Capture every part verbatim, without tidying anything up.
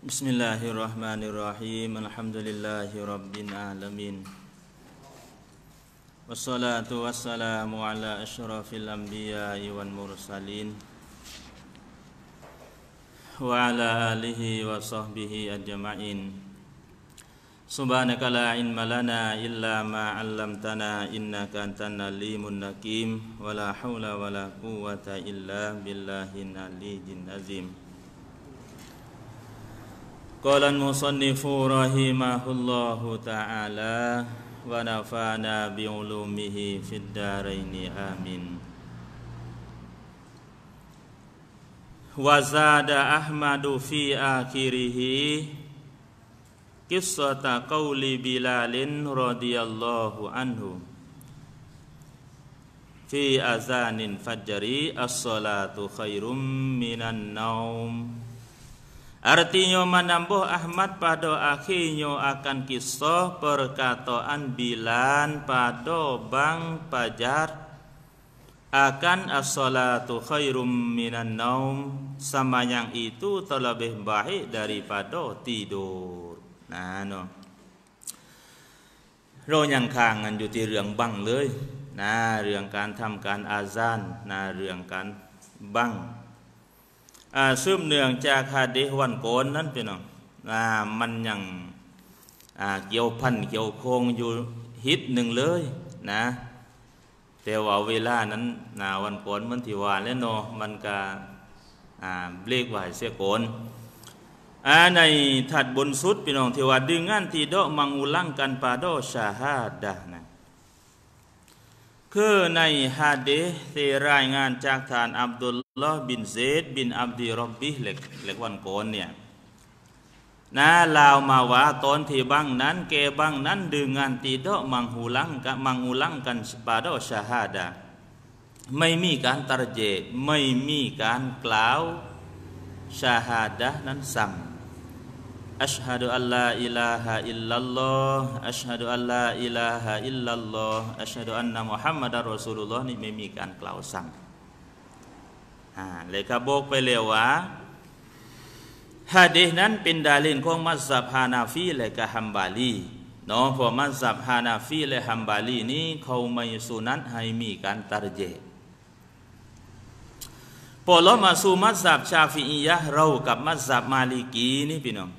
بسم الله الرحمن الرحيم الحمد لله رب العالمين والصلاة والسلام على أشرف الأنبياء والمرسلين وعلى آله وصحبه أجمعين سبحانك لا علم لنا إلا ما علمتنا إنك أنت العليم الحكيم ولا حول ولا قوة إلا بالله العلي العظيم قال المصنف رحمه الله تعالى ونفعنا بعلومه في الدارين آمين وزاد أحمد في آخره قصة قول بلال رضي الله عنه في أذان الفجر الصلاة خير من النوم. Artinya menambah Ahmad pada akhirnya akan kisah perkataan Bilal pada bang fajar akan as-salatu khairum minan naum, sembahyang itu terlebih baik daripada tidur. Nah, no. เรายังค้างกันอยู่ที่เรื่องบังเลยนะเรื่องการทำการอาซานนะเรื่องการบังซึมเนื่องจากหะดีษวันก่อนนั้นพี่น้องมันยังเกี่ยวพันเกี่ยวโคงอยู่ฮิตหนึ่งเลยนะแต่ว่าเวลานั้นนะวันก่อนมันที่ว่าแล้วเนาะมันก็เบรกไว้เสียก่อนในถัดบนสุดพี่น้องที่ว่าดึงงานที่ดอกมังอุลังกันปาดอชาฮาดะนะคือในหะดีษที่รายงานจากท่านอับดุลลอฮ์บินเซดบินอับดิร็อบบิเล็กเล็กวันก่อนเนี่ยนะลาวมาว่าตอนที่บังนั้นแกบังนั้นดึงงานตีดอกมังหูลังกับมังอุลังกันปาดอชาฮาดะไม่มีการตรเจไม่มีการกล่าวชาฮาดะนั้นซ้ำอัชฮะดุอัลลาอิลาฮะอิลลัลลอฮ์อัชฮะดุอัลลาอิลาฮะอิลลัลลอฮ์อัชฮะดุอันนะมุฮัมมัดอัรรอซูลุลลอฮ์นี่ไม่มีการกล่าวซ้ำอ่าเลยครับบอกไปเลยว่าหะดีษนั้นเป็นดาลิลของมัซฮับฮานาฟีและก็ฮัมบาลีเนาะเพราะมัซฮับฮานาฟีและฮัมบาลีนี้เขาไม่สุนัตให้มีการตัรเจห์พอเรามาสู่มัซฮับชาฟิอียะห์เรากับมัซฮับมาลิกีนี่พี่น้อง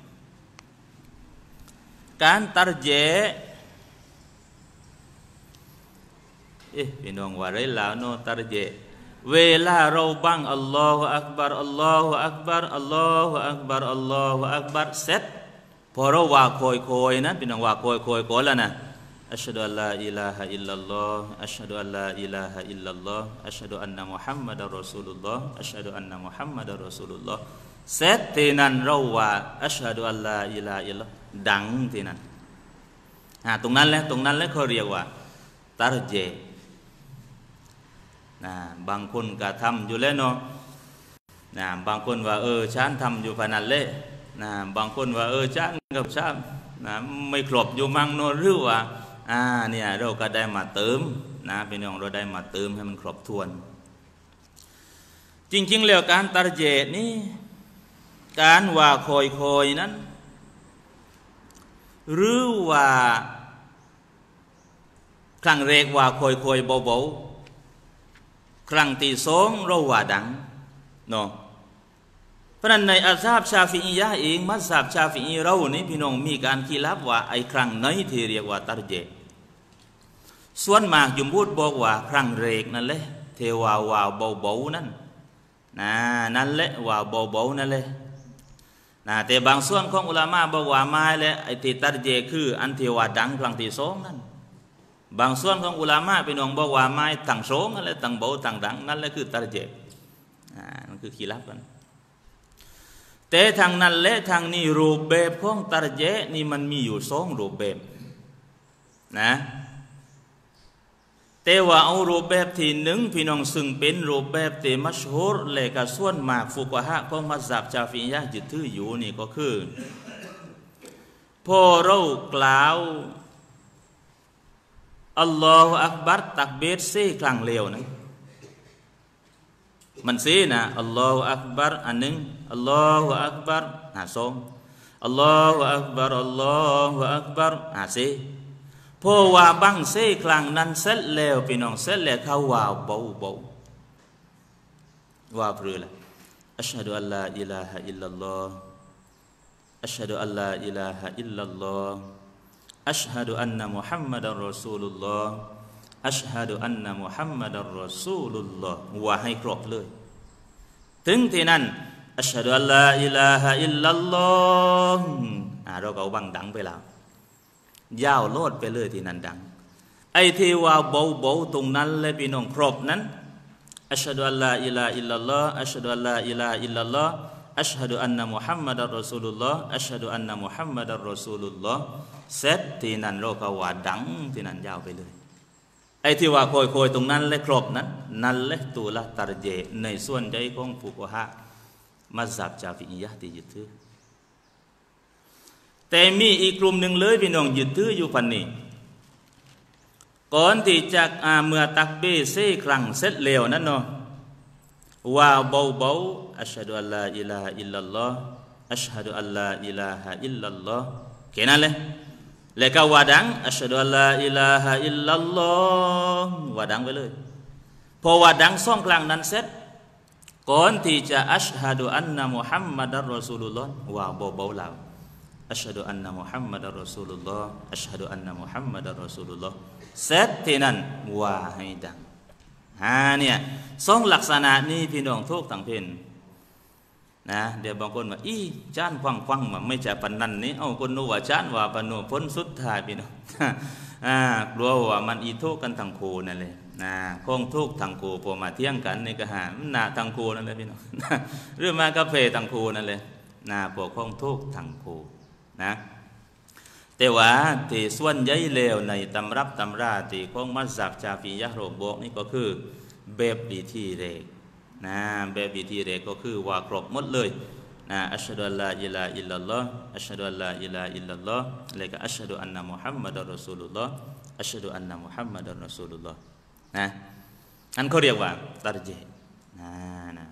การตัรเจห์เอ๊ะพี่น้องว่าไรแล้วเนาะตัรเจห์เวลาเราบังอัลลอฮฺอักบัรอัลลอฮฺอักบัรอัลลอฮฺอักบัรอัลลอฮฺอักบัรเสร็จพอเราว่าคอยคอยนะพี่น้องว่าคอยคอยก่อนแล้วนะอัชฮะดุอัลลาอิลาฮะอิลลัลลอฮฺอัชฮะดุอัลลาอิลาฮะอิลลัลลอฮฺอัชฮะดุอันนะมุฮัมมัดอัรรอซูลุลลอฮฺอัชฮะดุอันนะมุฮัมมัดอัรรอซูลุลลอฮฺเสร็จที่นั้นเราว่าอัชฮะดุอัลลาอิลาฮะอิลลัลลอฮฺดังที่นั้นอ่าตรงนั้นแหละตรงนั้นแหละเขาเรียกว่าตัรเจห์นะบางคนก็ทำอยู่แล้วเนาะนะบางคนว่าเออฉันทำอยู่พนันเละนะบางคนว่าเออฉันกับฉันนะไม่ครบอยู่มั่งโนหรือว่าอ่าเนี่ยเราก็ได้มาเติมนะพี่น้องเราได้มาเติมให้มันครบถ้วนจริงๆแล้วการตัรเจห์นี่การว่าคอยๆนั้นหรือว่าครั้งแรกว่าคอยๆเบาๆครั้งที่สองเราว่าดังเนาะเพราะนั้นในอัซฮาบชาฟิอียะห์เองมัซฮับชาฟิอีเรานี่พี่น้องมีการคิลับว่าไอ้ครั้งไหนที่เรียกว่าตัรเจห์ส่วนมากยุมพูดบอกว่าครั้งแรกนั่นแหละเทวาว่าเบาๆนั่นนะนั่นแหละว่าเบาๆนั่นแหละนะแต่บางส่วนของอุลามะบอกว่าไม่และไอ้ที่ตัรเจห์คืออันที่ว่าดังครั้งที่สองนั่นบางส่วนของอุลามะพี่น้องบอกว่าไม่ตั้งสองนั่นแหละตั้งเบาตั้งดังนั่นแหละคือตัรเจห์อ่านั่นคือขีลับกันแต่ทางนั้นและทางนี้รูปแบบของตัรเจห์นี่มันมีอยู่สองรูปแบบนะแต่ว่าเอารูปแบบที่หนึ่งพี่น้องซึ่งเป็นรูปแบบที่มัชฮูรและก็ส่วนมากฟุกะฮะของมัซฮับชาฟิอียะห์ยึดถืออยู่นี่ก็คือพอเรากล่าวอัลลอฮฺอักบัรตักบีรสี่ครั้งเร็วนะ มันซีนะอัลลอฮฺอักบัรอันหนึ่งอัลลอฮฺอักบัรหาสองอัลลอฮฺอักบัรอัลลอฮฺอักบัรอาซีเพราะว่าบังเซ่ครั้งนั้นเสร็จแล้วพี่น้องเสร็จแล้วเขาว่าเบาเบาว่าเพื่อละอัชฮะดุอัลลาอิลาฮะอิลลัลลอฮฺอัชฮะดุอัลลาอิลาฮะอิลลัลลอฮฺอัชฮะดุอันนะมุฮัมมัดอัลรอซูลุลลอฮฺอัชฮะดุอันนะมุฮัมมัดอัลรอซูลุลลอฮฺว่าให้ครบเลยถึงที่นั้นอัชฮะดุอัลลาอิลาฮะอิลลัลลอฮฺอ่าเราก็บังดังไปแล้วยาวโลดไปเลยที่นั้นดังไอ้ที่ว่าเบาๆตรงนั้นเลยพี่น้องครบนั้นอัชฮะดุอัลลาอิลาอิลลัลลอฮฺอัชฮะดุอัลลาอิลาอิลลัลลอฮฺอัชฮะดุอันนะมุฮัมมัดอัลรอซูลุลลอฮฺอัชฮะดุอันนะมุฮัมมัดอัลรอซูลุลลอฮฺเสร็จที่นั้นเราก็ว่าดังที่นั้นยาวไปเลยไอ้ที่ว่าโคยๆตรงนั้นเลยครบนั้นนั่นเลยตัวละตรเจในส่วนใจของฟุกฮะมัซฮับชาฟิอียะห์ที่ยึดถือแต่มีอีกกลุ่มหนึ่งเลยพี่น้องยึดถืออยู่พันนี้ก่อนที่จะเมื่อตักบีรเซ่ครั้งเสร็จแล้วนั่นเนาะว่าเบาๆอัชฮะดุอัลลาอิลาฮะอิลลัลลอฮฺอัชฮะดุอัลลาอิลาฮะอิลลัลลอฮฺแค่นั้นเลยแล้วก็ว่าดังอัชฮะดุอัลลาอิลาฮะอิลลัลลอฮฺว่าดังไปเลยพอว่าดังสองครั้งนั้นเสร็จก่อนที่จะอัชฮะดุอันนะมุฮัมมัดอัลรอซูลุลลอฮฺว่าเบาๆแล้วอัชฮะดุอันนะมุฮัมมัดอัลรอซูลุลลอฮฺอัชฮะดุอันนะมุฮัมมัดอัลรอซูลุลลอฮฺเสร็จที่นั้นว่าให้ดังฮะเนี่ยสองลักษณะนี้พี่น้องทุกต่างเพนนะเดี๋ยวบางคนว่าอีจานควังควังมาไม่ใช่ปันนันนี้เอาคนนู้ว่าจานว่าปนนู้พ้นสุดท้ายพี่น้องอ่ากลัวว่ามันอีทุกกันทางโคนั่นเลยนะคงทุกทางโคพอมาเที่ยงกันในกระหาหน้าทางโคนั่นเลยพี่น้องเรื่องมากาแฟทางโคนั่นเลยนะพวกคงทุกทางโคนะแต่ว่าที่ส่วนใหญ่แล้วในตำรับตำราที่ของมัซฮับชาฟิอียะห์เราบอกนี่ก็คือแบบวิธีแรกนะแบบวิธีแรกก็คือว่าครบหมดเลยนะอัชฮะดุอัลลาอิลาฮะอิลลัลลอฮฺอัชฮะดุอัลลาอิลาฮะอิลลัลลอฮฺแล้วก็อัชฮะดุอันนะมุฮัมมัดอัลรอซูลุลลอฮฺอัชฮะดุอันนะมุฮัมมัดอัลรอซูลุลลอฮฺนะอันเขาเรียกว่าตัรจีห์นะนะ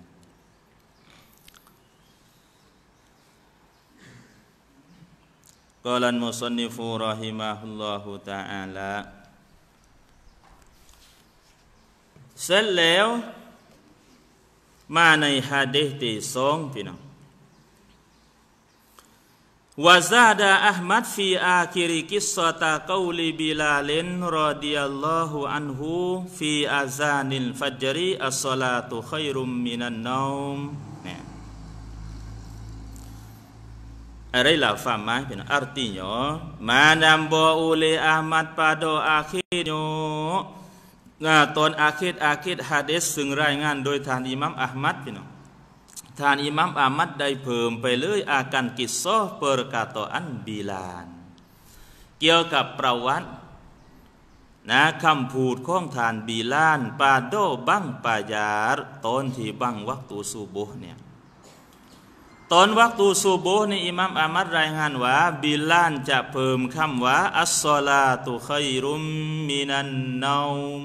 กอลันมุซันนิฟูรอฮิมะฮุลลอฮุตะอาลาเสร็จแล้วมาในหะดีษที่สองพี่น้องวะซาดะอะห์มัดฟีอาคิริกิศตะกอลิบิลาลินรอฎิยัลลอฮุอันฮุฟีอาซานิลฟัจริอัศศอลาตุค็อยรุมมินันนอมเนี่ยAdalah faham kan artinya madam boleh Ahmad pada akhirnya nahตอนakhir-akhir hadis ซึ่งรายงานโดยท่านอิหมัมอะห์มัดพี่น้องท่านอิหมัมอะห์มัดได้เพิ่มไปเลยอาการกิซอห์ perkataan บิลาลเกี่ยวกับประวัตินะคำพูดของท่านบิลาลปาโดบังปายารตอนที่บังวักตุซุบุฮ์เนี่ยตอนวักตุซุบุฮ์นี่อิหมัมอะห์มัดรายงานว่าบิลาลจะเพิ่มคำว่าอัศศอลาตุค็อยรุมมินันนอม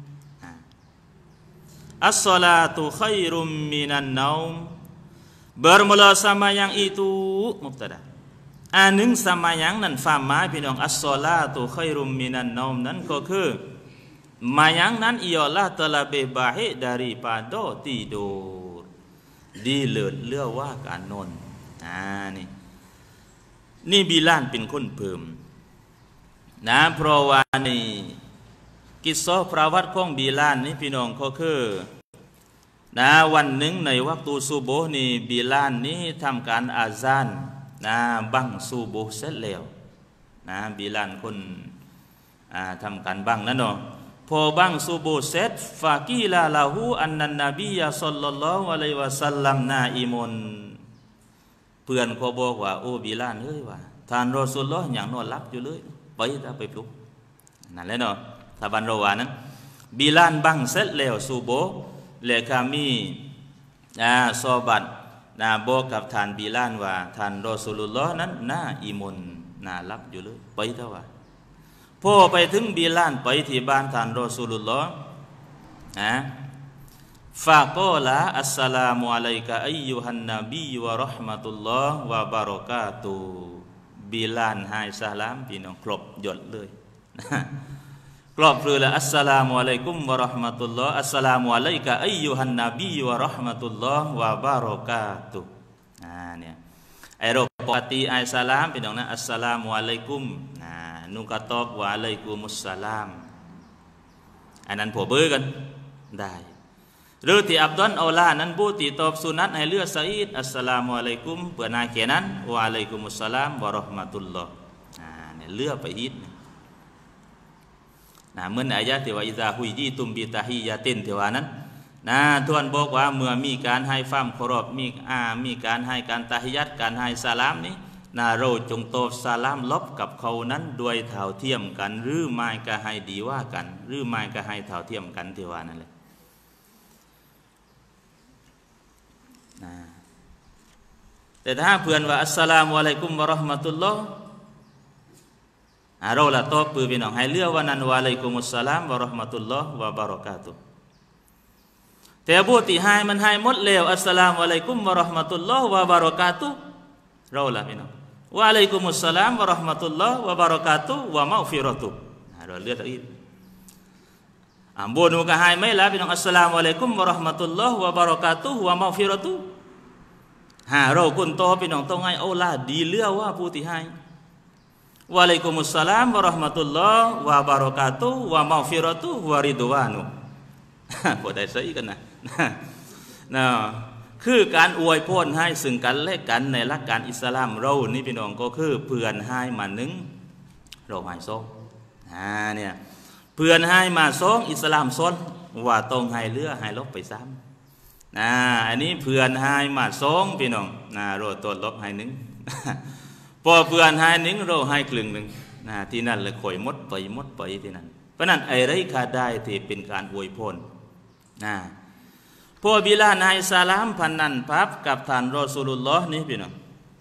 อัศศอลาตุค็อยรุมมินันนอมbermula sama yang itu mubtadaอันหนึ่งsama yangนั้นฟาหมายพี่น้องอัศศอลาตุค็อยรุมมินันนอมนั้นก็คือมาyangนั้นialah terlebih baik daripada tidurดีเลิศเลือว่าการนอนอ่านี่นี่บิลาลเป็นคนเพิ่มนะเพราะว่านี่กิซอห์ประวัติของบิลาลนี่พี่น้องก็คือนะวันหนึ่งในวักตุซุบุฮ์นี่บิลาลนี่ทำการอาซานนะบังซุบุฮ์เสร็จแล้วนะบิลาลคนอ่าทำการบังนั่นเนาะพอบังซุบุฮ์เสร็จฟากีลาลาหูอันนันนบียะศ็อลลัลลอฮุอะลัยฮิวะซัลลัมนาอิมุนเพื่อนเขาบอกว่าโอ้บิลาลเฮ้ยว่าท่านรอซูลุลลอฮ์ยังนอนหลับอยู่เลยไปถ้าไปปลุกนั่นแหละเนาะถ้าบันเราว่านั้นบิลาลบังเสร็จแล้วซุบุฮ์และก็มีอ่าซอบัตนะบอกกับท่านบิลาลว่าท่านรอซูลุลลอฮ์นั้นน่าอิมุนน่าหลับอยู่เลยไปเถอะว่าพอไปถึงบิลาลไปที่บ้านท่านรอซูลุลลอฮ์นะฟาโกละอัสสลามุอะลัยกะอัยยูฮันนบีวะเราะห์มะตุลลอฮ์วะบารอกาตุบิลานให้สลามพี่น้องครบหยดเลยกรอบคือละอัสสลามุอะลัยกุมวะเราะห์มะตุลลอฮ์อัสสลามุอะลัยกะอัยยูฮันนบีวะเราะห์มะตุลลอฮ์วะบารอกาตุอ่าเนี่ยไอ้เราปกติไอ้สลามพี่น้องนะอัสสลามุอะลัยกุมนะนุกะตอบวะอะลัยกุมุสสลามอันนั้นผัวเบื่อกันได้หรือที่อับดุลอัลลานั้นบูติตอบสุนัตให้เลือซะอีดอัสสลามุอะลัยกุมเพื่อนายแค่นั้นวะอะลัยกุมุสสลามวะเราะห์มะตุลลอฮ์อ่าเนี่ยเลือกไปอีกนะเหมือนอายะที่ว่าอิซาฮุยจีตุมบิตาฮิยาตินที่ว่านั้นนะทวนบอกว่าเมื่อมีการให้ความเคารพมีอ่ามีการให้การตะฮิยัตการให้สลามนี้นะเราจงตอบสลามลบกับเขานั้นด้วยเท่าเทียมกันหรือไม่ก็ให้ดีว่ากันหรือไม่ก็ให้เท่าเทียมกันที่ว่านั่นแหละนะแต่ถ้าเพื่อนว่าอัสสลามุอะลัยกุมวะเราะห์มะตุลลอฮ์เราละตอบปือพี่น้องให้เลือกว่านั้นวะอะลัยกุมุสสลามวะเราะห์มะตุลลอฮ์วะบารอกาตุฮ์แต่ผู้ที่ให้มันให้หมดแล้วอัสสลามุอะลัยกุมวะเราะห์มะตุลลอฮ์วะบารอกาตุฮ์เราละพี่น้องวะอะลัยกุมุสสลามวะเราะห์มะตุลลอฮ์วะบารอกาตุฮ์วะมัฆฟิเราะตุฮ์เราเลือกอีกอ่าบุญก็ให้ไม่ละพี่น้องอัสสลามุอะลัยกุมวะเราะห์มะตุลลอฮ์วะบารอกาตุฮ์วะมัฆฟิเราะตุฮ์หาเราคุณโตพี่น้องต้องให้อัลลอฮ์ดีเลือกว่าผู้ที่ให้วะอะลัยกุมุสสลามวะเราะห์มะตุลลอฮ์วะบารอกาตุฮ์วะมัฆฟิเราะตุฮ์วะริดวานุพอได้ใส่กันนะนะคือการอวยพรให้ซึ่งกันและกันในหลักการอิสลามเรานี่พี่น้องก็คือเพื่อนให้มาหนึ่งเราให้สองอ่าเนี่ยเพื่อนให้มาสองอิสลามซ้อนว่าต้องให้เลือให้ลบไปซ้ำนะอันนี้เพื่อนให้มาสองพี่น้องนะเราตัวลบให้หนึ่งพอเพื่อนให้หนึ่งเราให้ครึ่งหนึ่งนะที่นั่นเลยข่อยมดไปมดไปที่นั่นเพราะนั้นไอ้ไรก็ได้ที่เป็นการอวยพรนะพอบิลาลให้สลามพันนันพับกับท่านรอซูลุลลอฮ์นี่พี่น้อง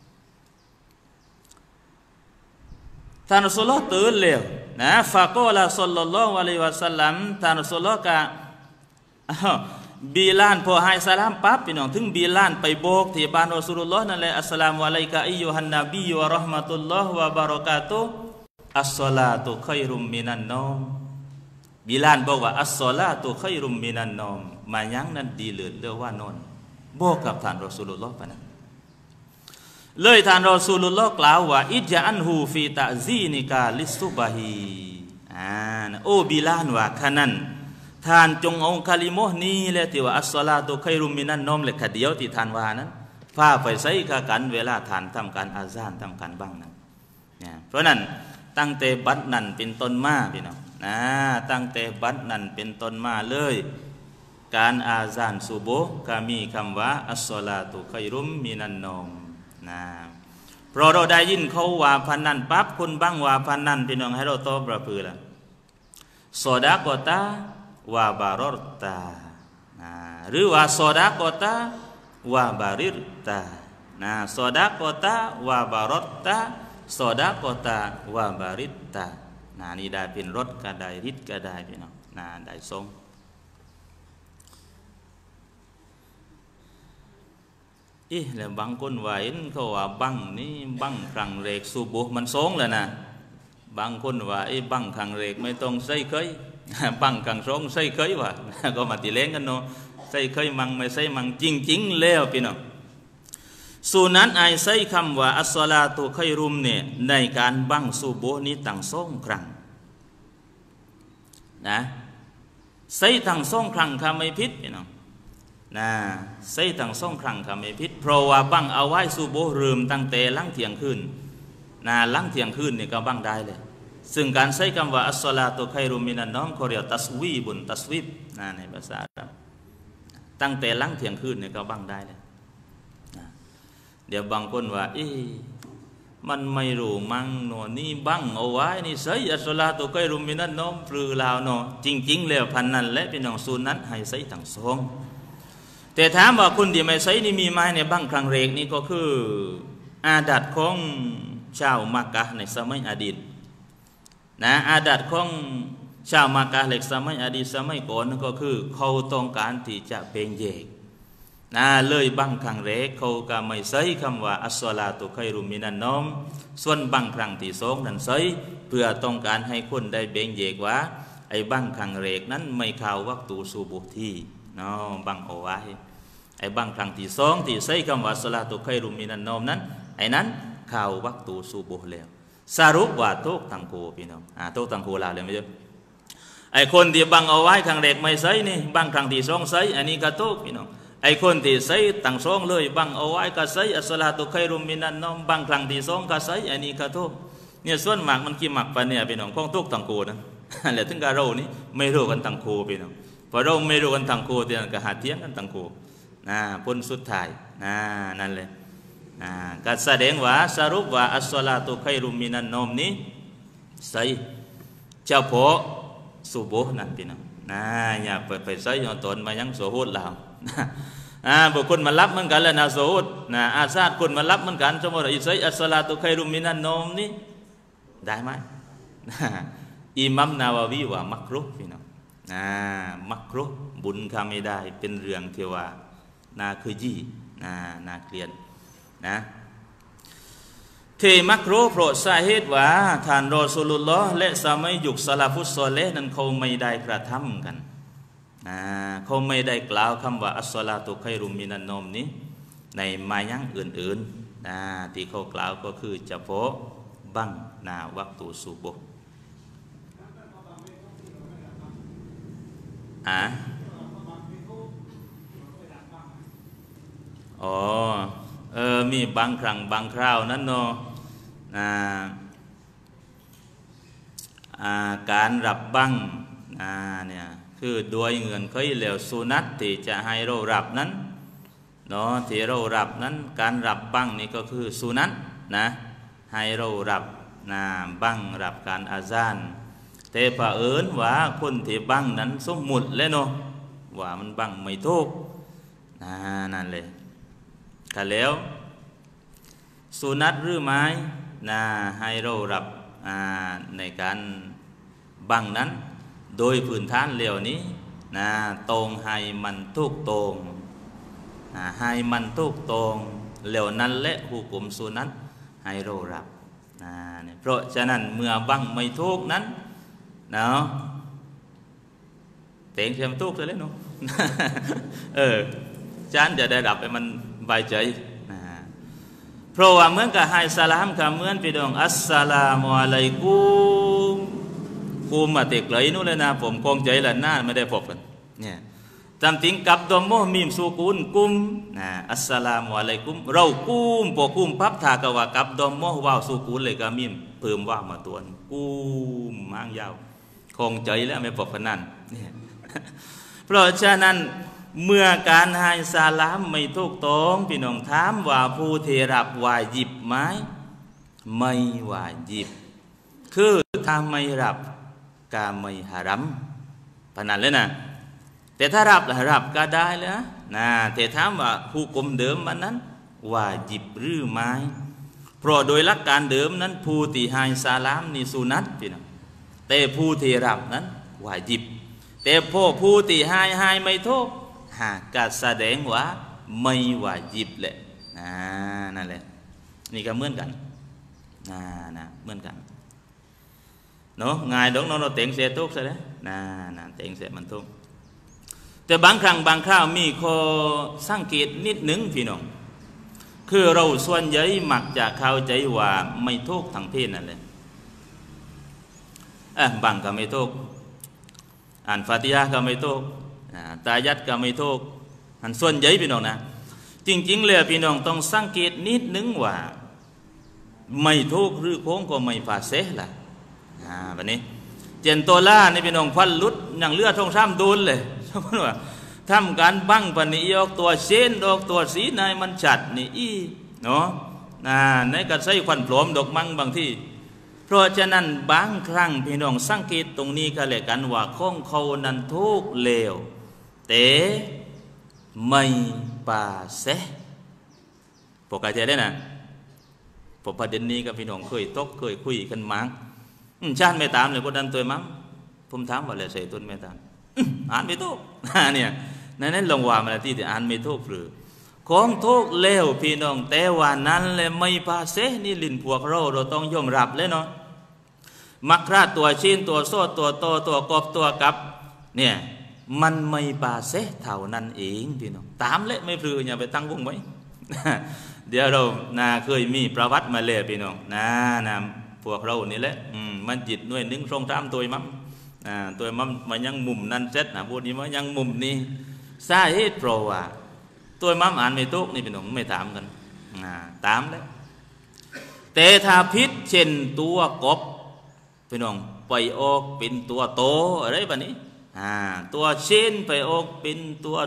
ท่านรอซูลุลลอฮ์ตื่นแล้วนะฟะกอลาศ็อลลัลลอฮุอะลัยฮิวะซัลลัมท่านรอซูลุลลอฮ์กะบิลาลพอให้สลามปั๊บพี่น้องถึงบิลาลไปโบกที่บ้านรอซูลุลลอฮ์นั่นแหละอัสสลามุอะลัยกะอัยยูฮันนบีวะเราะห์มะตุลลอฮ์วะบารอกาตุฮ์อัสศอลาตุค็อยรุมมินันนอมบิลาลบอกว่าอัสศอลาตุค็อยรุมมินันนอมมายังนั้นดีเลิศเลือกว่านอนบอกกับท่านรอซูลุลลอฮ์ปะนั้นเลยท่านรอซูลุลลอฮ์กล่าวว่าอิจอันฮูฟีตะซีนิกาลิซุบะฮีอ่าโอ้บิลาลว่าขนั้นท่านจงเอาคาลิโมะนี้แหละที่ว่าอัสศอลาตุค็อยรุมมินันนอมเลยคเดียวที่ท่านว่านั้นพาไปใส่กันเวลาท่านทำการอาซานทำการบังนั้นเพราะนั้นตั้งแต่บัดนั้นเป็นต้นมาพี่น้องนะตั้งแต่บัดนั้นเป็นต้นมาเลยการอาซานซุโบห์ก็มีคำว่าอัสศอลาตุค็อยรุมมินันนอมนะเพราะเราได้ยินเขาว่าพันนั้นปั๊บคุณบังว่าพันนั้นพี่น้องให้เราตอบประพือละซอดากอตาวาบารอตานะหรือว่าซอดากอตาวาบาริรตานะซอดากอตาวาบารอตาซอดากอตาวาบาริตตานะนี่ได้เป็นรถก็ได้ริดก็ได้พี่น้องนะได้ทรงอีแล้วบางคนว่าเห็นเขาว่าบังนี่บังครั้งแรกซูบุมันทรงแล้วนะบางคนว่าไอ้บังครั้งแรกไม่ต้องใส่เคยบังครั้งสองใส่เคยว่าก็มาตีเล้งกันเนาะใส่เคยมังไม่ใส่มังจริงๆแล้วพี่น้องสุนัตไอใช้คำว่าอัสศอลาตุค็อยรุมเนี่ยในการบังซูโบนี้ตั้งสองครั้งนะใส่ตั้งสองครั้งค่ะไม่ผิดพี่น้องนะใส่ตั้งสองครั้งค่ะไม่ผิดเพราะว่าบังเอาไว้ซูโบเริ่มตั้งแต่หลังเที่ยงคืนนะหลังเที่ยงคืนนี่ก็บังได้เลยซึ่งการใช้คำว่าอัสศอลาตุค็อยรุมมินันนอมเขาเรียกตัสวีบุนตัสวีบนะในภาษาอาหรับตั้งแต่หลังเที่ยงคืนนี่ก็บังได้เลยเดี๋ยวบางคนว่าเอ๊ะมันไม่รู้มั่งโน่นี่บังเอาไว้นี่ใส่อัสศอลาตุค็อยรุมมินันนอมปรือลาวเนาะจริงๆแล้วพันนั้นและพี่น้องสุนัตให้ใส่ทั้งสองแต่ถามว่าคนที่ไม่ใส่นี่มีไหมในบังครั้งแรกนี่ก็คืออาดัตของชาวมักกะในสมัยอดีตนะอาดัตของชาวมากาเหล็กสมัยอดีตสมัยก่อนนั่นก็คือเขาต้องการที่จะเบ่งแยกนะเลยบางครั้งแรกเขาก็ไม่ใช้คำว่าอัสสลาตุไครุมินันนอมส่วนบางครั้งที่สองนั้นใช้เพื่อต้องการให้คนได้เบ่งแยกว่าไอ้บางครั้งแรกนั้นไม่เข้าวักตูซูบุที่เนาะบางเอาไว้ไอ้บางครั้งที่สองที่ใช้คำว่าอัสสลาตุไครุมินันนอมนั้นไอ้นั้นเข้าวักตูซูบุแล้วสรุปว่าทุกตังโกพี่น้องอ่าทุกตังโกลาเลยไม่ใช่ไอ้คนที่บังเอาไว้ครั้งแรกไม่ใส่นี่บางครั้งที่สองใส่อันนี้ก็ทุกพี่น้องไอ้คนที่ใส่ตั้งสองเลยบังเอาไว้ก็ใส่อัสสลาตุไครุมินันนอมบางครั้งที่สองก็ใส่อันนี้ก็ทุกเนี่ยส่วนมากมันกี่หมักปะเนี่ยพี่น้องของทุกตังโกนะแล้วถึงกับเรานี่ไม่รู้กันตังโกพี่น้องพอเราไม่รู้กันตังโกเดี๋ยวก็หาเทียงกันตังโกนะผลสุดท้ายนะนั่นเลยนะก็แสดงว่าสรุปว่าอัสสลาตุไครุมินันนอมนี้ใส่เฉพาะสุโบนั่นพี่น้องนะอย่าไปไปใส่ย้อนตนมายังโสหุดเราอ่าบุคคลมารับเหมือนกันแล้วนะโสหุดนะอาซาดคนมารับเหมือนกันสมมติอิสัยอัสสลาตุไครุมินันนอมนี้ได้ไหมอิหมัมนาวาวีว่ามักรุพี่น้องนะมักรุบุญคำไม่ได้เป็นเรื่องที่ว่านาคือยี่นานาเกลียนนะที่มักรู้เพราะสาเหตุว่าท่านรอซูลุลลอฮ์และสมัยยุคซะลาฟุสซอเลห์นั้นเขาไม่ได้กระทำกันนะเขาไม่ได้กล่าวคำว่าอัสสลาตุไครุมินันนอมนี้ในมายังอื่นๆนะที่เขากล่าวก็คือเฉพาะบังนาวักตูซุบฮ์อ่ะอ๋อเออมีบางครั้งบางคราวนั้นเนาะการรับบังเนี่ยคือโดยเงื่อนไขแล้วสุนัตที่จะให้เรารับนั้นเนาะที่เรารับนั้นการรับบังนี่ก็คือสุนัตนะให้เรารับนะบังรับการอาซานแต่เผอิญว่าคนที่บังนั้นสมมุติแล้วเนาะว่ามันบังไม่ถูกนั่นเลยถ้าแล้วสุนัตหรือไม้นะให้เรารับในการบังนั้นโดยพื้นฐานเหล่านี้นะตรงให้มันทุกตรงให้มันทุกตรงเหล่านั้นและหุกุมสุนัตให้เรารับนะเพราะฉะนั้นเมื่อบังไม่ทุกนั้นเนาะเต็งเสียมทุกเลยเนาะเออฉันจะได้รับให้มันใบใจเพราะว่าเหมือนกับให้สลามกับเหมือนพี่น้องอัสสลามุอะลัยกุมกุมมาเตะไกลนู่นเลยนะผมคงใจละหน้าไม่ได้พบกันเนี่ยจำทิ้งกับดอมโมมีมสุกุนกุมนะอัสสลามุอะลัยกุมเรากุมพอกุมพับถากว่ากับดอมโมว่าวสุกุนเลยก็มีมเพิ่มว่ามาตัวกุมมางยาวคงใจแล้วไม่พบกันนั่นเนี่ยเพราะฉะนั้นเมื่อการให้สลามไม่ถูกต้องพี่น้องถามว่าผู้ที่รับวาญิบไหมไม่วาญิบคือถ้าไม่รับก็ไม่หารัมพนันเลยนะแต่ถ้ารับละรับก็ได้แล้วนะแต่ถามว่าผู้กลมเดิมมันนั้นวาญิบหรือไม่เพราะโดยหลักการเดิมนั้นผู้ที่ให้สลามนี่สุนัตพี่น้องแต่ผู้ที่รับนั้นวาญิบแต่พอผู้ที่ให้ให้ไม่ถูกหากการแสดงว่าไม่วาญิบแหละนั่นแหละนี่ก็เหมือนกันนะนะเหมือนกันเนาะง่ายดอกเนาะเราเต็งเสียทุกใช่ไหมนะนะเต็งเสียมันทุกแต่บางครั้งบางคราวมีข้อสังเกตนิดหนึ่งพี่น้องคือเราส่วนใหญ่มักจะเข้าใจว่าไม่ทุกทั้งเพศนั่นแหละเออบางก็ไม่ทุกอ่านฟาติฮะก็ไม่ทุกตายัดก็ไม่ถูกอันส่วนใหญ่พี่น้องนะจริงๆเลยพี่น้องต้องสังเกตนิดนึงว่าไม่ถูกหรือโค้งก็ไม่ฟาเซล่ะอ่าแบบนี้เจนตัวล่าในพี่น้องควันลุดอย่างเลือดทองซ้ำโดนเลยสมมติว่าทำการบังปนิยกตัวเส้นดอกตัวสีในมันจัดนี่อีเนาะอ่าในกระใส่ควันปลอมดอกมังบางที่เพราะฉะนั้นบางครั้งพี่น้องสังเกตตรงนี้ก็เลยกันว่าข้องเขานั้นทุกเลวแต่ไม่ปาเสปกติได้นะผมประเด็นนี้กับพี่น้องเคยตกเคยคุยกันมั้งชาติไม่ตามเลยก็ดันตัวมั้งผมถามว่าเลยใส่ต้นไม่ตามอ่านไม่ถูกเนี่ยนั่นนั่นลงว่ามาที่ที่อ่านไม่ถูกหรือของทุกเลวพี่น้องแต่ว่านั้นเลยไม่พาเสนี่ลินพวกเราเราต้องยอมรับเลยเนาะมักราตัวชิ้นตัวโซ่ตัวโตตัวกบตัวกับเนี่ยมันไม่ปาเสเท่านั้นเองพี่น้องตามเละไม่พลืออย่าไปตั้งวงไว้เดี๋ยวเรานาเคยมีประวัติมาเลยพี่น้องนะนะพวกเรานี่แหละมันจิตหน่วยหนึ่งทรงตามตัวมั่มตัวมั่มมันยังมุมนั่นเซ็ตนะพูดนี้ว่ายังมุมนี้สาเหตุเพราะว่าตัวมั่มอ่านไม่ถูกนี่พี่น้องไม่ตามกันตามเลยแต่ถ้าพิษเช่นตัวกบพี่น้องไปออกเป็นตัวโตอะไรแบบนี้ตัวเช่นไปออกเป็นตัว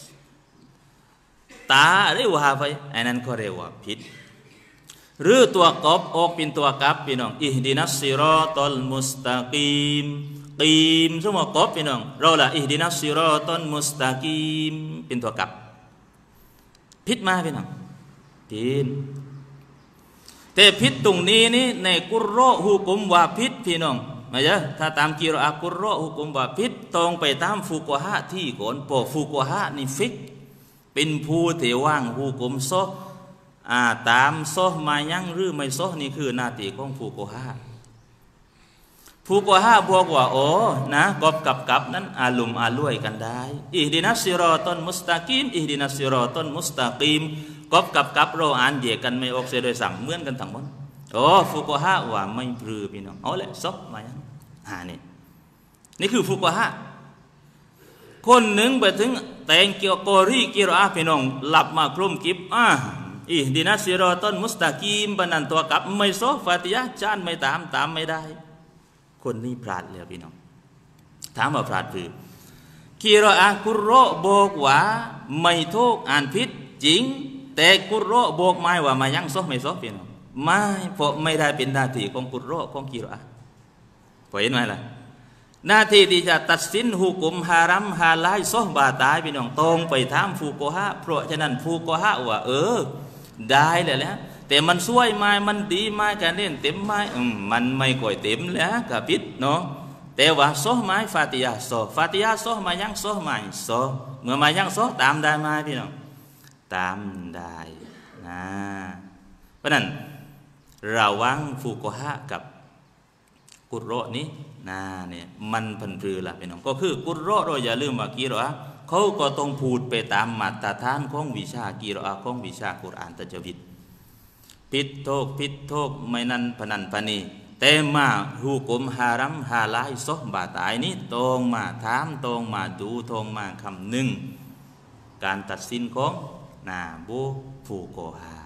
ตาอะไรวะไปอันนั้นก็เรียกว่าพิษหรือตัวกบออกเป็นตัวกับพี่น้องอิฮดินัสซิรอตัลมุสตะกีมกีมสมมติกบพี่น้องเราละอิฮดินัสซิรอตัลมุสตะกีมเป็นตัวกับพิษมาพี่น้องพิษแต่พิษตรงนี้นี่ในกุรโรหุกุมว่าพิษพี่น้องมาเยอะถ้าตามกิโรอากุรโรหุกุมว่าพิษตรงไปตามฟุกวะฮะที่ก่อนปอฟุกวะฮะนี่ฟิกเป็นผู้ที่ว่างหุกุมโซอ่าตามโซมายังหรือไม่โซนี่คือหน้าที่ของฟุกวะฮะฟุกวะฮะบอกว่าโอ้นะกบกับกับนั้นอาลุมอาลุยกันได้อิฮดินัสซิรอตัลมุสตะกีมอิฮดินัสซิรอตัลมุสตะกีมกบกับกับเราอ่านเดียกันไม่ออกเสียโดยสั่งเหมือนกันทั้งหมดโอ้ฟุกวะฮะว่าไม่พลือพี่น้องเอาเลยซบมายังอ่านี่นี่คือฟุกวะฮะคนหนึ่งไปถึงแต่งเกี่ยวกอรีกิรอาพี่น้องหลับมาคลุมกิบอ่าอิฮดินัสซิรอตัลมุสตะกีมบันนันตัวกับไม่โซฟาติยะจานไม่ตามตามไม่ได้คนนี้พลาดเลยพี่น้องถามว่าพลาดหรือกิรอากุรโรบอกว่าไม่ทุกอ่านผิดจริงแต่กุรโรบอกไม่ว่ามายังโซไม่โซพี่น้องไม่เพราะไม่ได้เป็นหน้าที่ของกุรโรของกิรอาพอเห็นไหมล่ะหน้าที่ที่จะตัดสินหุกุมฮารัมฮาลายโซบาตายพี่น้องตรงไปถามฟูโกฮะเพราะฉะนั้นฟูโกฮะว่าเออได้เลยแล้วแต่มันช่วยไหมมันดีไหมกันเล่นเต็มไหมอืมมันไม่ก่อยเต็มแล้วกับพิษเนาะแต่ว่าโซไหมฟาติยาโซฟาติยาโซมายังโซไหมโซเมื่อมายังโซตามได้ไหมพี่น้องตามได้นะเพราะนั้นระวังฟูโกฮะกับกุรโรนี้นะเนี่ยมันพันปรือละพี่น้องก็คือกุรโรเราอย่าลืมว่ากีรอเขาก็ต้องพูดไปตามมาตรฐานของวิชากีรอของวิชากุรอานตะจวิดพิษโทกพิษโทกไม่นั้นพนันพนีแต่มาหุกุมฮารัมฮาลายซบบาตายนี้ตรงมาถามตรงมาดูตรงมาคำหนึ่งการตัดสินของนาบูฟูโกฮา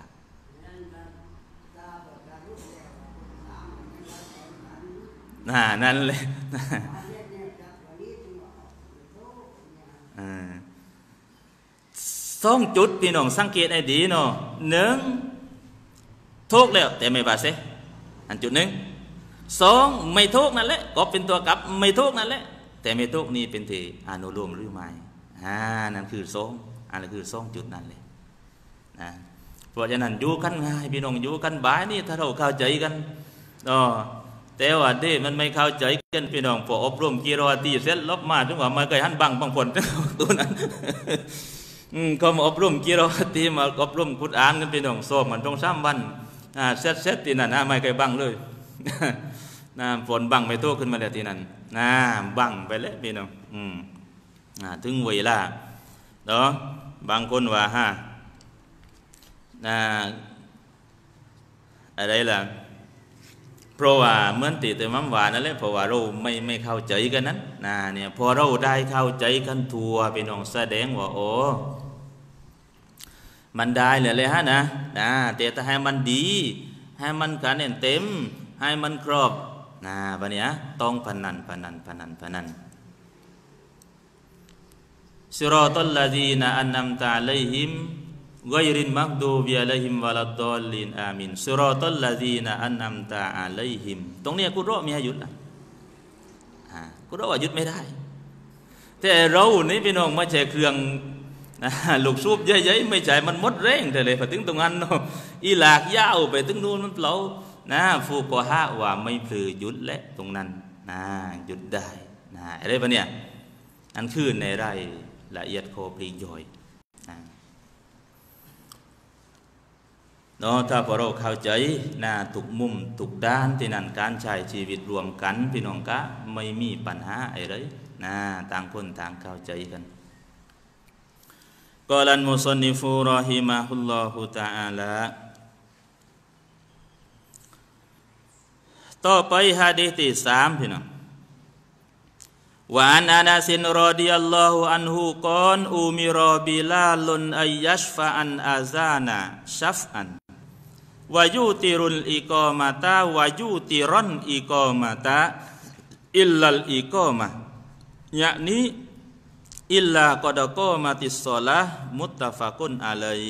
น่านั่นเลยสองจุดพี่น้องสังเกตให้ดีเนาะหนึ่งทุกแล้วแต่ไม่บาเสอันจุดหนึ่งสองไม่ทุกนั่นแหละก็เป็นตัวกับไม่ทุกนั่นแหละแต่ไม่ทุกนี่เป็นที่อนุโลมหรือไม่อ่านั่นคือสองอันนั้นคือสองจุดนั่นเลยนะเพราะฉะนั้นอยู่กันง่ายพี่น้องอยู่กันบ่ายนี่ถ้าเราเข้าใจกันอ๋อแต่ว่าเด้มันไม่เข้าใจกันพี่น้องพออบรมกีรอตีเสร็จลบมาถึงว่าไม่เคยหันบังบางคนตัวนั้นเขามาอบรมกีรอตีมาอบรมกุรอานกันพี่น้องสอบมันต้องสามวันอ่าเสร็จเสร็จที่นั่นนะไม่เคยบังเลยนะฝนบังไม่โตขึ้นมาแล้วที่นั่นนะบังไปแล้วพี่น้องอืมอ่าถึงเวลาเนาะบางคนว่าฮะนะอะไรล่ะเพราะว่าเหมือนติดแต่มั่มว่านั่นแหละเพราะว่าเราไม่ไม่เข้าใจกันนั้นนะเนี่ยพอเราได้เข้าใจกันทั่วพี่น้องแสดงว่าโอ้มันได้เลยเลยฮะนะนะแต่ถ้าให้มันดีให้มันการเน้นเต็มให้มันครอบนะวันนี้ต้องพนันพนันพนันพนันซิรอตัลลดีนอันนัมตะอะลัยฮิมกอยรินมักดูบิอะลัยฮิมวะลัดดอลลินอามินซิรอตัลลดีนอันนัมตะอะลัยฮิมตรงนี้กุรอมีให้หยุดอ่ะกุรอว่าหยุดไม่ได้แต่เรานี่พี่น้องไม่ใช่เครื่องลูกซูบเยอะๆไม่ใช่มันมดเร่งแต่เลยพอถึงตรงนั้นเนาะอีหลากยาวไปถึงนู่นมันเปล่านะฟูกอฮะว่าไม่พลือหยุดและตรงนั้นนะหยุดได้อะไรปะเนี่ยอันคือในรายละเอียดโคปลีกย่อยเนาะถ้าพวกเราเข้าใจนะทุกมุมทุกด้านที่นั่นการใช้ชีวิตรวมกันพี่น้องกะไม่มีปัญหาอะไรนะต่างคนต่างเข้าใจกันกอลันมุซันนิฟูรอฮิมะฮุลลอฮุตะอาลาต่อไปหะดีษที่สามพี่น้องวะอันอานัสรอฎิยัลลอฮุอันฮุกอนอุมิรอบิลาลุนอัยยัชฟะอันอาซานะชัฟอันวายูติรุลอิกอมะตาวายูติรอนอิกอมะตาอิลลัลอิกอมะยะนี้อิลลากอดกอมาติสซอลามุตตะฟะกุนอะลัย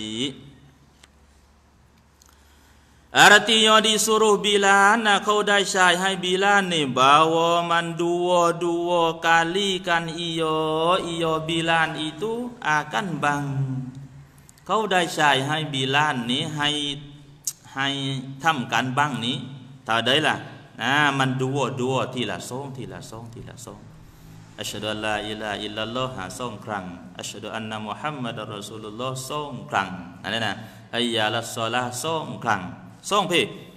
artinya disuruh Bilal nak kau dah syai hai Bilal ni bawa man dua-dua kali kan iyo iyo Bilal itu akan bang kau dah syai hai Bilal ni hai hai ทำการบังนี้ถ้าได้ล่ะนะมันดัวๆทีละสองทีละสองทีละสองอัชฮะดุอัลลาอิลาฮะอิลลัลลอฮ์สองครั้งอัชฮะดุอันนะมุฮัมมัดรอซูลุลลอฮ์สองครั้งอันนี้นะฮัยยะลัสศอลาห์สองครั้งสองเพ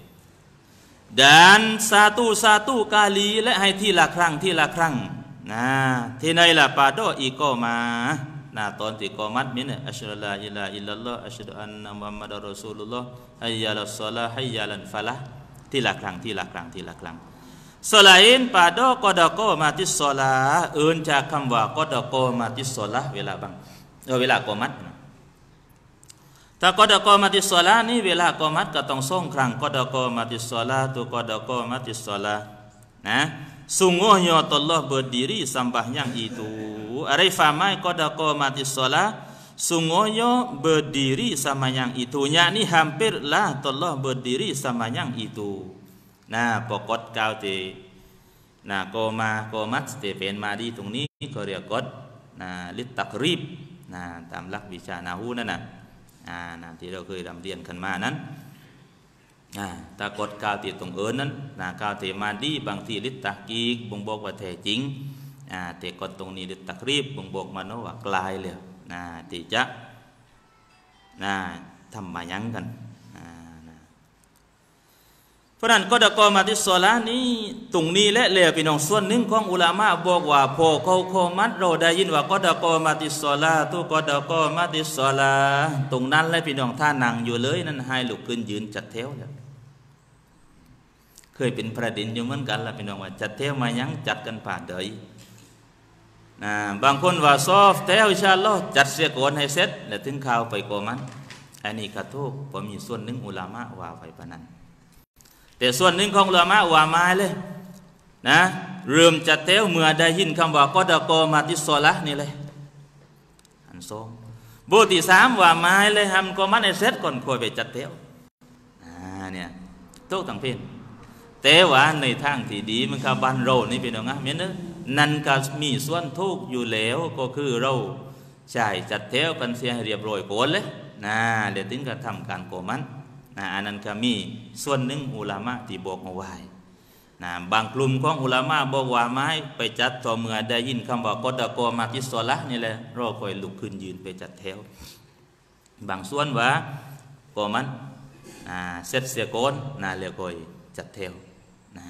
dan satu-satu kali และให้ทีละครั้งทีละครั้งนะที่ไหนล่ะปาโดอีกอมานะตอนที่กอมัดนี่นะอัชฮะดุอัลลาอิลาฮะอิลลัลลอฮ์อัชฮะดุอันนะมุฮัมมัดรอซูลุลลอฮ์ฮัยยะลัสศอลาห์ฮัยยะลันฟะละห์ทีละครั้งทีละครั้งทีละครั้ง selain pada qada qamatis shalah อื่นจากคำว่า qada qamatis shalah เวลาบังเวลากอมัดถ้ากอดกอมาติสซอลานี่เวลากอมัดก็ต้องส่งครั้งกอดกอมาติสซอลาtuกอดกอมาติสซอลานะ sungguhnya Allah berdiri sembahyang itu arifamai kod qamatis shalah sungguhnya berdiri sembahyang itu yakni hampirlah Allah berdiri sembahyang itu nah พอกดกาวที่นะกอมากอมัดที่เป็นมาดีตรงนี้ก็เรียกกดนะลิตตักรีบนะตามหลักวิชานาฮูนั่นน่ะอ่านะที่เราเคยเรียนกันมานั้นอ่าตากดกาวติดตรงเอิญนั้นนะกาวติมาดีบางทีลิตตะกีกบ่งบอกว่าแท้จริงอ่าแต่กดตรงนี้ลิตตักรีบบ่งบอกมาโนว่ากลายเลยนะที่จะนะทำมายังกันอ่านะเพราะนั้นกดกอมาติสซอลานี้ตรงนี้และเหลือพี่น้องส่วนหนึ่งของอุลามะบอกว่าพอเขาคอมัดเราได้ยินว่ากอดกอมาติสซอลาตุกอดกอมาติสซอลาตรงนั้นและพี่น้องท่านั่งอยู่เลยนั่นให้ลุกขึ้นยืนจัดแถวแล้วเคยเป็นประเด็นอยู่เหมือนกันล่ะพี่น้องว่าจัดแถวมายังจัดกันผ่านเดยนะบางคนว่าซอฟแถวอินชาอัลลอฮ์จัดเสียก่อนให้เสร็จแล้วถึงข่าวไปกอมันอันนี้กระทบผมมีส่วนหนึ่งอุลามะว่าไปปานนั้นแต่ส่วนหนึ่งของอุลามะว่ามาเลยนะเริ่มจัดแถวเมื่อได้ยินคำว่ากอดกอมาติสซอลานี่เลยอันสองบุตรที่สามว่ามาเลยทำกอมันให้เสร็จก่อนค่อยไปจัดแถวอ่าเนี่ยทุกทั้งเพลแต่ว่าในทางที่ดีมันคือบ้านเรานี่เป็นยังไงเมียนนั่นก็มีส่วนทุกอยู่แล้วก็คือเราใช้จัดแถวกันเสียเรียบร้อยก่อนเลยนะเดี๋ยวถึงจะทำการกอมันนะอันนั้นก็มีส่วนหนึ่งอุลามะที่บอกเอาไว้นะบางกลุ่มของอุลามะบอกว่าไม้ไปจัดต่อเมื่อได้ยินคำว่ากอดกอมาติสซอลานี่แหละเราค่อยลุกขึ้นยืนไปจัดแถวบางส่วนว่ากอมันนะเสร็จเสียก่อนนะแล้วค่อยจัดแถวนะ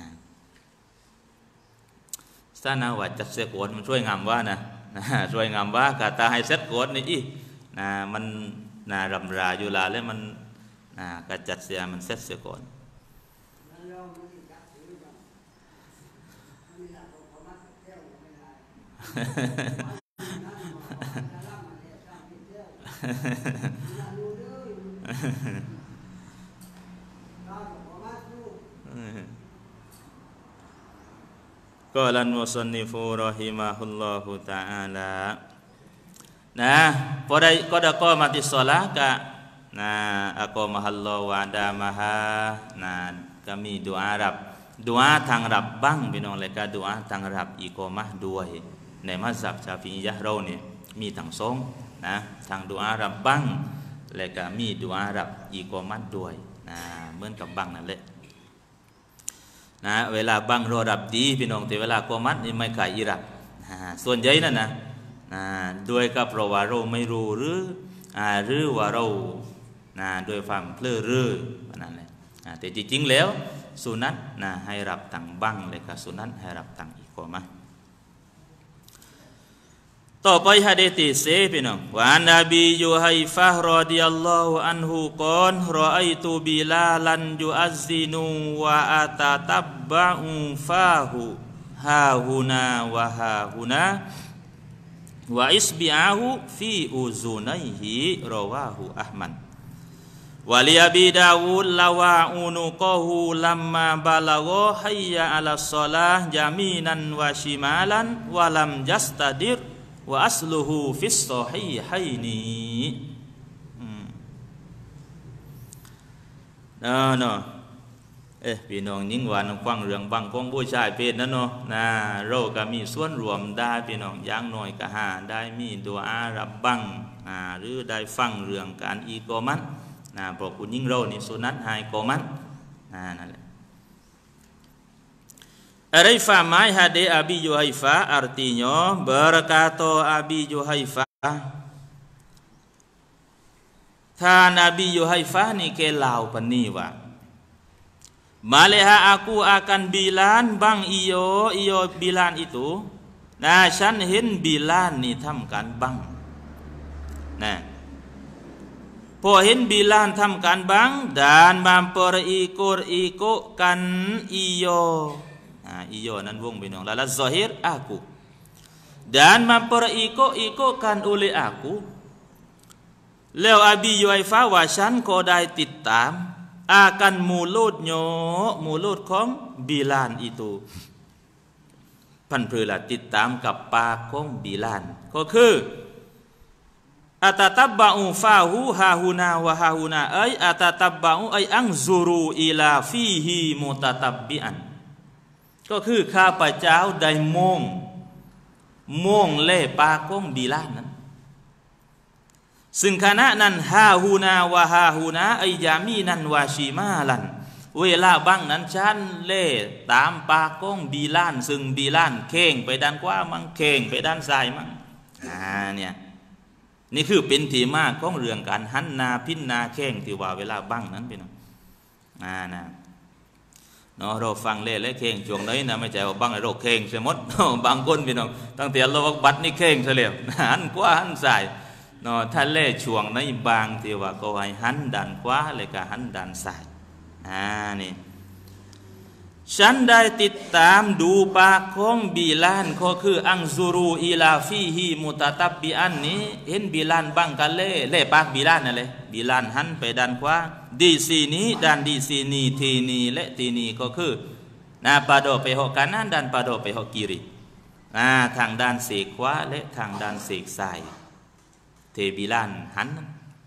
สานาว่าจัดเสียก่อนมันช่วยงามว่านะนะช่วยงามว่ากาตาให้เสร็จก่อนนี่อีนะมันนะรำราอยู่ลาแล้วมันนะการจัดเสียมันเสร็จเสียก่อนกอลันมุซันนิฟูรอฮิมะฮุลลอฮุตะอาลานะพอได้ก็ได้ก็มาติสซอลาห์กะนะอักอมะฮัลลอฮุวะดามะฮานะก็มีดุอารับดุอาทางรับบ้างพี่น้องและก็ดุอาทางรับอีกอมะด้วยในมัซฮับชาฟิอียะห์เราเนี่ยมีทั้งสองนะทางดุอารับบ้างและก็มีดุอารับอีกอมะด้วยนะเหมือนกับบ้างนั่นแหละนะเวลาบังรอรับดีพี่น้องแต่เวลากอมัดนี่ไม่ขายอิรับส่วนใหญ่นั่นนะด้วยก็เพราะว่าเราไม่รู้หรือหรือว่าเราด้วยความเพลิดเพลินนั่นแหละแต่จริงๆแล้วสุนัตนะให้รับตังบังเลยก็สุนัตให้รับตังอีกก็มาต่อไปหะดีษที่สี่พี่น้องว่านาบียูไฮฟะรอฎิยัลลอฮุอันฮุกอนรอไอตูบิลาลันยูอัซซินูวะอาตาตับบะอูฟาหูฮาฮูนาวะฮาฮูนาวะอิสบิอาหูฟีอูซูนัยฮิรอวาหูอัห์มัดวะลิอบีดาวูดลาวาอูนุกอฮูลัมมาบาลากอฮัยยะอัลศอลาห์ยามีนันวะชิมาลันวะลัมยัสตะดิรwa asluhu fis sahihainiเนาะเนาะเอ๊ะพี่น้องยิ่งหวานกว้างเรื่องบางของผู้ชายเป็นนั่นเนาะนะเราก็มีส่วนรวมได้พี่น้องอย่างน้อยก็หาได้มีดุอารับบังอ่าหรือได้ฟังเรื่องการอีกอมันนะเพราะคุณยิ่งเรานี่สุนัตให้กอมันอ่านั่นแหละอะไรฟาไม้ฮะเดอบียูไฮฟา artinya berkata Abi Juhaifah ท่านอบียูไฮฟานี่แกเล่าปนนี้ว่ามาเลหะ aku akan bilan bang iyo iyo bilan itu nah ฉันเห็นบิลานนี่ทำการบังนะพอเห็นบิลานทำการบัง dan memperikut-ikutkan iyo iyo nan wong binong lala zahir aku dan memperikut-ikutkan oleh aku แล้วอบียูไฮฟาว่าฉันก็ได้ติดตามอาการมูลูดโยมูลูดของบิลานituพันเพลติดตามกับปากของบิลานก็คืออัตตับบะอูฟาหูฮาฮูนาวะฮาฮูนาไออัตตับบะอูไออังซูรูอิลาฟีฮีมุตตับบิอันก็คือข้าพเจ้าได้มองมองเล่ปากของบิลานนั้นซึ่งขณะนั้นฮาฮูนาวะฮาฮูนาไอยามีนันวาชิมาลันเวลาบังนั้นฉันเล่ตามปากของบิลานซึ่งบิลานเข่งไปด้านขวามั่งเข่งไปด้านซ้ายมั่งอ่าเนี่ยนี่คือเป็นที่มาของเรื่องการหันนาพินนาเข่งที่ว่าเวลาบังนั้นพี่น้องอ่านะเนาะเราฟังเล่และเข่งช่วงนี้นะไม่ใช่ว่าบังไอ้โรคเข่งเสียหมดบางคนพี่น้องตั้งแต่เราบัดนี่เข่งเฉลี่ยหันขวาหันซ้ายเนาะถ้าเล่ช่วงนี้บางที่ว่าก็ให้หันด้านขวาเลยก็หันด้านซ้ายอ่านี่ฉันได้ติดตามดูปากของบิลานก็คืออังซูรูอิลาฟีฮีมุตตับบิอันนี้เห็นบิลานบังกันเล่เล่ปากบิลานนั่นเลยบิลานหันไปด้านขวาดีซีนี้ด้านดีซีนีทีนีและทีนีก็คือนาปาโดไปหอกกันนั้นด้านปาโดไปหอกกิริอ่าทางด้านเสกขวาและทางด้านเสกซ้ายเทบิลานหัน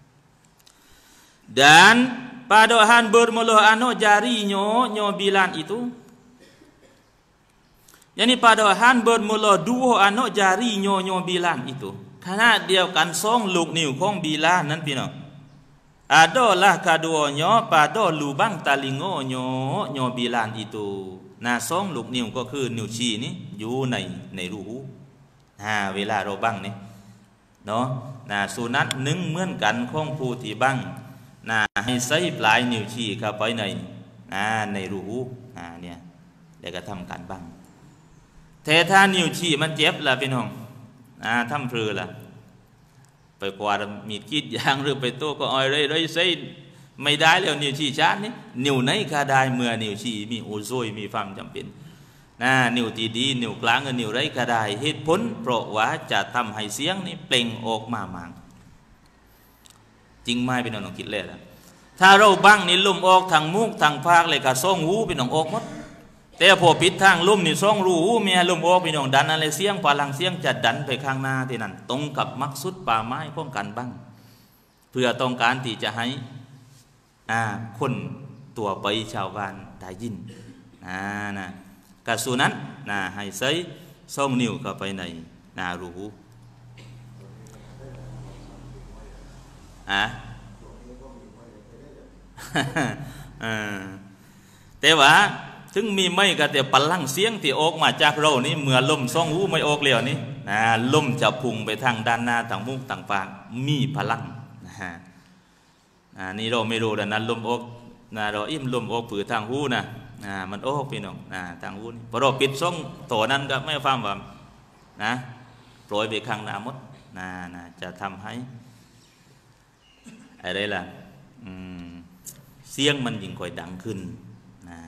dan padohan bermuluh ano jarinya nyo bilan itu yani padohan bermuluh dua ano jarinya nyo bilan itu ขณะเดียวกันสองลูกนิ้วของบิลานนั้นพี่น้อง adalah keduanya pada lubang telinga-nya nyo bilan itu นะสองลูกนิ้วก็คือนิ้วชี้นี่อยู่ในในรูหูอ่าเวลาเราบังนี่เนาะนะสุนัตหนึ่งเหมือนกันของผู้ที่บังนะให้ใส่ปลายนิ้วชี้เข้าไปในนะในรูหูอ่าเนี่ยแล้วก็ทำการบังแต่ถ้านิ้วชี้มันเจ็บล่ะพี่น้องอ่าทำเพลือล่ะไปกวาดมีดกรีดยางหรือไปโต้ก็อ้อยเรื่อยๆใส่ไม่ได้แล้วนิ้วชี้ชาร์จนี่นิ้วไหนก็ได้เมื่อนิ้วชี้มีโอโซยมีความจำเป็นนะนิ้วที่ดีนิ้วกลางกับนิ้วไรก็ได้เหตุผลเพราะว่าจะทำให้เสียงนี้เปล่งออกมามางจริงไหมพี่น้องคิดเลยนะถ้าเราบังนี่ลมออกทางมุกทางภาคเลยก็ส่องหูพี่น้องออกหมดแต่พอปิดทางลมนี่ส่องรูหูเมียลมออกพี่น้องดันอะไรเสียงพลังเสียงจะดันไปข้างหน้าที่นั่นตรงกับมักสุดป่าไม้ป้องกันบังเพื่อต้องการที่จะให้อ่าคนตัวไปชาวบ้านได้ยินอ่านะกระสุนั้นนะให้ใส่ส่องนิ้วเข้าไปในนารูหูอ่ะแต่ว่าถึงมีไม่ก็แต่พลังเสียงที่ออกมาจากเรานี่เมื่อลมซ่องหูไม่ออกแล้วนี่นะลมจะพุ่งไปทางด้านหน้าทางมุกต่างปากมีพลังนะฮะนี่เราไม่รู้แต่นั้นลมออกนะเราอิ่มลมออกผือทางหูนะนะมันออกพี่น้องนะทางหูนี่พอเราปิดซ่องโถนั้นก็ไม่ฟังว่านะปล่อยไปข้างหน้าหมดนะนะจะทำให้อะไรล่ะเสียงมันยิ่งค่อยดังขึ้นนะ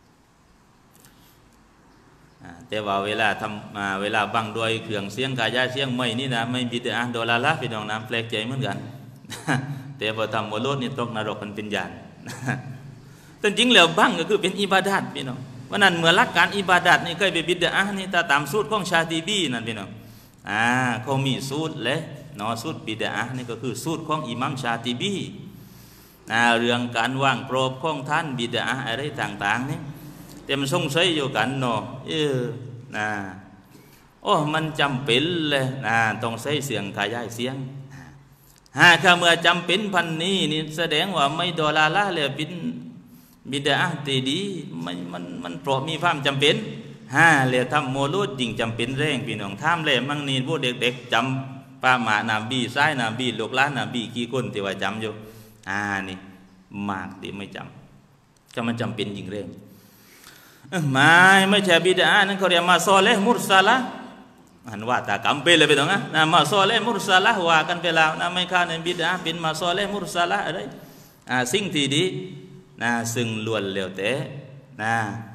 แต่ว่าเวลาทำเวลาบังด้วยเครื่องเสียงกายาเสียงไม่นี่นะไม่บิดอ่ะโดลาละพี่น้องน้ำแปลกใจเหมือนกันแต่พอทำโมโลดนี่ตกนรกมันเป็นญาณแต่จริงแล้วบังก็คือเป็นอิบาดัตพี่น้องวันนั้นเมื่อรักการอิบาดัตนี่เคยไปบิดอ่ะนี่ตาตามสูตรของชาติบีนั่นพี่น้องอ่าเขามีสูตรเลยเนาะสูตรบิดอ่ะนี่ก็คือสูตรของอิหมัมชาติบีเรื่องการว่างโปรบของท่านบิดาอะไรต่างๆนี่แต่มันสงสัยอยู่กันเนาะเออนะโอ้มันจำเป็นเลยนะต้องใช้เสียงขยายเสียงหากเมื่อจำเป็นพันนี้นี่แสดงว่าไม่ดอลาละเลยเป็นบิดาตีดีมันมันมันเพราะมีความจำเป็นฮ่าเลยทำโมลูดยิ่งจำเป็นแรงพี่น้องท่ามเลยมั่งนี่พวกเด็กๆจำป้าหมานาบีซ้ายนาบีลูกหลานนาบีกี่คนที่ว่าจำอยู่อ่านี่มากดีไม่จำก็มันจำเป็นจริงเร่งไม่ไม่ใช่บิดานั่นเขาเรียกมาซอเลมุรซาละอันว่าตากำเป็นเลยไปตรงนั้นนะมาซอเลมุรซาละว่ากันไปแล้วนะไม่ค่าในบิดาเป็นมาซอเลมุรซาละอะไรอ่าสิ่งที่ดีนะซึ่งล้วนเลี้ยวแต่นะ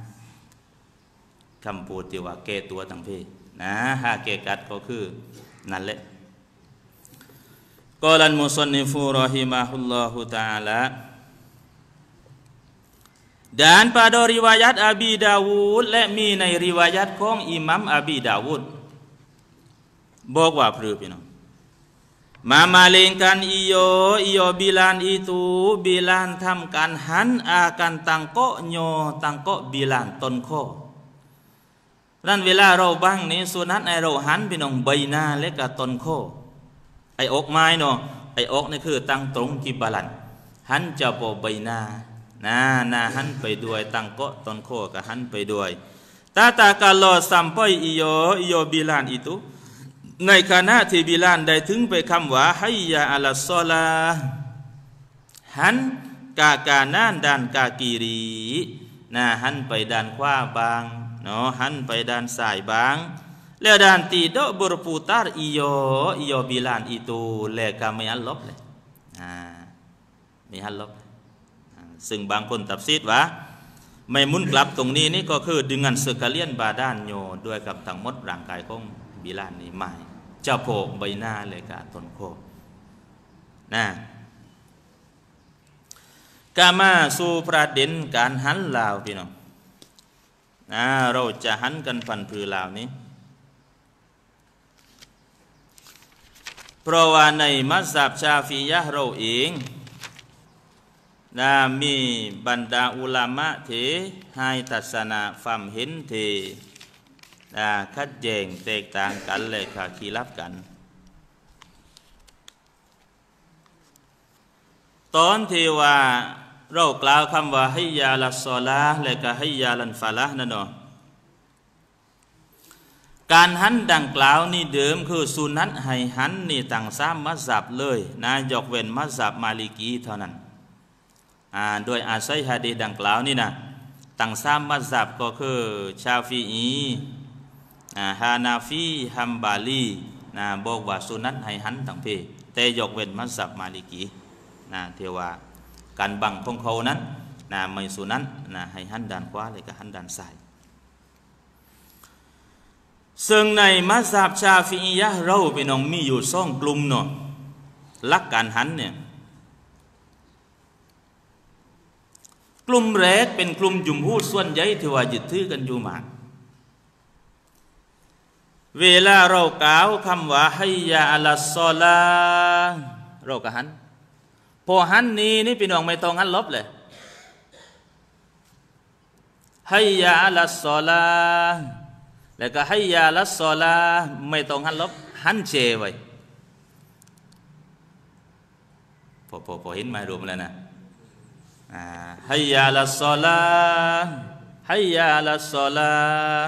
คำพูดที่ว่าแก้ตัวทั้งเพนะหาแก้กัดก็คือนั่นแหละกอลันมุซันนิฟูรอฮิมะฮุลลอฮุตะอาลาdan pada riwayat Abi Dawud และมีในริวายัตของอิหมัมอบีดาวูดบอกว่าพรือพี่น้องมาmalingkan iyo iyo bilan itu bilan ทำการหันอากันตังโกโยตังโกบิลันต้นโคนั่นเวลาเราบังนี้สุนัตไอเราหันพี่น้องใบหน้าและกับต้นโคไออกไม้เนาะไออกนี่คือตั้งตรงกิบาลันหันจะโปใบหน้านะนาหันไปด้วยตั้งโกต้นโคก็หันไปด้วยตาตากาลอสัมปอยอิโยอิโยบิลานอิตุในขณะที่บิลานได้ถึงไปคำว่าให้ยาอัลซอลาหันกากาnanด้านกากีรีนะหันไปด้านขวาบางเนาะหันไปด้านซ้ายบางแล้วด้านตีโดบรปูตาร์อิโยอิโยบิลานอิตุและก็ไม่อัลลบเลยอ่าไม่อัลลบซึ่งบางคนตัดสินว่าไม่มุนกลับตรงนี้นี่ก็คือดึงอันสึกเลียนบาดานโยด้วยกับทั้งหมดร่างกายของบิลานนี่ไม่เจ้าโผใบหน้าเลยกับต้นโคนะกามาสู่ประเด็นการหันลาวพี่น้องนะเราจะหันกันฟันผือลาวนี้เพราะว่าในมัสยิดชาฟียะห์เราเองนะมีบรรดาอุลามะเถให้ทัศนะความเห็นเถนะขัดแย้งแตกต่างกันเลยค่ะขีรับกันตอนที่ว่าเรากล่าวคำว่าให้ยาลัสซอลาและก็ให้ยาลันฟาละนั่นเนาะการหันดังกล่าวนี่เดิมคือสุนัตให้หันนี่ต่างสามมัสยิดเลยนะยกเว้นมัสยิดมาลิกีเท่านั้นโดยอาศัยหะดีษดังกล่าวนี่นะต่างสามมัสยิดก็คือชาฟีอีฮานาฟีฮัมบาลีนะบอกว่าสุนัตให้หันต่างเพแต่ยกเว้นมัสยิดมาลิกีนะเทว่าการบังของเขานั้นนะไม่สุนัตนะให้หันด้านขวาเลยก็หันด้านซ้ายซึ่งในมัสยิดชาฟีอียะห์เราพี่น้องมีอยู่สองกลุ่มเนาะหลักการหันเนี่ยกลุ่มแรกเป็นกลุ่มจุมฮูรส่วนใหญ่ที่ว่ายึดถือกันอยู่มากเวลาเรากล่าวคำว่าให้ยาอัลซอลาเราก็หันพอหันนี้นี่พี่น้องไม่ต้องหันลบเลยให้ยาอัลซอลาแล้วก็ให้ยาลัสซอลาไม่ต้องหันลบหันเจไว้พอพอพอเห็นไหมรวมแล้วนะให้ยาลัสซอลาฮัยยาลัสศอลา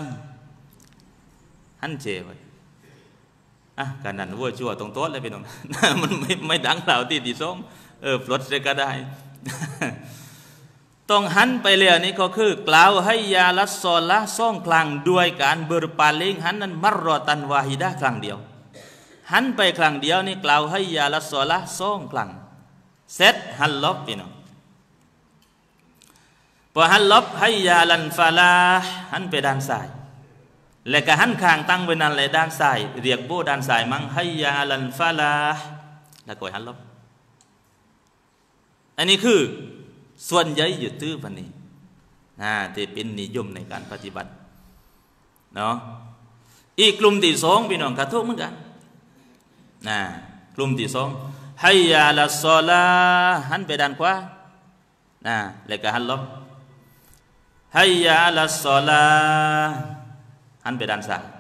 หันเจไว้อ่ะการนั้นวัวชั่วตรงโต๊ะเลยพี่น้อง มันไม่ไม่ดังเหล่าที่ที่ส้มเออปลดเลยก็ได้ต้องหันไปเรียนี่ก็คือกล่าวให้ยาลัสซอละซ่องครั้งด้วยการเบอร์ปาลิงหันนั้นมัรรอตันวาฮิดะครั้งเดียวหันไปครั้งเดียวนี่กล่าวให้ยาลัสซอละซ่องครั้งเสร็จหันลบพี่น้องพอหันลบให้ยาลันฟาลาหันไปด้านซ้ายและก็หันข้างตั้งไว้นั่นเลยด้านซ้ายเรียกโบด้านซ้ายมั้งให้ยาลันฟาลาแล้วก็หันลบอันนี้คือส่วนใหญ่อยู่ตื้อพันนี้นะที่เป็นนิยมในการปฏิบัติเนาะอีกกลุ่มที่สองพี่น้องกระทุกเหมือนกันนะกลุ่มที่สองฮัยยาลัสศอลาหันไปด้านขวานะแล้วก็หันลบฮัยยาลัสศอลาหันไปด้านซ้าย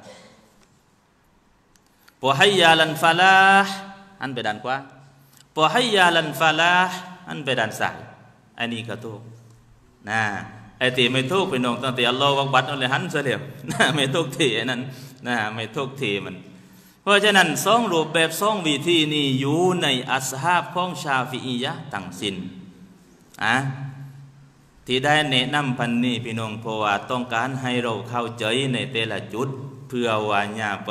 พอฮัยยาลันฟาลาหันไปด้านขวาพอฮัยยาลันฟาลาหันไปด้านซ้ายอันนี้ก็ถูกนะไอ้ที่ไม่ถูกพี่น้องตั้งแต่อัลลอฮฺวักบัตนั่นเลยหันเสียนะไม่ถูกที่นั้นนะไม่ถูกที่มันเพราะฉะนั้นสองรูปแบบสองวิธีนี้อยู่ในอัศฮาบของชาฟิอียะทั้งสิ้นอ่ะที่ได้แนะนำพันนี้พี่น้องเพราะว่าต้องการให้เราเข้าใจในแต่ละจุดเพื่อว่าอย่าไป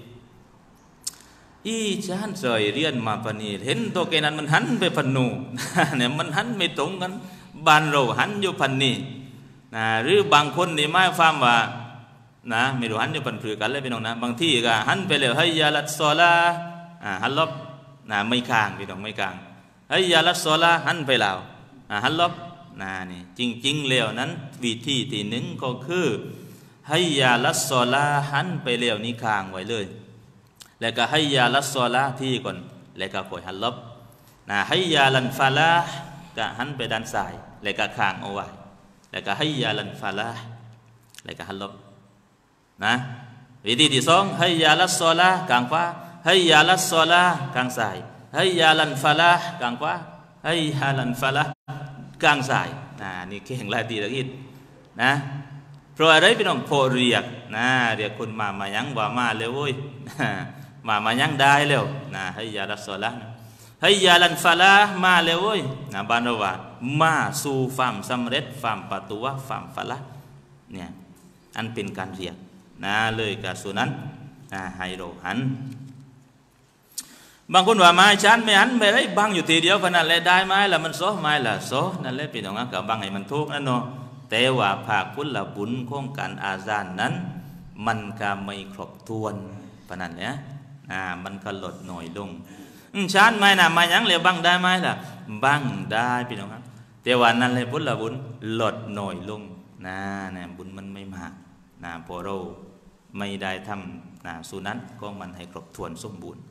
อีฉันเคยเรียนมาปนีเห็นตัวแกนั้นมันหันไปพันนูเนี่ยมันหันไม่ตรงกันบ้านเราหันอยู่พันนี้นะหรือบางคนนี่ไม่ฟังว่านะไม่รู้หันอยู่พันผือกันเลยพี่น้องนะบางที่ก็หันไปเลยให้ยาลัดซอลาอ่าหันลบนะไม่ค้างพี่น้องไม่ค้างให้ยาลัดซอลาหันไปแล้วอ่าหันลบนะนี่จริงๆแล้วนั้นวิธีที่หนึ่งก็คือให้ยาลัดซอลาหันไปแล้วนี่ค้างไว้เลยแล้วก็ให้ยาลัสซอลาที่ก่อนแล้วก็คอยหันลบนะให้ยาลันฟาลาก็หันไปด้านซ้ายแล้วก็ข้างเอาไว้แล้วก็ให้ยาลันฟาลาแล้วก็หันลบนะวิธีที่สองให้ยาลัสซอลากลางขวาให้ยาลัสซอลากลางซ้ายให้ยาลันฟาลากลางขวาให้ยาลันฟาลากลางซ้ายนะนี่เก่งหลายทีละอีกนะเพราะอะไรพี่น้องพอเรียกนะเรียกคนมามายังว่ามาเลยโว้ยมามายังได้แล้วนะให้ยาลัสซอลาให้ยาลันฟาลามาแล้วโว้ยนะบ้านเราว่ามาสู่ความสำเร็จความปฏิวัติความฟาลาเนี่ยอันเป็นการเรียกนะเลยกับส่วนนั้นนะให้เราหันบางคนว่ามาฉันไม่หันไม่ได้บังอยู่ทีเดียวขนาดเลยได้ไหมล่ะมันโซ่ไหมล่ะโซ่นั่นแหละพี่น้องนะกับบังให้มันทุกนั่นเนาะแต่ว่าภาคพุทธละบุญของการอาซานนั้นมันก็ไม่ครบถ้วนปานนั้นเนี่ยอ่ามันก็ลดหน่อยลงฉันไม่น่ะมายังเลยบังได้ไหมล่ะบังได้พี่น้องครับแต่ว่านั้นเลยพุทธละบุญลดหน่อยลงนะเนี่ยบุญมันไม่มากนะพอเราไม่ได้ทำนะสุนัตก็มันให้ครบถ้วนสมบูรณ์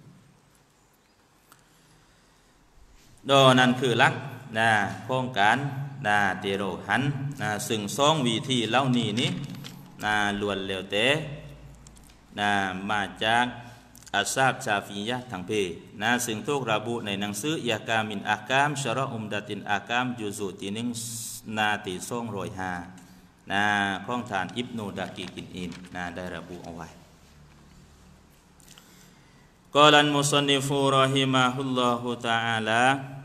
โดนั่นคือลักนะโครงการนะเตโรหันนะซึ่งสองวิธีเล่านี้นี้นะล้วนแล้วแต่นะมาจากอัสซาบชาฟียะทั้งเพนะซึ่งทุกระบุในหนังสือยากามินอากามชรออุมดาตินอากามจุซุที่หนึ่งนาติสองร้อยห้านะของฐานอิบนูดากีกินอินนะได้ระบุเอาไว้กอลันมุซันนิฟูรอฮิมะฮุลลอฮุตะอาลา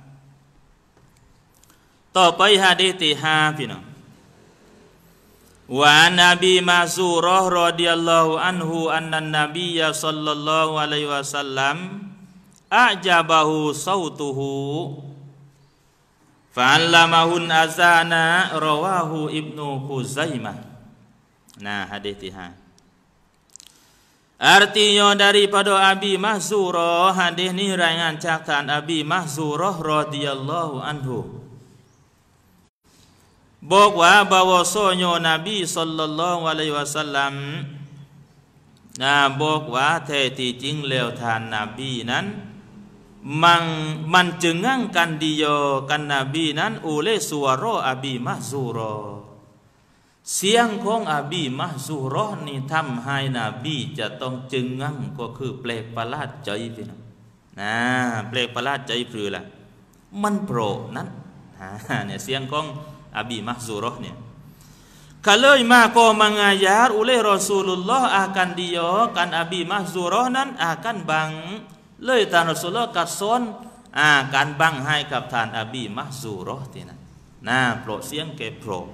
ต่อไปหะดีษที่ห้าพี่น้องว่านาบีมาซูรอห์รอฎิยัลลอฮุอันฮุอันนันนบียะศ็อลลัลลอฮุอะลัยฮิวะซัลลัมอะญะบะฮูซอตุฮูฟะอัลลามะฮุนอาซานะรอวาฮูอิบนุคุซัยมะห์nah hadisที่ห้าartinya daripada Abi Mahzurah hadis ni rayaan caktaan Abi Mahzurah radhiyallahu anhuบอกว่าบาวโซโยนบีศ็อลลัลลอฮุอะลัยฮิวะซัลลัมนะบอกว่าแท้ที่จริงแล้วท่านนบีนั้นมันมันจึงงั่งกันดีโยกันนบีนั้นอุเลสุวารออบีมะซูรอเสียงของอบีมะซูรอนี่ทำให้นบีจะต้องจึงงั่งก็คือแปลกประหลาดใจพี่น้องนะแปลกประหลาดใจคือล่ะมันโปรนั้นเนี่ยเสียงของอบีมะซูรอเนี่ยก็เลยมาก็มางายาอุเลรอซูลุลลอฮ์อากันดิโยกันอบีมะซูรอนั้นอากันบังเลยท่านรอซูลุลลอฮ์กัดสอนอาการบังให้กับท่านอบีมะซูรอที่นั้นนะโปรดเสียงเก็บโปรด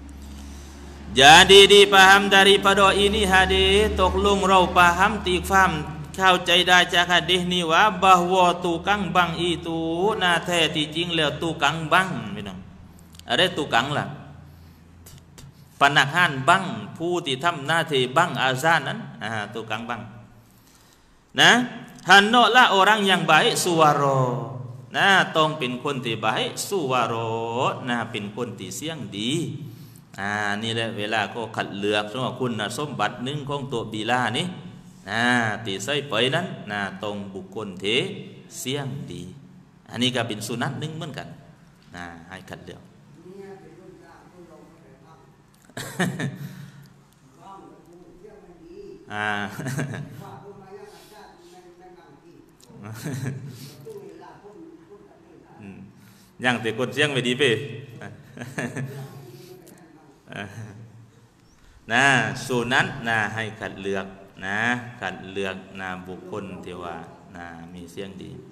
jadi dipaham daripada ini hadis tolongเราpaham tikfamเข้าใจได้จากhadisนี้ว่า bahwa tukang bang itu น่าแท้ที่จริงแล้ว tukang bang พี่น้องอะไร tukang ล่ะพนักงานบังผู้ที่ทำหน้าที่บังอาซานนั้นอ่า tukang bang นะ hendaklah orang yang baik suwaro นะต้องเป็นคนที่ baik suwaro นะเป็นคนที่เสียงดีอ่านี่แหละเวลาก็คัดเลือกสมมติคุณสมบัติหนึ่งของตัวบีลานี้นะตีใส่ไปนั้นนะตรงบุคคลเทเสียงดีอันนี้ก็เป็นสุนัตหนึ่งเหมือนกันนะให้คัดเลือกอ่าอย่างแต่คนเสียงไม่ดีไปนะสุนัตนะให้คัดเลือกนะคัดเลือกนะบุคคลที่ว่านะมีเสียงดี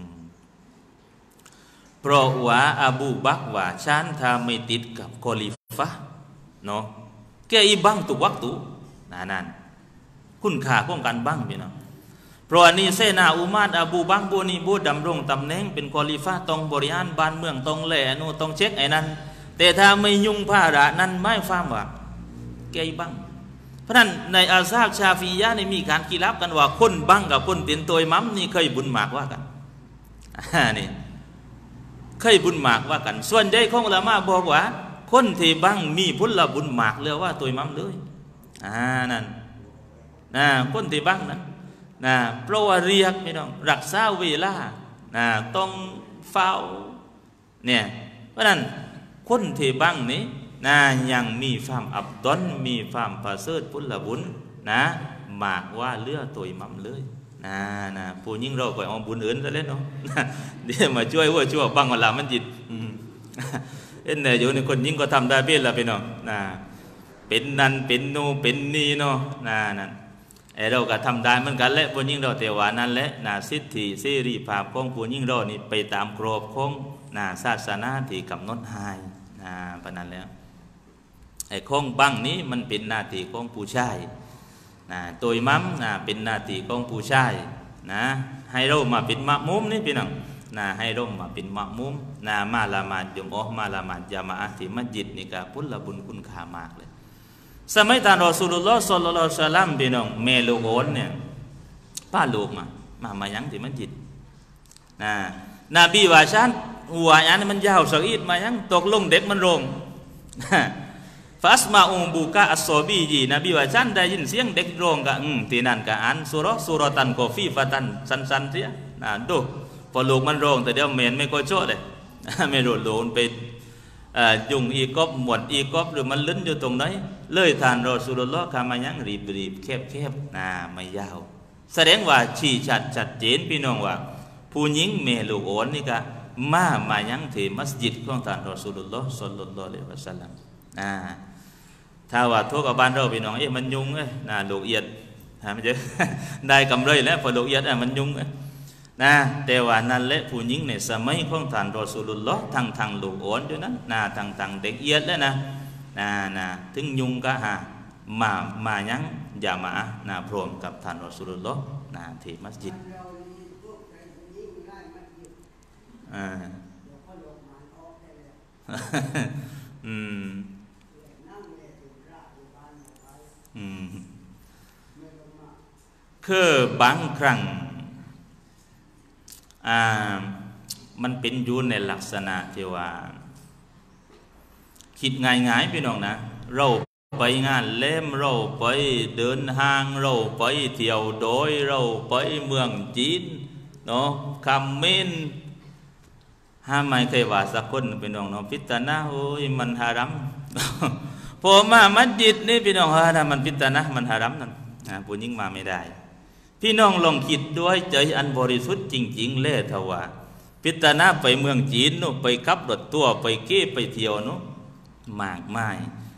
เพราะว่าอบูบักรว่าฉันถ้าไม่ติดกับคอลิฟะเนาะแกอีบังทุกวักตุนะนั่นคุณค่าของการบังพี่น้องเพราะนี่เสนาอุมาดอบูบักรบุนีบูดำรงตำแหน่งเป็นคอลิฟะต้องบริหารบ้านเมืองต้องแลนูต้องเช็คไอ้นั้นแต่ถ้าไม่ยุ่งภาระนั้นไม่ฟังว่าแกบังเพราะนั้นในอาซาบชาฟียะนี่มีการกีรับกันว่าคนบังกับคนเตียนตัวมัมนี่เคยบุญหมากว่ากันนี่เคยบุญหมากว่ากันส่วนใหญ่ของอุลามะบอกว่าคนที่บังมีพุทธบุญหมากเรียกว่าตัวมัมเลยอ่านั่นนะคนที่บังนั้นนะเพราะว่าเรียกไม่ต้องรักษาเวลานะต้องเฝ้าเนี่ยเพราะนั้นคนที่บังนี้นะยังมีความอับดอนมีความประเสริฐพุทธบุญนะหมากว่าเลือตัวมัมเลยนะนะผู้ยิ่งเราก็เอาบุญอื่นซะแล้วเนาะเดี๋ยวมาช่วยว่าช่วยบังเวลามันจิตเอ็นเนี่ยอยู่ในคนยิ่งก็ทำได้เบี้ยละไปเนาะนะเป็นนั่นเป็นโนเป็นนี่เนาะนะนั่นไอเราก็ทำได้เหมือนกันแหละผู้ยิ่งเราแต่ว่านั่นแหละนะสิทธิเสรีภาพของผู้ยิ่งเรานี่ไปตามกรอบของนะศาสนาที่กำหนดให้นะปนั้นแล้วไอ้ของบังนี้มันเป็นหน้าที่ของผู้ชายนะตัวมัมนะเป็นหน้าที่ของผู้ชายนะให้เรามาเป็นมะมุมนี่พี่น้องนะให้เรามาเป็นมะมุมนะมาละหมาดยมอห์มาละหมาดญะมาอะห์ที่มัสยิดนี่ก็พุทธบุญคุณค่ามากเลยสมัยท่านรอซูลุลลอฮ์ศ็อลลัลลอฮุอะลัยฮิวะซัลลัมพี่น้องแม่ลูกโอนเนี่ยป้าลูกมามามายังที่มัสยิดนะนบีว่าฉันหัวอันนี้มันยาวสักอีดมายังตกลงเด็กมันลงฟัสมาอุบุกะอัสซอบีจีนบีว่าฉันได้ยินเสียงเด็กร้องกะอืมที่นั่นกะอันสุรสุรตันกอฟีฟะตันสันๆเสียนะดูพอลูกมันร้องแต่เดี๋ยวเมนไม่ก็โจ้เลยไม่รู้โดนไปยุ่งอีกอบหมวดอีกอบหรือมันลิ้นอยู่ตรงไหนเลยทานรอสุลลอฮ์คามายังรีบรีบแคบแคบนะไม่ยาวแสดงว่าชี้ชัดชัดเจนพี่น้องว่าผู้หญิงเมลูกโอนนี่กะมามายังที่มัสยิดของท่านรอซูลุลลอฮ์ศ็อลลัลลอฮุอะลัยฮิวะซัลลัมอ่าถ้าว่าทุกข์กับบ้านเราพี่น้องเอ๊ะมันยุ่งเอ้ยนะลูกเอียดหาไม่เจอได้กำไรแล้วพอลูกเอียดอ่ะมันยุ่งเอ้ยนะแต่ว่านั่นแหละผู้หญิงในสมัยของท่านรอซูลุลลอฮ์ทางทางลูกโอนอยู่นั้นนะทางทางเด็กเอียดแล้วนะนะนะถึงยุ่งก็หามามายังอย่ามานะพร้อมกับท่านรอซูลุลลอฮ์นะที่มัสยิดอ่าอืมอืมคือบางครั้งอ่ามันเป็นอยู่ในลักษณะที่ว่าคิดง่ายๆพี่น้องนะเราไปงานเล่มเราไปเดินห้างเราไปเที่ยวโดยเราไปเมืองจีนเนาะคำเมนห้ามไม่เคยว่าสักคนพี่น้องเนาะพิจารณาโอ้ยมันฮารัมพอมามัสยิดนี่พี่น้องฮารัมมันพิจารณามันฮารัมนั่นผู้หญิงมาไม่ได้พี่น้องลองคิดด้วยใจอันบริสุทธิ์จริงๆเล่ทว่าพิจารณาไปเมืองจีนนู้ไปขับรถตัวไปเก้ไปเที่ยวนู้มากมาย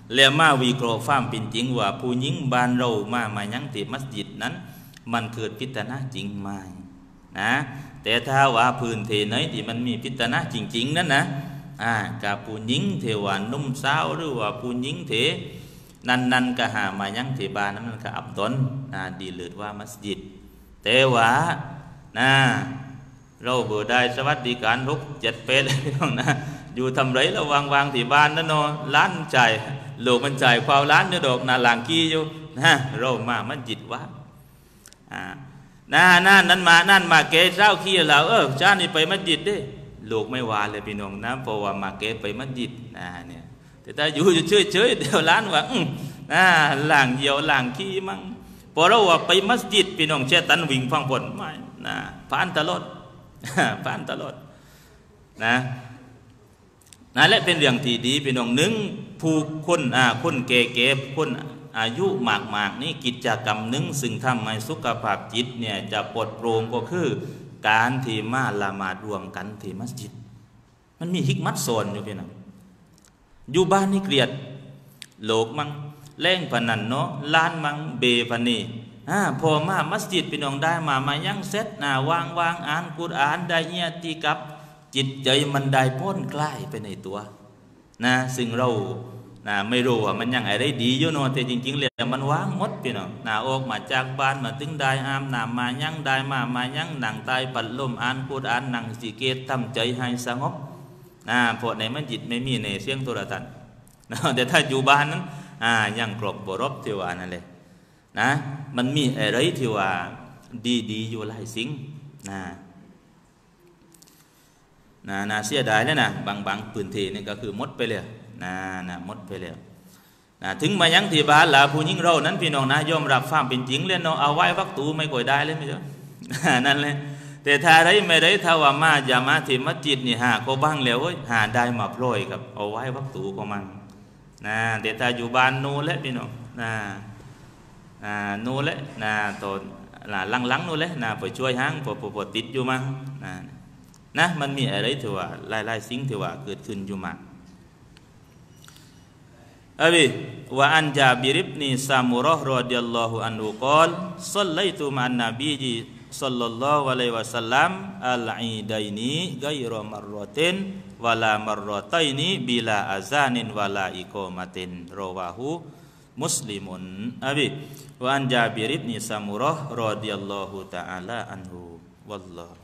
แล้วมาวิเคราะห์ความเป็นจริงว่าผู้หญิงบ้านเรามามายังที่มัสยิดนั้นมันเกิดพิจารณาจริงไหมนะแต่ถ้าว่าพื้นที่ไหนที่มันมีพิจารณาจริงๆนั้นนะอ่ากับผู้หญิงเทวานุ่มสาวหรือว่าผู้หญิงเทนั่นนั่นก็หามายังที่บ้านนั้นมันก็อับตนนะดีเลิศว่ามัสยิดแต่ว่านะเราเบื่อได้สวัสดิการทุกเจ็ดเป็ดพี่น้องนะอยู่ทำไรระวังวางที่บ้านนั่นเนาะล้านใจหลูกมันใจความล้านเนื้อดอกนาหลังกี้อยู่นะเรามามัสยิดวะอ่าน่านั่นนั่นมานั่นมาเกะเจ้าขี้เราเออชานี่ไปมัสยิดดิลูกไม่วาเลยพี่น้องนะเพราะว่ามาเกะไปมัสยิดนะเนี่ยแต่ถ้าอยู่เฉยเฉยเดี๋ยวล้านว่าอืมนะหลังเดียวหลังขี้มั่งพอเราว่าไปมัสยิดพี่น้องเชตันวิ่งฟังผลไม่นะผ่านตลอดผ่านตลอดนะนั่นแหละเป็นเรื่องที่ดีพี่น้องหนึ่งผู้คนอ่าคนเก๋ๆคนอายุมากๆนี่กิจกรรมหนึ่งซึ่งทำให้สุขภาพจิตเนี่ยจะปลอดโปร่งก็คือการที่มาละหมาดรวมกันที่มัสยิดมันมีฮิกมัตสอนอยู่พี่น้องอยู่บ้านนี่เกลียดโลกมังแรงพนันเนาะล้านมังเบพันนี่อ่าพอมามัสยิดพี่น้องได้มามายังเซตนะวางวางอ่านกุรอานได้เงียตีกับจิตใจมันได้พ้นคลายไปในตัวนะซึ่งเรานะไม่รู้ว่ามันยังอะไรดีอยู่เนาะแต่จริงๆเลยมันว่างหมดพี่น้องนะออกมาจากบ้านมาถึงได้อามน้ำมายังได้มามายังหนังตายปัดลมอ่านกุรอานหนังสีเกตทำใจให้สงบนะเพราะในมัสยิดไม่มีในเสียงโทรทัศน์นะแต่ถ้าอยู่บ้านนั้นอ่ายังกรบบรบที่ว่านั่นเลยนะมันมีอะไรที่ว่าดีๆอยู่หลายสิ่งนะนะน่าเสียดายแล้วนะบางบางพื้นที่นี่ก็คือหมดไปเลยนะนะหมดไปแล้วนะถึงมายังที่บ้านล่ะผู้หญิงเรานั้นพี่น้องนะยอมรับความเป็นจริงเล่นเนาะเอาไว้วักตูไม่ก่อยได้เลยไม่ใช่นั่นเลยแต่ถ้าไรไม่ได้ถ้าว่ามาอย่ามาที่มัสยิดนี่หาก็บ้างแล้วหาได้มาพลอยกับเอาไว้วักตูก็มันนะแต่ถ้าอยู่บ้านโน่นแหละพี่น้องนะอ่าโน่นแหละนะตอนหลังหลังโน่นแหละนะไปช่วยห้างพอพอพอติดอยู่มั้งนะนะมันมีอะไรที่ว่าหลายๆสิ่งที่ว่าเกิดขึ้นอยู่มากอะบีว่าอันจาบิริบนีซามุรอฮ์รอฎิยัลลอฮุอันฮุกอลศ็อลลัยตุมะอันนบีศ็อลลัลลอฮุอะลัยฮิวะซัลลัมอัลอีดัยนีกัยรอมัรรอตินวะลามัรรอตัยนีบิลาอาซานินวะลาอิกอมะตินรอวาฮูมุสลิมุนอะบีว่าอันจาบิริบนีซามุรอฮ์รอฎิยัลลอฮุตะอาลาอันฮุวัลลอฮุ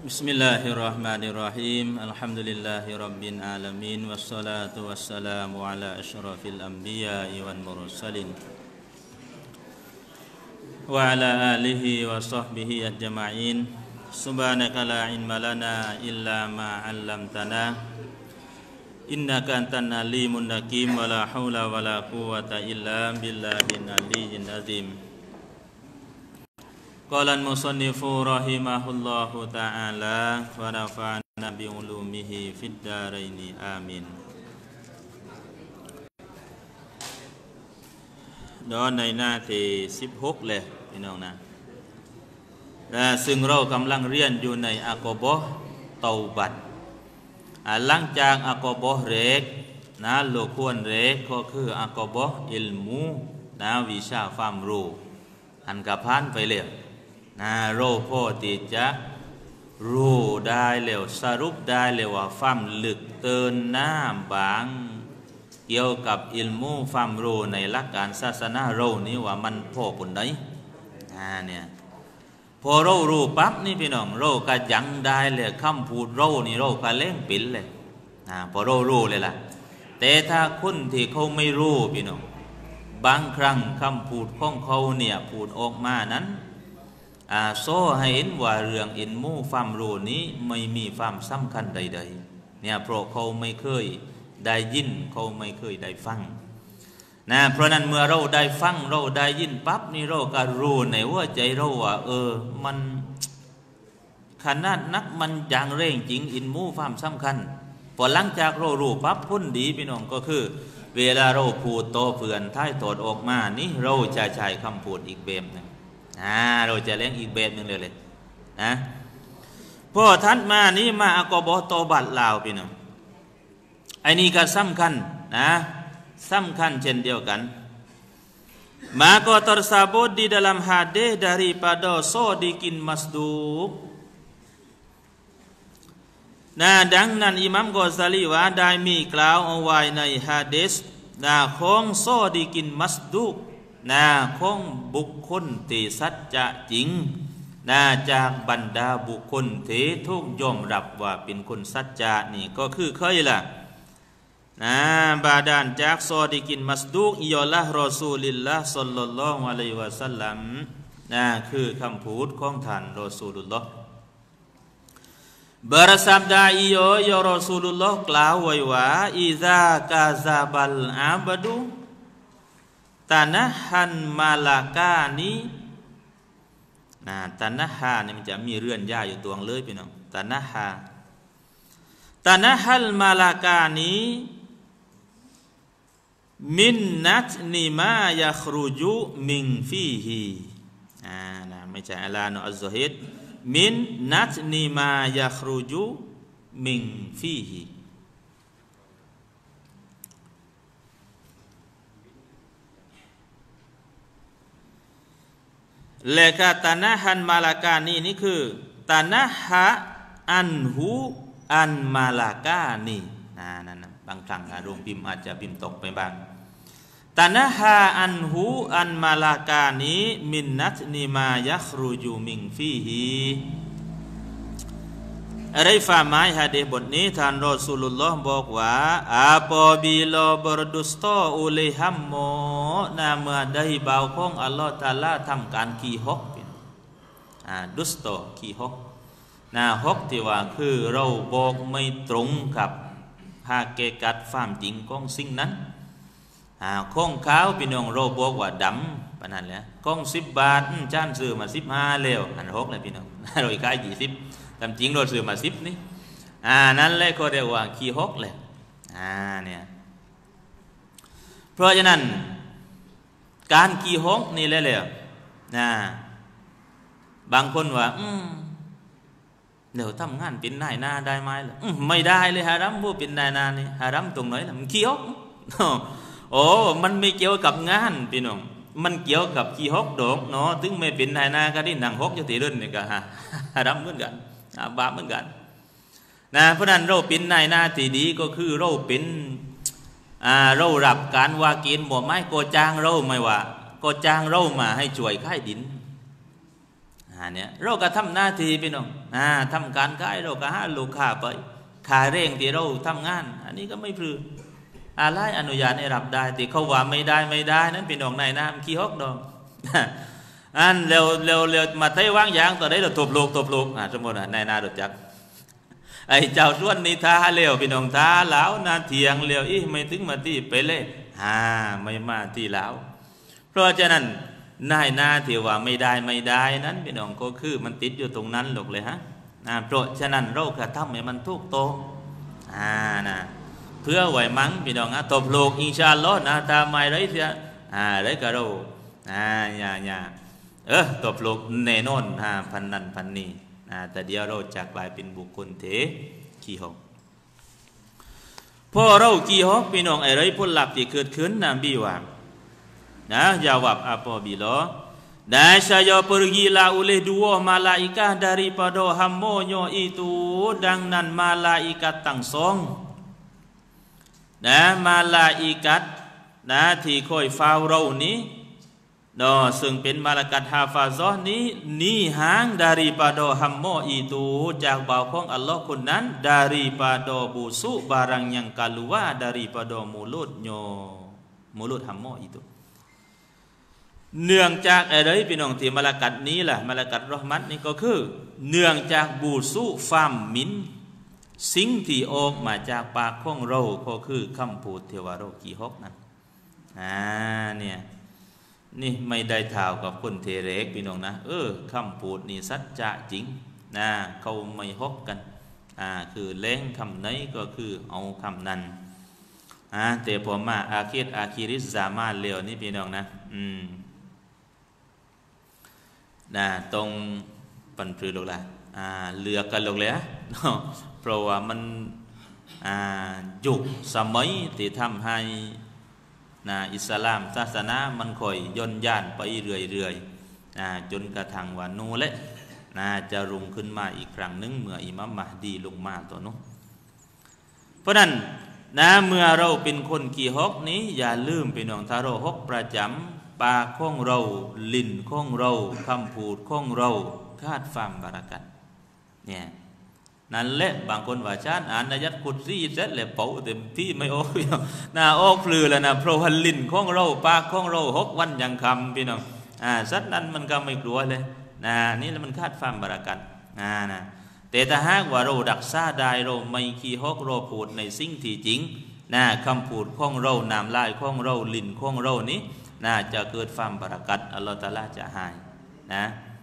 بسم الله الرحمن الرحيم الحمد لله رب العالمين والصلاة والسلام على أشرف الأنبياء والمرسلين وعلى آله وصحبه أجمعين سبحانك لا علم لنا إلا ما علمتنا إنك أنت العليم الحكيم ولا حول ولا قوة إلا بالله العلي العظيم قال المصنف رحمه الله تعالى ونفعنا بعلومه في الدارين آمينดอนในหน้าที่สิบหกเลยพี่น้องนะและซึ่งเรากำลังเรียนอยู่ในอักบะเตาบัตหลังจากอักบะเรกนะโลควรเรกก็คืออักบะอิลมูนะวิชาความรู้อันกับพันไปเลยนะเราพอที่จะรู้ได้แล้วสรุปได้แล้วว่าความลึกเตือนหน้าบางเกี่ยวกับอิลมูความรู้ในหลักการศาสนาเรานี่ว่ามันพอผลไหนอ่าเนี่ยพอเรารู้ปั๊บนี่พี่น้องเราก็ยังได้เลยคำพูดเรานี่เราก็เล่งปิ่นเลยอ่าพอเรารู้เลยล่ะแต่ถ้าคนที่เขาไม่รู้พี่น้องบางครั้งคำพูดของเขาเนี่ยพูดออกมานั้นอาโซให้เห็นว่าเรื่องอินมูความรู้นี้ไม่มีความสำคัญใดๆเนี่ยเพราะเขาไม่เคยได้ยินเขาไม่เคยได้ฟังนะเพราะนั้นเมื่อเราได้ฟังเราได้ยินปั๊บนี่เราก็รู้ในหัวใจเราว่าเออมันขนาดนักมันอย่างเร่งจริงอินมูความสำคัญพอหลังจากเรารู้ปั๊บพ้นดีพี่น้องก็คือเวลาเราพูดโตเพื่อนท้ายโตดออกมานี่เราจะใช้คำพูดอีกแบบหนึ่งอ่าเราจะเลี้ยงอีกแบบหนึ่งเลยเลยนะพอทัดมานี่มาอักบะโตบัตลาวพี่น้องไอ้นี่ก็สำคัญนะสำคัญเช่นเดียวกันmaka tersebut di dalam hadis daripada Shadiqin Masduq นะดังนั้นอิหมัมกอซาลีว่าได้มีกล่าวเอาไว้ในหะดีษนะของซอดีกินมัสดุกนะของบุคคลที่สัจจะจริงนะจากบรรดาบุคคลที่ทุกยอมรับว่าเป็นคนสัจจะนี่ก็คือใครล่ะนะบาดาลจากซอดีกินมัสดุกอิยอละรอซูลิลลาฮ์ศ็อลลัลลอฮุอะลัยฮิวะซัลลัมนะคือคำพูดของท่านรอซูลุลลอฮ์bersabda iyo ya Rasulullah กล่าวไว้ว่าอิซากาซาบัลอาบดุตานะฮันมาลากานีนะตานะฮาเนี่ยมันจะมีเรือนย่าอยู่ตัวเลยพี่น้องตานะฮาตานะฮัลมาลากานีมินนัตนิมายาครูจุมิงฟีฮีอ่านะไม่ใช่อัลลาโนอัลซอฮิดมินนัตนิมายาครูจุมิงฟีฮีและกาตานะฮันมาลากานีนี่คือตานะฮะอันหูอันมาลากานีนะนั่นบางครั้งโรงพิมพ์อาจจะพิมพ์ตกไปบ้างตานะฮะอันหูอันมาลากานีมินนัตนิมายาครูจุมิงฟีฮีอะไรฝ่าไม้ฮะดีบทนี้ท่านรอซูลุลลอฮ์บอกว่าapabila berdusta oleh hamba นะเมื่อได้บ่าวของอัลลอฮ์ตะอาลาทำการขี้ฮกอ่าดุสโตขี้ฮกนะฮกที่ว่าคือเราบอกไม่ตรงกับหากเกกัดความจริงของสิ่งนั้นอ่าของเขาพี่น้องเราบอกว่าดำปานนั้นแหละของสิบบาทจ้านซื้อมาสิบห้าแล้วอันฮกเลยพี่น้องเราอีกขายยี่สิบตามจริงเราซื้อมาสิบนี่อ่านั่นแหละก็เรียกว่าขี้ฮกเลยอ่าเนี่ยเพราะฉะนั้นการขี้ฮกนี่แหละเลยนะบางคนว่าอืมเดี๋ยวทำงานเป็นนายหน้าได้ไหมล่ะไม่ได้เลยฮารัมผู้เป็นนายหน้านี่ฮารัมตรงไหนล่ะมันขี้ฮกโอ้มันไม่เกี่ยวกับงานพี่น้องมันเกี่ยวกับขี้ฮกดอกเนาะถึงไม่เป็นนายหน้าก็ได้นั่งฮกอยู่ที่เรือนนี่ก็ฮารัมเหมือนกันบาปเหมือนกันนะเพราะนั้นเราเป็นนายหน้าที่ดีก็คือเราเป็นเรารับการว่ากินบ่ไม้ก็จ้างเราไม่ว่าก็จ้างเรามาให้ช่วยค่ายดิน เนี่ยเราก็ทำหน้าที่พี่น้องอ่าทำการขายเราก็หาลูกค้าไปขายเร่งที่เราทำงานอันนี้ก็ไม่พลืออะไรอนุญาตให้รับได้แต่เขาว่าไม่ได้ไม่ได้นั้นเป็นดอกในน้ำขี้ฮอกดองอันเร็วเร็วเร็วมาไต้ว่างยางต่อได้เราตบลูกตบลูกอ่าสมมติในนาดจักไอ้เจ้าส่วนนี้ท้าเร็วพี่น้องท้าแล้วนาเถียงเร็วอีไม่ถึงมาที่ไปเลยฮ่าไม่มาที่แล้วเพราะฉะนั้นนายนาที่ว่าไม่ได้ไม่ได้นั้นพี่น้องก็คือมันติดอยู่ตรงนั้นหรอกเลยฮะเพราะฉะนั้นเรากระทำให้มันถูกต้องอ่านะเพื่อไหวมั้งพี่น้องอ่ะตบลูกอินชาอัลลอฮ์นะตามไม่ไรเสียอ่าไรก็เราอ่าอย่าอย่าเออตบลูกแน่นอนอ่าพันนั้นพันนี้อ่าแต่เดี๋ยวเราจะกลายเป็นบุคคลเถขี้หกพอเราขี้หกพี่น้องไอ้ไรผลลัพธ์ที่เกิดขึ้นนบีว่านะjawab apabila dan saya pergilah oleh dua malaikat daripada hamba-Nya itu dengan malaikat tangsongนะมาลาอิกัตนะที่คอยเฝ้าเรานี้เนาะซึ่งเป็นมาลากัตฮาฟาซอนี้นี่หาง daripada hamba itu จากบ่าวของอัลลอฮ์คนนั้น daripada busuk barang yang keluar daripada mulutnya mulut hamba itu เนื่องจากอะไรพี่น้องที่มาลากัตนี้ล่ะมาลากัตรอห์มัตนี่ก็คือเนื่องจากบูซุฟามมินสิ่งที่ออกมาจากปากของเราก็คือคำพูดเทวาเรากี่ฮกนั้นอ่าเนี่ยนี่ไม่ได้ท่าวกับคนเทเรกพี่น้องนะเออคำพูดนี่สัจจะจริงนะเขาไม่ฮกกันอ่าคือเล้งคำไหนก็คือเอาคำนั้นอ่าแต่พอมาอาคิดอาคิริสามาเลวนี่พี่น้องนะอืมนะตรงปันปรือลกละอ่าเลือกกันลกเลยเพราะว่ามันยุคสมัยที่ทำให้นะอิสลามศาสนามันค่อยย่นย่านไปเรื่อยๆนะจนกระทั่งว่านูและนะจะรุ่งขึ้นมาอีกครั้งหนึ่งเมื่ออิหมัมมะฮดีลงมาตัวนู้นเพราะนั้นนะเมื่อเราเป็นคนกี่ฮกนี้อย่าลืมไปน้องถ้าเราฮกประจำปากของเราลิ้นของเราคำพูดของเราคาดฟามบารักัตเนี่ยนั่นแหละบางคนว่าชาติอ่านนายัดกุดซีเสร็จแล้วเป่าเต็มที่ไม่ออกพี่น้องน่าออกฟลือแล้วนะเพราะว่าลิ้นของเราปากของเราฮกวันยังคำพี่น้องอ่าสัตว์นั้นมันก็ไม่กลัวเลยนะนี่แล้วมันคาดฟามบารักัตนะนะแต่ถ้าหากว่าเราดักซาได้เราไม่ขี้ฮกเราพูดในสิ่งที่จริงนะคำพูดของเรานามลายของเราลิ้นของเรานี้น่าจะเกิดฟามบารักัตอัลลอฮฺตะอาลาจะให้นะ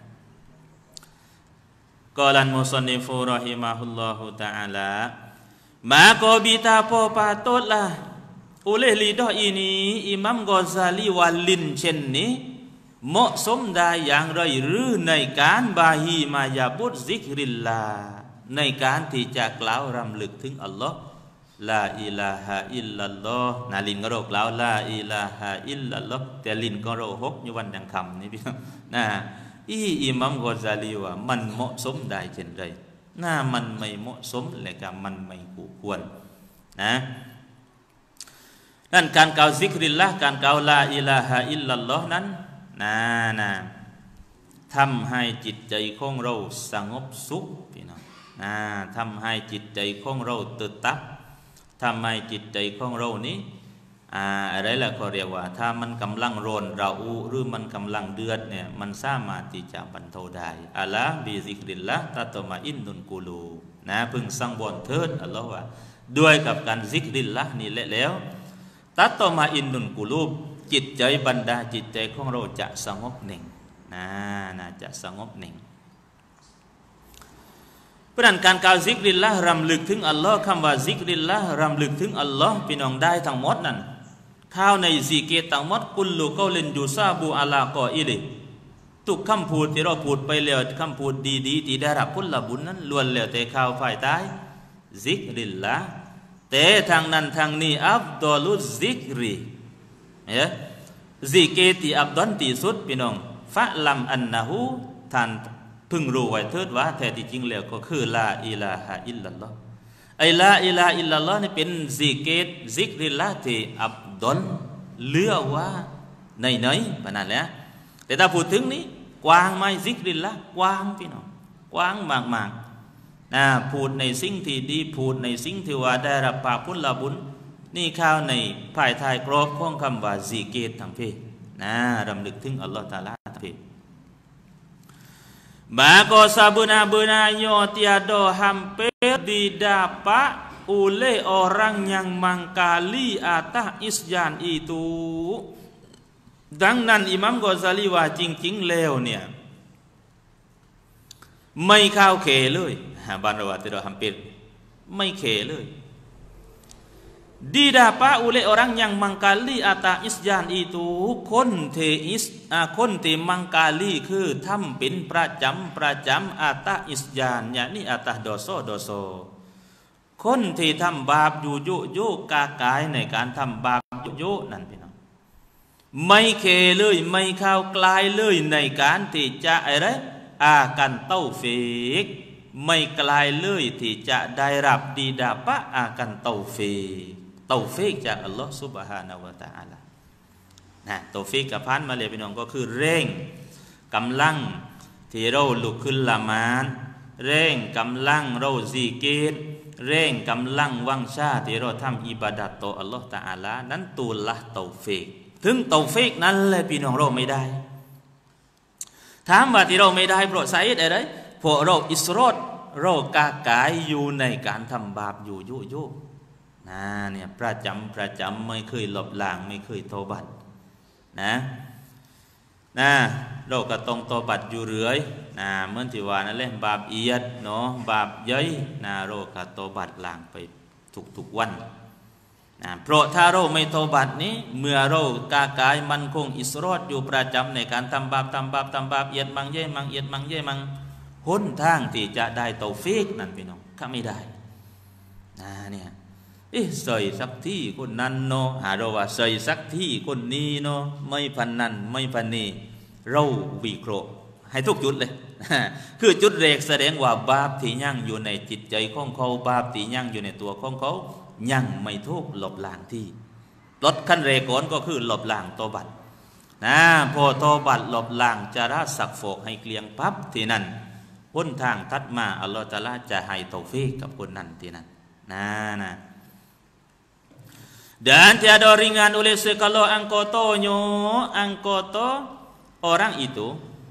กอลันมุสนิฟูรอฮิมะฮุลลอฮุตะอาลา maka betapa patutlah oleh lidah ini Imam Ghazali ว่าลิ้นเช่นนี้เหมาะสมได้อย่างไรหรือในการบาฮีมายาบุตซิกริลลาในการที่จะกล่าวรำลึกถึงอัลลอฮ์ลาอิลาฮะอิลลัลลอฮ์นาลินก็เรากล่าวลาอิลาฮะอิลลัลลอฮ์แต่ลินก็เราฮกอยู่วันดังคำนี่พี่นะอีอิหมัมกอซาลีว่ามันเหมาะสมได้เช่นไรน่ามันไม่เหมาะสมและก็มันไม่คู่ควรนะนั่นการกล่าวซิกริลละการกล่าวลาอิลาฮะอิลลัลลอฮ์นั้นนะนะทำให้จิตใจของเราสงบสุขพี่น้องนะทำให้จิตใจของเราตื่นตักทำให้จิตใจของเรานี้อะไรล่ะเขาเรียกว่าถ้ามันกำลังร้อนเราหรือมันกำลังเดือดเนี่ยมันสามารถที่จะบรรเทาได้อัลลอฮ์บิซิกริลละตัตมาอินนุนกูลูนะพึงสังวรเถิดอัลลอฮ์ว่าด้วยกับการซิกริลละนี่แหละแล้วตัตมาอินนุนกูลูจิตใจบรรดาจิตใจของเราจะสงบนิ่งนะนะจะสงบนิ่งเพราะนั้นการกล่าวซิกริลละรำลึกถึงอัลลอฮ์คำว่าซิกริลละรำลึกถึงอัลลอฮ์พี่น้องได้ทั้งหมดนั้นข้าวในซีเกตทั้งหมดกุลลูกเล่นยูซาบูอาลากออิลิทุกคำพูดที่เราพูดไปแล้วคำพูดดีๆที่ได้รับผลบุญนั้นล้วนแล้วแต่ข้าวฝ่ายใต้ซิกริลละแต่ทางนั้นทางนี้อัฟดอลุซิกรีเนี่ยซิเกตที่อับดอนที่สุดพี่น้องฟะลัมอันนะฮูท่านพึงรู้ไว้เถิดว่าแท้ที่จริงแล้วก็คือลาอิลาฮะอิลลัลลอฮ์ไอลาอิลาอิลลัลลอฮ์นี่เป็นซิกเกตซิกริลละที่อับดอนเลือว่าในไหนขนาดนี้แต่ถ้าพูดถึงนี้กว้างไหมซิกริลละกว้างพี่น้องกว้างมากๆนะพูดในสิ่งที่ดีพูดในสิ่งที่ว่าได้รับผลบุญนี่ข้าวในภายท้ายกรอบของคำว่าซีเกตทั้งเพนะรำลึกถึงอัลลอฮฺตะอาลาทั้งเพMaka sebenar-benarnya tiada hampir didapat oleh orang yang mengkali atas isyan itu. ดังนั้นอิหม่ามกอซาลีว่าจริงๆแล้วเนี่ยไม่เข้าเขเลยบ้านเราว่าtidak hampirไม่เขเลย didapat oleh orang yang mengkali atas isyan itu คนที่อิสคนที่มังกาลีคือทำเป็นประจำประจำอาตาอิสยานเนี่ยนี่อาตาโดโซโดโซคนที่ทำบาปอยู่ยุยุกากายในการทำบาปยุยุนั่นพี่น้องไม่เคเลยไม่เข้าใกล้เลยในการที่จะอะไรอากันเต้าฟิกไม่ไกลเลยที่จะได้รับดีดาปะอากันเต้าฟิกเต้าฟิกจากอัลลอฮฺซุบฮานะฮูวะตะอาลานะเต้าฟิกกับพันมาเลยพี่น้องก็คือเร่งกำลังที่เราลุกขึ้นละหมาดเร่งกำลังเราซิกิรเร่งกำลังวังชาที่เราทำอิบาดัตต่ออัลลอฮฺตะอาลานั้นตูละเต้าฟิกถึงเต้าฟิกนั้นเลยพี่น้องเราไม่ได้ถามว่าที่เราไม่ได้เพราะสาเหตุอะไรเพราะเราอิสรอดเรากากายอยู่ในการทำบาปอยู่ยุยุนะเนี่ยประจำประจำไม่เคยหลบหลางไม่เคยโตบัดนะนะเราก็ต้องโตบัดอยู่เรื่อยนะเหมือนที่ว่านั่นแหละบาปเอียดเนาะบาปเย้ยนะเราก็โตบัดหลางไปทุกๆวันนะเพราะถ้าเราไม่โตบัดนี้เมื่อเรากากายมันคงอิสรอดอยู่ประจำในการทำบาปทำบาปทำบาปเอียดมังเย่มังเอียดมังเย่มังหนทางที่จะได้เตาฟิกนั่นพี่น้องข้าไม่ได้นะเนี่ยเอ๊ะใส่สักที่คนนั้นเนาะหาเราว่าใส่สักที่คนนี้เนาะไม่พันนั้นไม่พันนี้เราวิเคราะห์ให้ทุกจุดเลย คือจุดแรกแสดงว่าบาปที่ยั่งอยู่ในจิตใจของเขาบาปที่ยั่งอยู่ในตัวของเขายังไม่ทุกหลบหลางที่ลดขั้นเรก่อนก็คือหลบหลางโตบัดนะพอโตบัดหลบหลางจะราสักโฟกให้เกลียงปั๊บที่นั่นพ้นทางทัดมาอัลลอฮฺตะอาลาจะให้เตาฟิกกับคนนั้นที่นั่นนะนะ dan tiada ringan oleh segala angkotonyo angkoto orang itu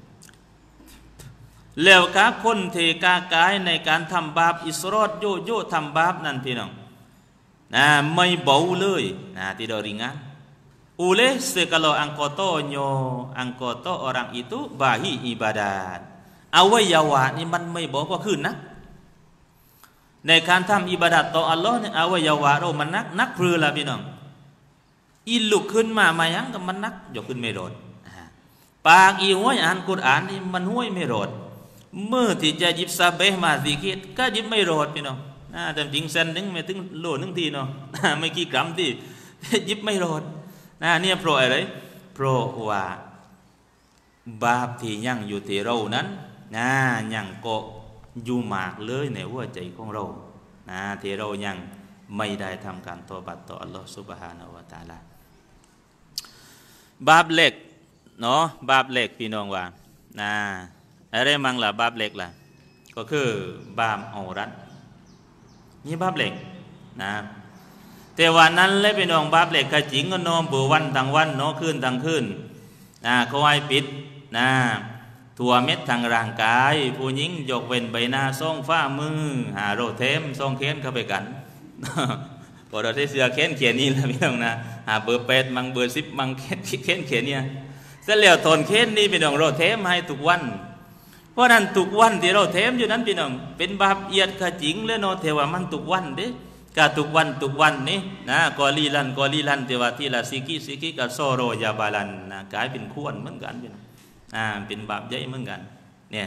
แล้วก็คนที่กากายในการทำบาปอิสรอดโยโย่ทำบาปนั่นพี่น้องนะไม่เบาเลยนะ tidak ringan oleh segala angkotonyo angkoto orang itu bahi ibadat อวัยวะนี่มันไม่บอกว่าคือนักในการทำอิบาดัตต่ออัลลอฮ์เนี่ยอวัยวะเรามันนักนักพรือละพี่น้องอีลุกขึ้นมามายังกับมันนักยกขึ้นไม่รอดปากอีห้วยอ่านกุรอานนี่มันห้วยไม่รอดเมื่อที่จะหยิบซาเบห์มาซิกิดก็หยิบไม่รอดพี่น้องนะแต่จริงเซนนึงไม่ถึงโลนึงทีเนาะไม่กี่กรัมที่หยิบไม่รอดนะเนี่ยเพราะอะไรเพราะว่าบาปที่ยังอยู่ที่เรานั้นนะยังก็อยู่มากเลยในหัวใจของเรานะที่เรายังไม่ได้ทำการตอบัตต่ออัลลอฮฺซุบฮานะฮูวะตะอาลาบาปเล็กเนาะบาปเล็กพี่น้องว่านะอะไรมั่งล่ะบาปเล็กล่ะก็คือบาปเอารัดนี่บาปเล็กนะแต่วันนั้นเลยพี่น้องบาปเล็กกะจิงก็นอนเบื่อวันทั้งวันเนาะคืนทั้งคืนนะเขาให้ปิดนะทั่วเม็ดทางร่างกายผู้หญิงยกเว้นใบหน้าส่องฟ้ามือหาโรเทมส่องเค้นเข้าไปกันพอเราได้เสือเค้นเขียนนี่แล้วพี่น้องนะหาเบอร์แปดมังเบอร์สิบมังเค้นเค้นเขียนเนี่ยเสร็จแล้วทนเค้นนี่พี่น้องโรเทมให้ทุกวันเพราะนั้นทุกวันที่เราเทมอยู่นั้นพี่น้องเป็นบาปเอียดขจิงแล้วเนาะเทว่ามันทุกวันเด้กะทุกวันทุกวันนี่นะกอลีลันกอลีลันเทว่าที่ละซิกิซิกิกับโซโรยาบาลันนะกลายเป็นข้วนเหมือนกันพี่น้องอ่าเป็นบาปใหญ่เหมือนกันเนี่ย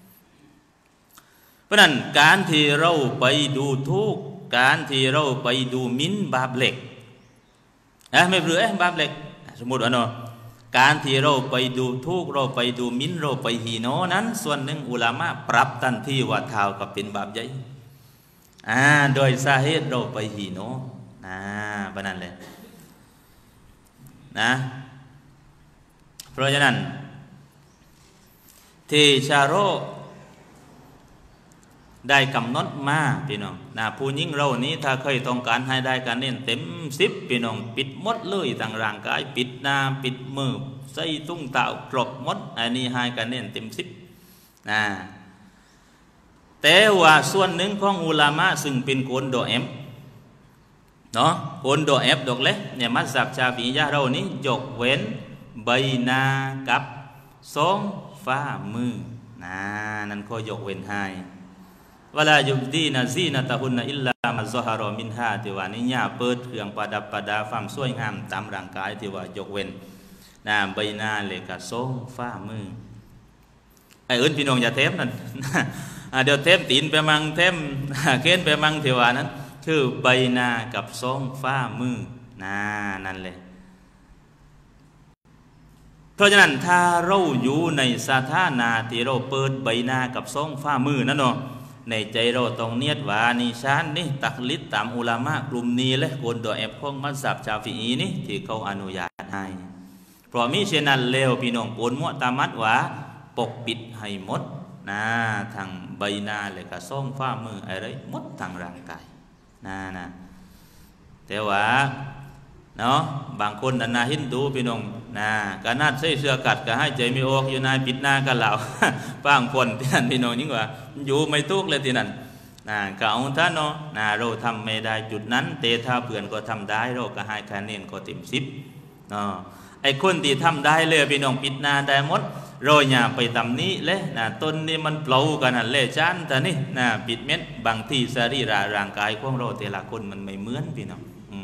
เพราะนั้นการที่เราไปดูทุกการที่เราไปดูมิ้นบาปเล็กนะไม่เปลือยบาปเล็กสมมติว่าเนาะการที่เราไปดูทุกเราไปดูมิ้นเราไปหีโนนั้นส่วนหนึ่งอุลามะปรับทันทีว่าเท้ากับเป็นบาปใหญ่อ่าโดยสาเหตุเราไปหีโนนะเพราะนั้นเลยนะเพราะฉะนั้นที่ชาโรได้กำหนดมาพี่น้องนะผู้หญิงเรานี้ถ้าเคยต้องการให้ได้การเน้นเต็มสิบพี่น้องปิดหมดเลยต่างร่างกายปิดหน้าปิดมือใส่ตุ้งเต่ากรบหมดอันนี้ให้การเน้นเต็มสิบนะแต่ว่าส่วนหนึ่งของอุลามะซึ่งเป็นคนโดเอฟเนาะคนโดเอฟดอกเล็กเนี่ยมัสยิดชาฟียะเรานี้ยกเว้นใบหน้ากับสองฝ่ามือนะนั่นก็ยกเว้นให้เวลายุบดีนะซีนะตะหุนนะอิลลามัซฮารอมินฮาที่ว่านี่ญาเปิดเครื่องประดับประดาความสวยงามตามร่างกายที่ว่ายกเว้นนะใบหน้าเลยกับสองฝ่ามือไอ้อื่นพี่น้องอย่าเทมนั่นเดี๋ยวเทมตีนไปมังเทมเค้นไปมังที่ว่านั้นคือใบหน้ากับสองฝ่ามือนะนั่นเลยเพราะฉะนั้นถ้าเราอยู่ในสถานะที่เราเปิดใบหน้ากับสองฝ่ามือนั่นเนาะในใจเราต้องเนียดว่านิชานนี่ตักลิดตามอุลามะกลุ่มนี้และคนตัวแอบของมัสยิดชาฟีอีนี่ที่เขาอนุญาตให้เพราะมิเช่นนั้นเลวพี่น้องคนมุตามัดว่าปกปิดให้หมดนะทางใบหน้าเลยกับสองฝ่ามืออะไรหมดทางร่างกายนะนะแต่ว่าเนาะบางคนนาฮินดูพี่น้องนะก็น่าใส่เสื้อกัดก็ให้ใจไม่ออกอยู่นายปิดหน้ากันเหล่าบางคนที่นั่นพี่น้องยิ่งว่าอยู่ไม่ทุกเลยที่นั่นนะก็เอาท่านเนาะนะเราทำไม่ได้จุดนั้นเตถ้าเพื่อนก็ทำได้เราก็ให้คะแนนก็เต็มสิบเนาะไอ้คนที่ทำได้เลยพี่น้องปิดหน้าได้หมดเราอย่าไปทำนี้เลยนะต้นนี้มันเปล่ากันนั่นเลยจานแต่นี่นะปิดเม็ดบางที่สรีระร่างกายของเราแต่ละคนมันไม่เหมือนพี่น้อง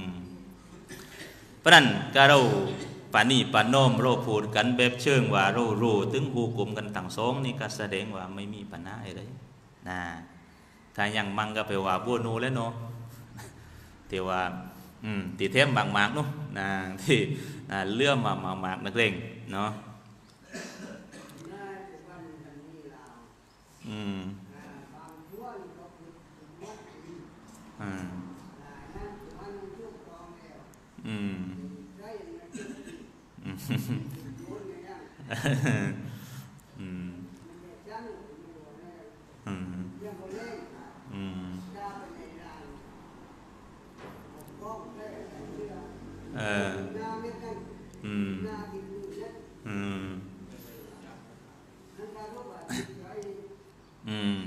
เพราะนั้นก็เราปานี่ปานโนมเราพูดกันแบบเชิงว่าเรารู้ถึงหูกลุ่มกันต่างสองนี่ก็แสดงว่าไม่มีปัญหาอะไรนะถ้ายังมั่งก็ไปว่าบัวนูแล้วเนาะแต่ว่าอืมตีเทมบางมากเนาะนะที่เลื่อมมามามากนักเลงเนาะอืมอืมอืมอืมอืมอืมอืมเอออืมอืมอืม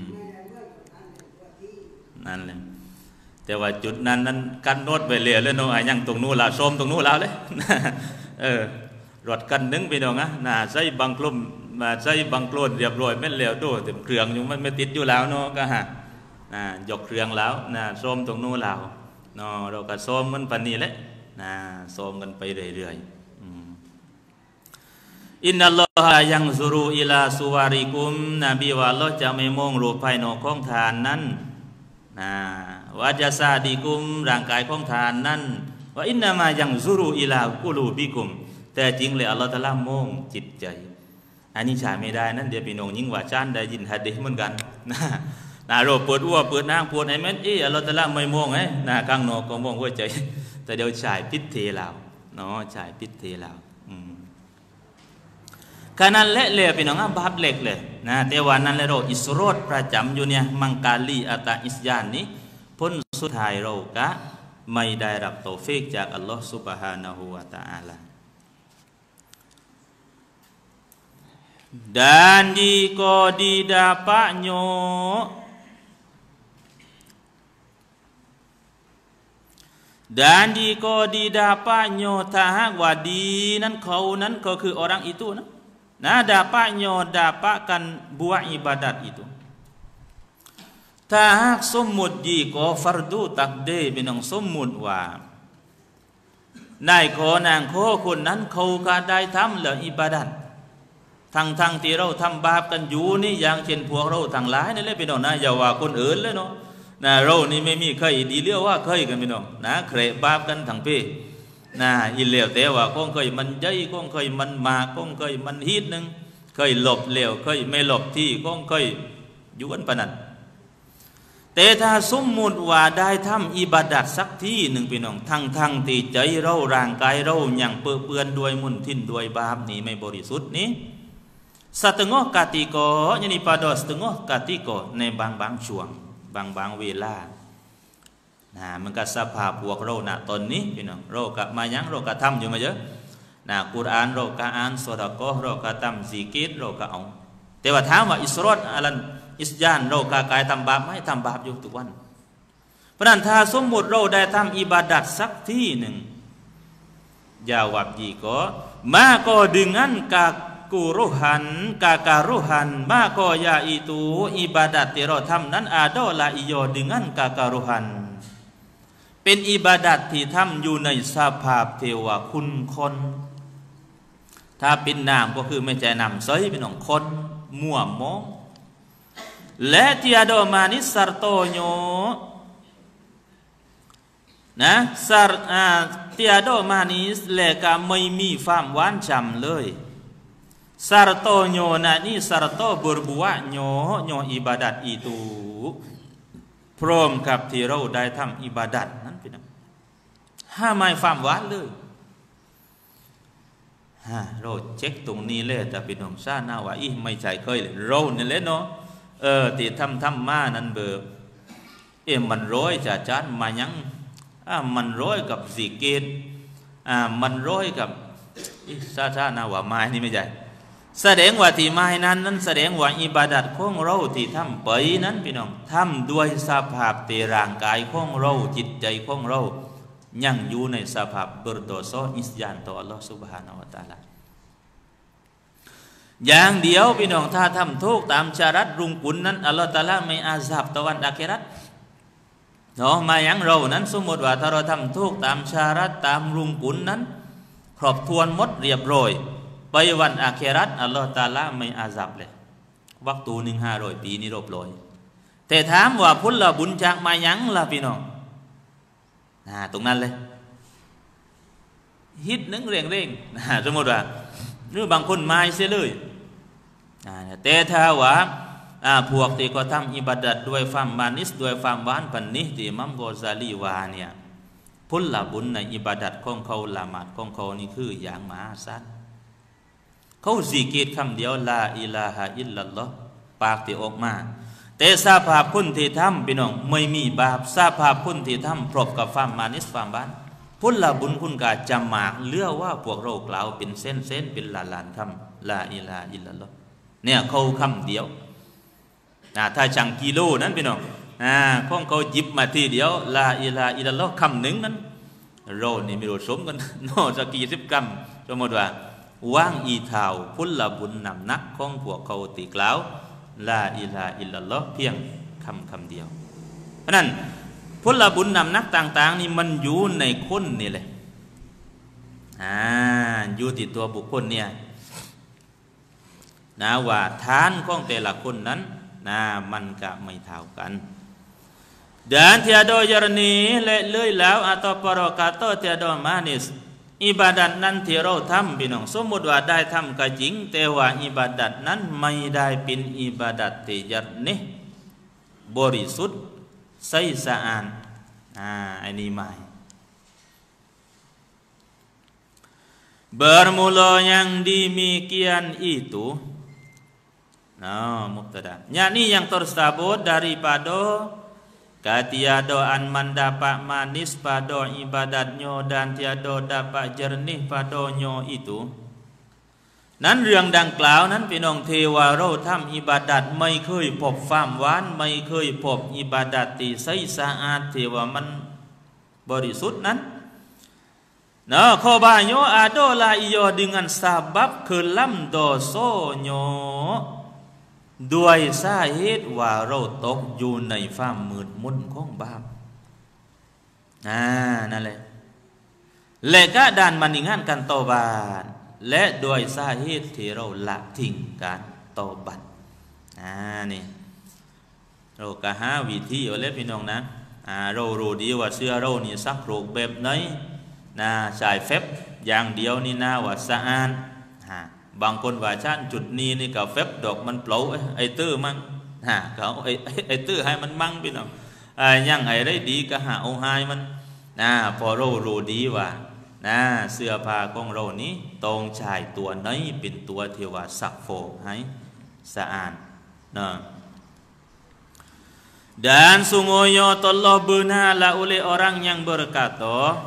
นั่นเลยแต่ว่าจุดนั้นนั้นกันโนดไปเรียเลยเนาะยังตรงนู้นละส้มตรงนู้นแล้วเลยเออรถกันนึงไปดองนะน่ะใส่บางกลุ่มมาใส่บางกลุ่มเรียบร้อยไม่เหลวดูเต็มเครื่องอยู่มันไม่ติดอยู่แล้วเนาะก็ฮะน่ะยกเครื่องแล้วน่ะส้มตรงนู้นแล้วเนาะเราก็ส้มมันปานนี้แหละน่ะส้มกันไปเรื่อยๆอินนัลลอฮะยังซุรูอิลาสุวาริกุมนบีว่าอัลเลาะห์จะไม่มองรูปภายนอกของทานนั้นนะวาจาซาดีกุมร่างกายของทานนั้นว่าอินนามายังซุรูอิลากุลูบิกุมแต่จริงเลยอัลลอฮฺตะอาลามองจิตใจอันนี้ใช้ไม่ได้นั่นเดี๋ยวพี่น้องยิ่งว่าจานได้ยินหะดีษเหมือนกันนะนะเราเปิดอ้วเปิดนางปวดไอ้แม่เอออัลลอฮฺตะอาลาไม่มองไอ้นะข้างนอกก็มองหัวใจแต่เดี๋ยวใช้พิษเทลาวเนาะใช้พิษเทลาวการนั้นเละเลยพี่น้องบาปเล็กเลยนะแต่วันนั้นเราอิสโรดประจำอยู่เนี่ยมังกาลีอัตอิสยานนี้พ้นสุดท้ายเราก็ไม่ได้รับตอฟิกจากอัลลอฮฺซุบฮานะฮูวะตะอาลา dan jika didapatnya dan jika didapatnyaถ้าหากว่าดีนั้นเขานั้นก็คือ orang itu นะนะ dapatnya dapatkan buat ibadat itu ถ้าหากสมมุติดีก็fardu takdir เป็นองสมมุติว่านายขอนางขอคนนั้นเขาก็ได้ทำเหลืออิบาดัตทั้งทั้งที่เราทำบาปกันอยู่นี่อย่างเช่นพวกเราทั้งหลายนี่แหละพี่น้องนะอย่าว่าคนอื่นเลยเนาะนะเรานี่ไม่มีใครดีเรียกว่าเคยกันพี่น้องนะเคยบาปกันทั้งปีนะอิเลวแต่ว่าคงเคยมันใจคงเคยมันมาคงเคยมันฮิตนึงเคยหลบเลวเคยไม่หลบที่คงเคยอยู่กันปะนั้นแต่ถ้าสมมุติว่าได้ทำอิบาดัตสักที่หนึ่งพี่น้องทั้งทั้งที่ใจเราร่างกายเราอย่างเปื้อนเปื้อนด้วยมุนทินด้วยบาปนี้ไม่บริสุทธิ์นี้setengah ketika yani pada setengah ketika ในบางบางช่วงบางบางเวลานะมันก็สภาพพวกเราณตอนนี้พี่น้องเราก็มายังเราก็ทำอยู่มาเยอะนะกุรอานเราก็อ่านซอดะกอฮ์เราก็ทำซิกิรเราก็เอาแต่ว่าถามว่าอิสรอดอะไรอิสยานเราก็กายทำบาปไม่ทำบาปอยู่ทุกวันเพราะนั้นถ้าสมมติเราได้ทำอิบาดัตสักที่หนึ่งjawab jika maka dengan kakuruhan kakaruhan maka yaitu ibadatที่เราทำนั้น adalah iyo dengan kakaruhan เป็นอิบาดัตที่ทำอยู่ในสภาพเทวะคุณคนถ้าเป็นนามก็คือไม่ใช่นามเสยเป็นของคนมั่วโมงและtiada manis sartonyoนะสารเตียโดมานิสเลกาไม่มีความหวานฉ่ำเลยสารโตโยนะนี่สารโตบรบัวโยโยอิบาดัตอีตูพร้อมกับที่เราได้ทำอิบาดัตนั้นพี่น้องห้าไม่ความหวานเลยฮะเราเช็คตรงนี้เลยแต่พี่น้องทราบนะว่าอีไม่ใช่เคยเราเนี่ยเลยเนาะเออที่ทำทำมานั้นเบอร์เอ็มมันร้อยจะจานมายังอ่ามันร้อยกับสีเกตอ่ามันร้อยกับอิสาชานาว่าไม้นี่ไม่ใช่แสดงว่าที่ไม้นั้นนั้นแสดงว่าอิบาดัตของเราที่ทำไปนั้นพี่น้องทำด้วยสภาพเตร่างกายของเราจิตใจของเรายังอยู่ในสภาพเบอร์โดโซอิสยานต่ออัลลอฮฺซุบฮานะฮูวะตะอาลาอย่างเดียวพี่น้องถ้าทำทุกตามชารัตรุงกุลนั้นอัลลอฮฺตะอาลาไม่อาซาบตะวันอาคิรัตเนาะมาอย่างเรานั้นสมมติว่าถ้าเราทำทุกตามชารัตตามรุงกุลนั้นครบถ้วนหมดเรียบร้อยไปวันอาคิรัตอัลลอฮฺตะอาลาไม่อาซับเลยวักตูหนึ่งห้าร้อยปีนี้รบร้อยแต่ถามว่าพุทธบุญจากมาอย่างล่ะพี่น้องนะตรงนั้นเลยฮิตนึงเร่งเร่งนะสมมติว่าหรือบางคนไม่เสียเลยนะแต่ถ้าว่าพวกที่ก็ทำอิบาดัตด้วยความมานิสด้วยความหวานพันนี้ที่มัมโกซาลีวาเนี่ยพุทธบุญในอิบาดัตของเขาละหมาดของเขานี่คืออย่างมหาศาลเขาซิกรคำเดียวลาอิลาฮะอิลลัลลอฮ์ปากที่ออกมาแต่สภาพคนที่ทำพี่น้องไม่มีบาปสภาพคนที่ทำพรบกับความมานิสความหวานพุทธบุญคุณกาจำหมากเลือว่าพวกเรากล่าวเป็นเส้นเส้นเป็นล้านล้านคำลาอิลาฮะอิลลัลลอฮ์เนี่ยเขาคำเดียวถ้าจังกิโลนั้นพี่น้องของเขาจิบมาทีเดียวลาอิลาอิลลัลลอฮ์คำหนึ่งนั้นเรานี่ไม่รู้สมกันโน่สักกี่สิบกรัมสมมติว่าว่างอีเท่าพุทธบุญนำนักของพวกเขาตีกล่าวลาอิลาอิลลัลลอฮ์เพียงคำคำเดียวเพราะนั้นพุทธบุญนำนักต่างๆนี่มันอยู่ในคนนี่แหละอ่าอยู่ที่ตัวบุคคลเนี่ยนะว่าฐานของแต่ละคนนั้นนะมันก็ไม่เท่ากันdan tiada jernih และเลยแล้วอัตปรกาโต tiada manis อิบาดัตนั้นที่เราทำพี่น้องสมมติว่าได้ทำก็จริงแต่ว่าอิบาดัตนั้นไม่ได้เป็นอิบาดัตที่jernihบริสุทธิ์ใสสะอาดอ่าอันนี้ไม่ bermula yang demikian itu nah mubtada yakni yang tersebut daripada ketiadaan mendapat manis pada ibadatnya dan tiada dapat jernih padanya itu นั้นเรื่องดังกล่าวนั้นพี่น้องเทวาเราทำอิบาดัตไม่เคยพบความหวานไม่เคยพบอิบาดัตที่ใสสะอาดที่ว่ามันบริสุทธิ์นั้นนะข้อบาโยอาโดลาอิโย dengan sebab kelam dosanyo ด้วยสาเหตุว่าเราตกอยู่ในความมืดมนของบาปอ่านั่นแหละและก็ด้านมันงานกันตอบานและด้วยสาเหตุที่เราละทิ้งการตอบัตอ่านี่เราก็หาวิธีเอาเลยพี่น้องนะอ่าเรารู้ดีว่าเสื้อเรานี่ซักโรคแบบไหนนะใช้เฟบอย่างเดียวนี่นะว่าสะอาดฮะบางคนว่าชั้นจุดนี้นี่กับเฟบดอกมันเปล่าไอ้ตื้อมั่งฮะเขาไอ้ไอ้ตื้อให้มันมั่งพี่น้องไอ้ยังไอ้ได้ดีก็หาเอาให้มันนะพอเรารู้ดีว่านะเสื้อผ้าของเรานี้ตรงชายตัวไหนเป็นตัวที่ว่าสักโฟให้สะอาดนะ Dan sungguhnya Allah benar oleh orang yang berkata,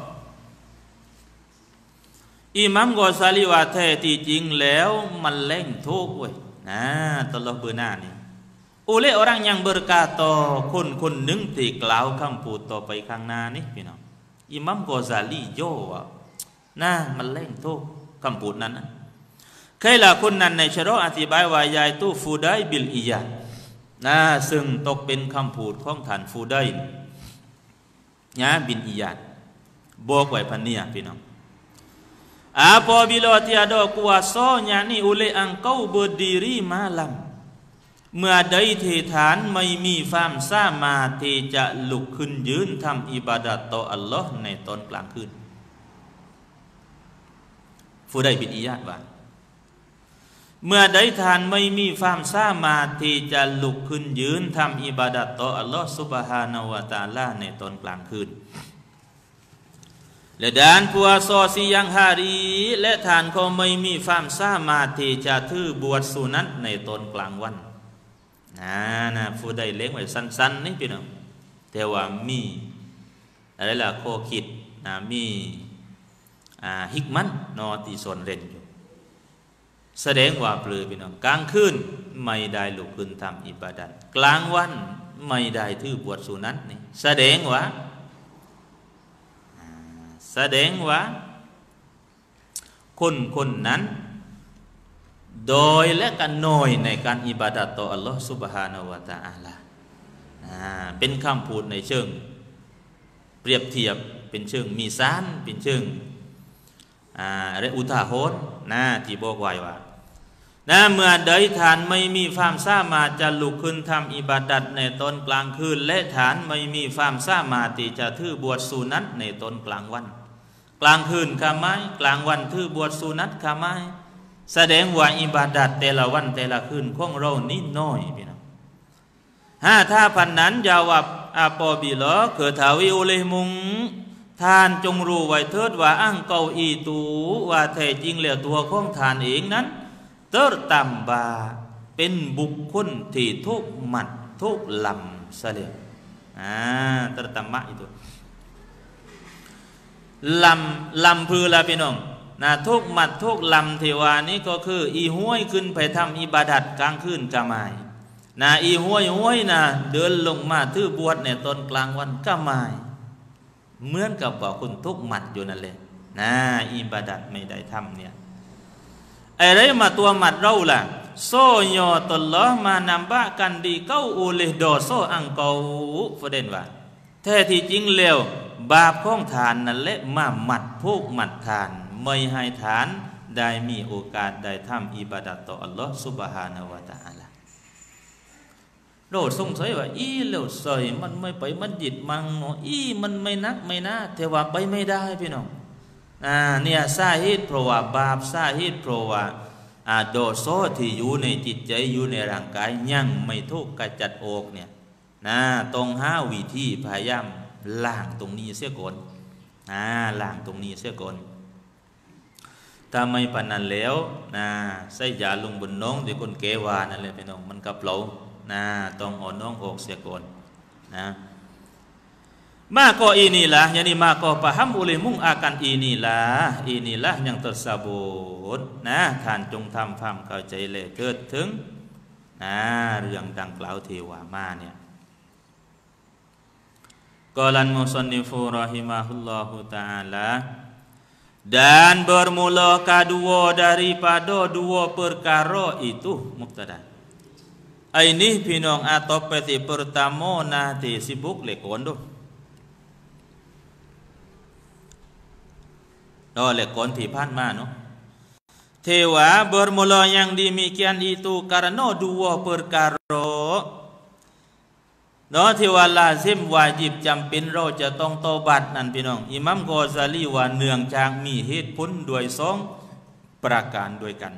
Imam Ghazali ว่าแท้ที่จริงแล้วมันเล่งทุกข์เว้ยนะตลอดเบอร์หน้านี่ oleh orang yang berkata คนคนหนึ่งที่กล่าวคำพูดต่อไปข้างหน้านี่พี่น้องอิหม่ามกอซาลีโย่ว่านะมันเล่งทุกข์คำพูดนั้นนะใครล่ะคนนั้นในชะรออธิบายว่ายายตู้ฟูไดบิลอียาดนะซึ่งตกเป็นคำพูดของท่านฟูไดนะบินอียาดบอกไว้พันเนี่ยพี่น้อง apabila tiada kuasanya ni oleh engkau berdiri malam เมื่อใดที่ฐานไม่มีความสามารถที่จะลุกขึ้นยืนทำอิบาดะห์ต่ออัลลอฮ์ในตอนกลางคืนฟูไดบินอียาดว่าเมื่อใดฐานไม่มีความสามารถที่จะลุกขึ้นยืนทำอิบาดะห์ต่ออัลลอฮ์ซุบฮานะฮูวะตะอาลาในตอนกลางคืนและด้านผู้อาซอซียังฮารีและทานก็ไม่มีความสามารถที่จะถือบวชสุนัตในตอนกลางวันนะนะผู้ใดเลี้ยงไว้สั้นๆนี่พี่น้องแต่ว่ามีอะไรล่ะข้อคิดนะมีอ่าฮิกมันนอตีส่วนเล่นอยู่แสดงว่าเปลือยพี่น้องกลางคืนไม่ได้ลุกขึ้นทำอิบาดะห์กลางวันไม่ได้ถือบวชสุนัตนี่แสดงว่าแสดงว่าคนคนนั้นโดยและกันน้อยในการอิบาดะห์ต่ออัลลอฮฺซุบฮานะฮูวะตะอาลาเป็นคำพูดในเชิงเปรียบเทียบเป็นเชิงมีซานเป็นเชิงอะไรอุทาหรณ์นะที่บอกไว้ว่านะเมื่อใดฐานไม่มีความสามารถจะลุกขึ้นทำอิบาดะห์ในตอนกลางคืนและฐานไม่มีความสามารถที่จะถือบวชสุนัตในตอนกลางวันกลางคืนข้าไม้กลางวันถือบวชสุนัตข้าไม้แสดงว่าอิบาดะห์แต่ละวันแต่ละคืนของเรานี่น้อยพี่น้องฮะถ้าพันนั้นจาวบอาปอบิลอเกิดทาวิอุเลมุงท่านจงรู้ไว้เถิดว่าอังเกาอีตูว่าแท้จริงแล้วตัวของท่านเองนั้นเตอร์ตัมบาเป็นบุคคลที่ทุกหมัดทุกลำเสลียอ่าเตอร์ตัมมะituลำลำพือละพี่น้องนะทุกหมัดทุกลำเทวานี้ก็คืออีห้วยขึ้นไปทำอิบาดัตกลางคืนกะมายนะอีห้วยห้วยนะเดินลงมาถือบวชในตอนกลางวันกะมายเหมือนกับว่าคุณทุกหมัดอยู่นั่นแหละนะอิบาดัตไม่ได้ทำเนี่ยอะไรมาตัวหมัดเราล่ะโซโยตลลอมานำบะกันดีเก้าอูเลโดโซอังเกาฟเดนว่าแท้ที่จริงแล้วบาปของทานนั่นแหละมาหมัดพวกหมัดทานไม่ให้ทานได้มีโอกาสได้ทำอิบาดะห์ต่ออัลลอฮฺซุบฮานะฮูวะตะอาลาเราสงสัยว่าอีแล้วใส่มันไม่ไปมัสยิดมังเนาะอีมันไม่นักไม่นะแต่ว่าไปไม่ได้พี่น้องอ่าเนี่ยสาเหตุเพราะว่าบาปสาเหตุเพราะว่าอ่าโดโซที่อยู่ในจิตใจอยู่ในร่างกายยังไม่ถูกกระจัดออกเนี่ยนะต้องหาวิธีพยายามล้างตรงนี้เสียก่อนอ่าล้างตรงนี้เสียก่อนถ้าไม่ปานนั้นแล้วนะใส่ยาลงบนน้องที่คนเกวานั่นแหละพี่น้องมันกับเรานะต้องอ่อนน้องออกเสียก่อนนะmaka inilah yani maka paham oleh mung akan inilah inilah yang tersebut นะท่านจงทำความเข้าใจเลยเกิดถึงนะเรื่องดังกล่าวที่ว่ามาเนี่ยqalan musannifu rahimahullahu taala dan bermula kedua daripada dua perkara itu mubtada ini พี่น้องอาตบไปที่ pertama nahที่sibuk lekon tu Oh lekonที่ผ่านมาเนาะเทวา bermula yang demikian itu karena dua perkara เนาะที่ว่าลาซิมวาญิบจำเป็นเราจะต้องตอบัตนั่นพี่น้องอิหมัมกอซาลีว่าเนื่องจากมีเหตุผลด้วยสองประการด้วยกัน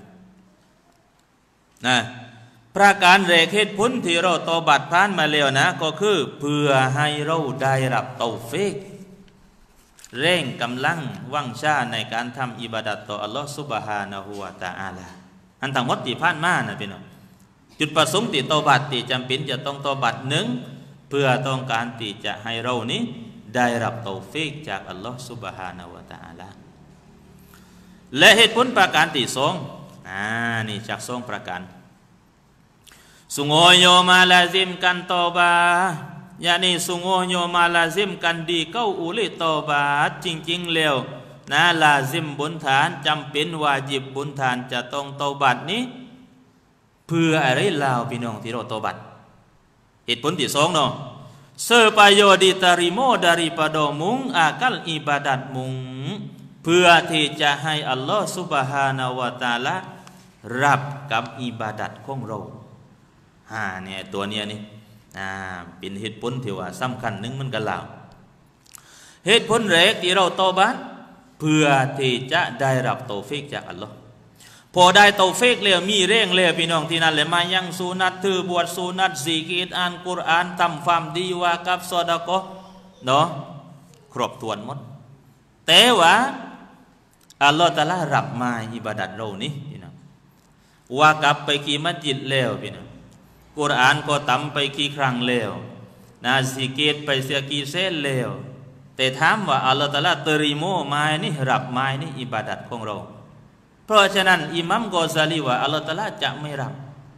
นะประการแรกเหตุผลที่เราตอบัตผ่านมาแล้วนะก็คือเพื่อให้เราได้รับเตาฟิกเร่งกำลังวังชาในการทำอิบาดัตต่ออัลลอฮฺซุบฮานะฮูวะตะอาลาอันทั้งหมดที่ผ่านมานะพี่น้องจุดประสงค์ที่ตอบัตที่จำเป็นจะต้องตอบัตหนึ่งเพื่อต้องการที่จะให้เรานี้ได้รับตอฟีกจากอัลลอฮฺซุบฮานะฮูวะตะอาลาและเหตุผลประการที่สองอ่านี่จากสองประการsungguhnya melazimkan taubat yakni sungguhnya melazimkan di kau oleh taubat จริงๆแล้วนะลาซิมบนฐานจำเป็นวาญิบบนฐานจะต้องเตาบัดนี้เพื่ออะไรลาวพี่น้องที่เราเตาบัดเหตุผลที่สองเนาะ supaya diterima daripadamu akal ibadatmu เพื่อที่จะให้อัลลอฮฺซุบฮานะฮูวะตะอาลารับกับอิบาดัตของเราอ่าเนี่ยตัวเนี้ยนี่อ่าเป็นเหตุผลที่ว่าสำคัญหนึ่งมันกันแล้วเหตุผลแรกที่เราเตาบัดเพื่อที่จะได้รับตอฟีกจากอัลลอฮ์พอได้ตอฟีกแล้วมีเร่งแล้วพี่น้องที่นั่นเลยมายังสุนัตถือบวชสุนัตซิกิรอ่านกุรอานทำความดีว่ากับซอดะกอเนาะครบถ้วนหมดแต่ว่าอัลลอฮ์ตะอาลารับมาอิบาดัตเรานี่พี่น้องว่ากับไปกี่มัสยิดแล้วพี่น้องกุรอานก็ทำไปกี่ครั้งแล้วนะซิกิรไปเสียกี่เส้นแล้วแต่ถามว่าอัลลอฮฺตะอาลาเตริโมมานี่รับมานี่อิบาดัตของเราเพราะฉะนั้นอิหมัมกอซาลีว่าอัลลอฮฺตะอาลาจะไม่รับ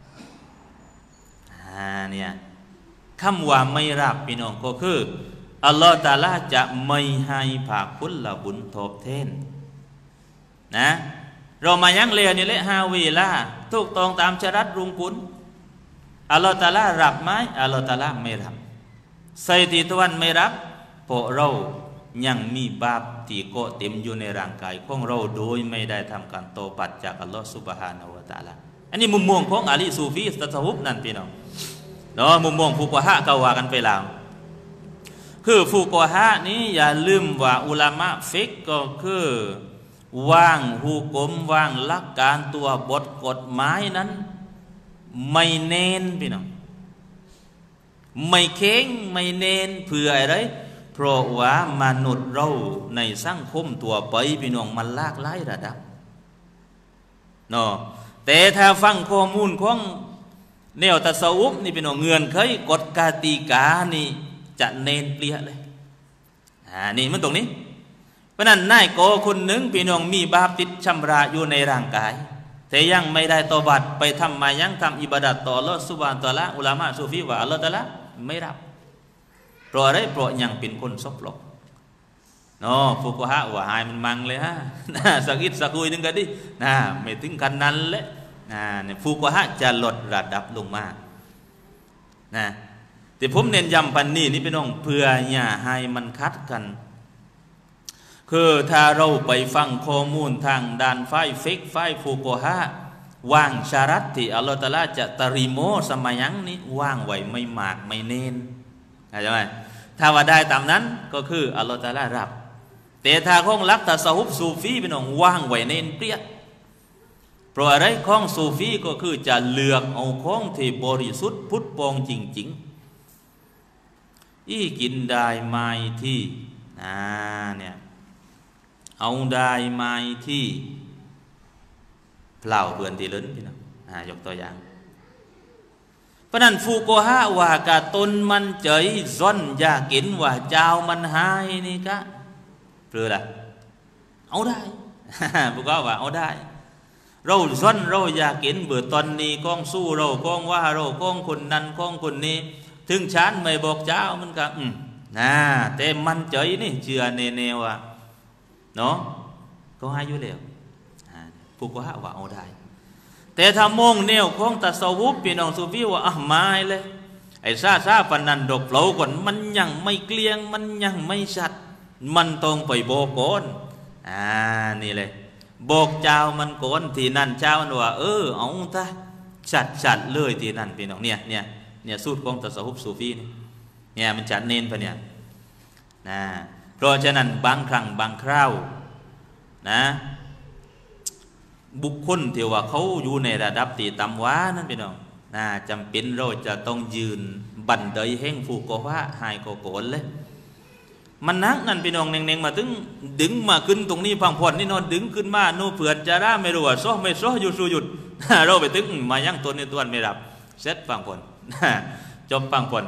อ่าเนี่ยคำว่าไม่รับพี่น้องก็คืออัลลอฮฺตะอาลาจะไม่ให้ภาคผลบุญทดแทนนะเรามายังเลียนี่แหละฮาวีลาถูกต้องตามชรัตรุงกุลอัลลอฮฺตะอาลารับไหมอัลลอฮฺตะอาลาไม่รับใส่ที่ตะวันไม่รับเพราะเรายังมีบาปที่เกาะเต็มอยู่ในร่างกายของเราโดยไม่ได้ทำการโตปัดจากอัลลอฮฺซุบฮานะฮูวะตะอาลาอันนี้มุมมองของอาลีซูฟีตัสวุฟนั่นพี่น้องเนาะมุมมองฟุกะฮะก็ว่ากันไปแล้วคือฟุกะฮะนี้อย่าลืมว่าอุลามะฟิกก็คือวางหุกมวางหลักการตัวบทกฎหมายนั้นไม่เน้นพี่น้องไม่เข่งไม่เน้นเพื่ออะไรเพราะว่ามนุษย์เราในสังคมตัวไปพี่น้องมันหลากหลายระดับเนาะแต่ถ้าฟังข้อมูลของแนวตัสวุฟนี่พี่น้องเงื่อนไขกฎกติกานี่จะเน้นเปลี่ยนเลยอ่านี่มันตรงนี้เพราะนั้นนายโกคนหนึ่งพี่น้องมีบาปติดชำระอยู่ในร่างกายแต่ยังไม่ได้ตอบัตไปทำมายังทำอิบาดัตต่ออัลลอฮฺซุบฮานะฮูวะตะอาลาอุลามะซูฟีว่าอัลลอฮฺตะอาลาไม่รับเพราะอะไรเพราะยังเป็นคนซบหลอกเนาะฟุกะฮะว่าหายมันมังเลยฮะนะสักอิดสักคุยนึงกันดินะไม่ถึงกันนั้นแหละนะเนี่ยฟุกะฮะจะลดระดับลงมานะแต่ผมเน้นย้ำปันนี้นี่เป็นน้องเพื่ออย่าให้มันคัดกันคือถ้าเราไปฟังข้อมูลทางด้านฝ่ายฟิกฝ่ายฟุกะฮะวางชารัตที่อัลลอฮฺตะอาลาจะตริโมสมัยยังนี้วางไว้ไม่มากไม่เน้นเข้าใจไหมถ้าว่าได้ตามนั้นก็คืออัลลอฮฺตะอาลารับแต่ถ้าของลักตัสวุฟซูฟีเป็นของว่างไว้เน้นเปรี้ยเพราะอะไรของซูฟีก็คือจะเลือกเอาของที่บริสุทธิ์พุทธปองจริงๆอีกินได้ไม้ที่อ่าเนี่ยเอาได้ไม้ที่เปล่าเปลือนที่ล้นพี่น้องอ่ายกตัวอย่างเพราะนั้นฟูโกฮะว่ากะตนมันเจยซ้อนอยากกินว่าเจ้ามันหายนี่กะเปลือละเอาได้ฟูโกฮะว่าเอาได้เราซ้อนเราอยากกินเบื่อตอนนี้กองสู้เรากองว่าเรากองคนนั้นกองคนนี้ถึงฉันไม่บอกเจ้ามันก็อืมนะแต่มันเจยนี่เชื่อเนเนว่าเนาะก็ให้อยู่แล้วฟูโกฮะว่าเอาได้แต่ถ้ามองแนวของตัสวุฟพี่น้องซูฟีว่าอ่ะมาเลยไอ้ซาซาปนันดกเปล่าก่อนมันยังไม่เกลี้ยงมันยังไม่ชัดมันต้องไปโบกก่อนอ่านี่เลยโบกเจ้ามันก่อนที่นั่นเจ้าว่าเออเอาซะชัดชัดเลยที่นั่นพี่น้องเนี่ยเนี่ยเนี่ยสูตรของตัสวุฟซูฟีนี่เนี่ยมันชัดเน้นไปเนี่ยนะเพราะฉะนั้นบางครั้งบางคราวนะบุคคลที่ว่าเขาอยู่ในระดับตีต่ำว้านั่นพี่น้องนะจำเป็นเราจะต้องยืนบันไดแห่งฟูกว่าหายก็โกนเลยมันนักนั่นพี่น้องเน่งๆมาถึงดึงมาขึ้นตรงนี้พังพรนี่นอนดึงขึ้นมาโน่เผื่อจะได้ไม่รู้ว่าซ้อไม่ซ้ออยู่สู้หยุดเราไปถึงมายั่งตัวในตัวไม่รับเสร็จฟังผลจบฟังผล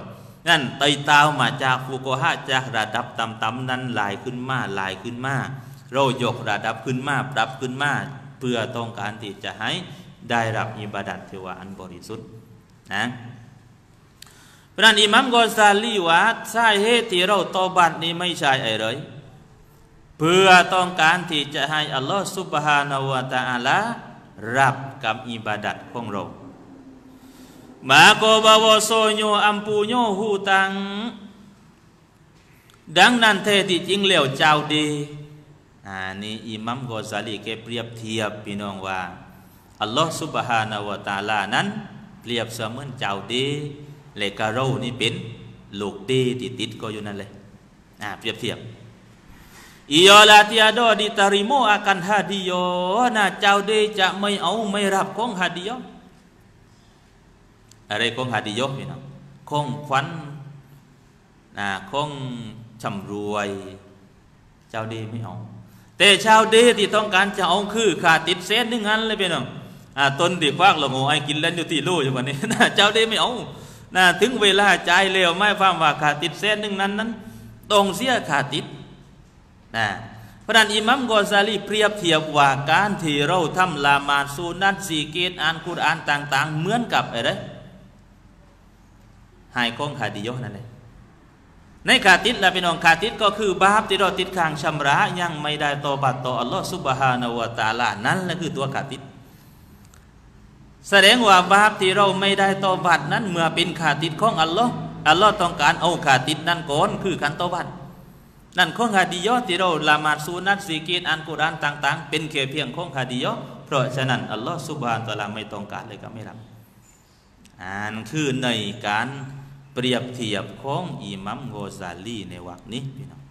นั่นไต่เต้ามาจากฟุโกฮะจากระดับต่ำๆนั้นหลายขึ้นมาหลายขึ้นมาเรายกระดับขึ้นมาปรับขึ้นมาเพื่อต้องการที่จะให้ได้รับอิบาดัตที่ว่าอันบริสุทธิ์นะเพราะนั้นอิหมัมกอซาลีว่าสาเหตุที่เราตอบัตนี้ไม่ใช่อะไรเพื่อต้องการที่จะให้อัลลอฮฺซุบฮานะฮูวะตะอาลารับกับอิบาดัตของเรามาโกบาวโซโยอัมปูโยหูตังดังนั้นแท้ที่จริงแล้วเจ้าดีอ่านี่อิหมัมกอซาลีแกเปรียบเทียบพี่น้องว่าอัลลอฮฺซุบฮานะฮูวะตะอาลานั้นเปรียบเสมือนเจ้าดีและกะเรานี่เป็นลูกดีที่ติดก็อยู่นั่นเลยอ่าเปรียบเทียบIyalah tiada diterima akan hadiah. Nah, จ้าดีจะไม่เอาไม่รับของฮาดิยะอะไรของฮาดิยะพี่น้องของขวัญนะของชำรวยเจ้าดีไม่เอาแต่ชาวดีที่ต้องการจะเอาคือขาดติดเส้นนึงงั้นเลยพี่น้องอ่าต้นที่ควักเราโง่ไอ้กินเล่นอยู่ที่ลู่อยู่วันนี้นะเจ้าดีไม่เอานะถึงเวลาใจเลวไม่ฟังว่าขาดติดเส้นนึงนั้นนั้นต้องเสียขาดติดนะเพราะนั้นอิหมัมกอซาลีเปรียบเทียบว่าการที่เราทำละหมาดสุนัตซีกีตอ่านกุรอานต่างๆเหมือนกับอะไรให้ของฮาดิยะนั่นแหละในขาติดละพี่น้องขาติดก็คือบาปที่เราติดค้างชำระยังไม่ได้ตอบัตต่ออัลลอฮฺซุบฮานะฮูวะตะอาลานั่นแหละคือตัวขาติดแสดงว่าบาปที่เราไม่ได้ตอบัตนั้นเมื่อเป็นขาติดของอัลลอฮฺอัลลอฮฺต้องการเอาขาติดนั้นก่อนคือการตอบัตนั่นของฮาดิยะที่เราละหมาดสุนัตซิกีรอ่านกุรอานต่างๆเป็นแค่เพียงของฮาดิยะเพราะฉะนั้นอัลลอฮฺซุบฮานะฮูวะตะอาลาไม่ต้องการเลยก็ไม่รับอ่านคือในการเปรียบเทียบของอิหมัมกอซาลีในวรรคนี้พี่น้อง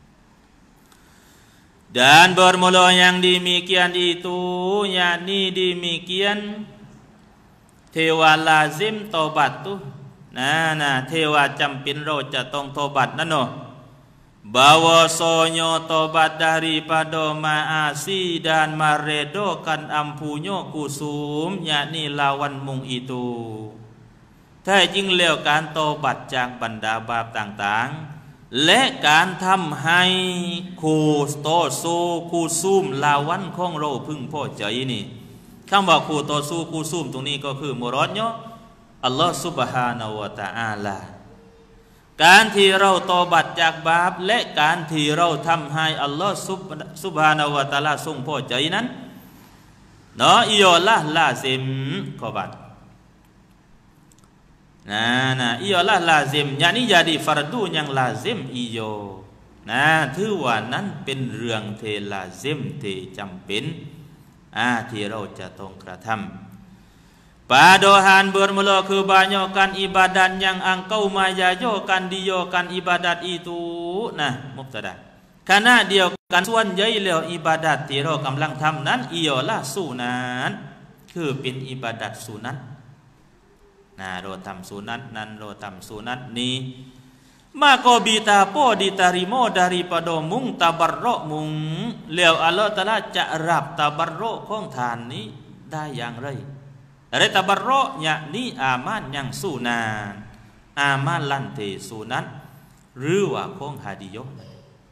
Dan bermula yang demikian itu yakni demikian Thewa lazim tobat tuh Nah nah Thewa campin roja tong tobat nano Bahwasanya tobat daripada maasi dan meredokan ampunya kusum yakni lawan mung itu แท้จริงแล้วการโตบัดจากบรรดาบาปต่างๆและการทำให้คู่โตสู้คู่ซุ่มลาวันของเราพึงพอใจนี่คำว่าคู่โตสู้คู่ซุ่มตรงนี้ก็คือมุรอดเนาะอัลลอฮฺซุบฮานะฮูวะตะอาลาการที่เราโตบัดจากบาปและการที่เราทำให้อัลลอฮฺซุบฮานะฮูวะตะอาลาทรงพอใจนั้นเนาะอิยอละลาซิมขอบัดNah, nah, iyalah lazim. Yani jadi fardu yang lazim iyo. Nah, ถือว่านั้นเป็นเรื่องที่ลาซิมที่จำเป็นอ่าที่เราจะต้องกระทำ Padohan bermula kebanyakan ibadat yang engkau mayajokan diyokan ibadat itu. Nah, mubtada. Karena dia kan ส่วนใหญ่แล้วอิบาดัตที่เรากำลังทำนั้นอิยอละสุนัตคือเป็นอิบาดัตสุนัตNah, ro tam sunat nan ro tam sunat ni maka bitapo diterima daripada mung tabarruk mung แล้วอัลเลาะห์ตะอาลาจะรับตับรุกของทานนี้ได้อย่างไรอะไรตับรุกyakniอามันyang sunatอามันลันที่สุนัตหรือว่าของฮาดิยะห์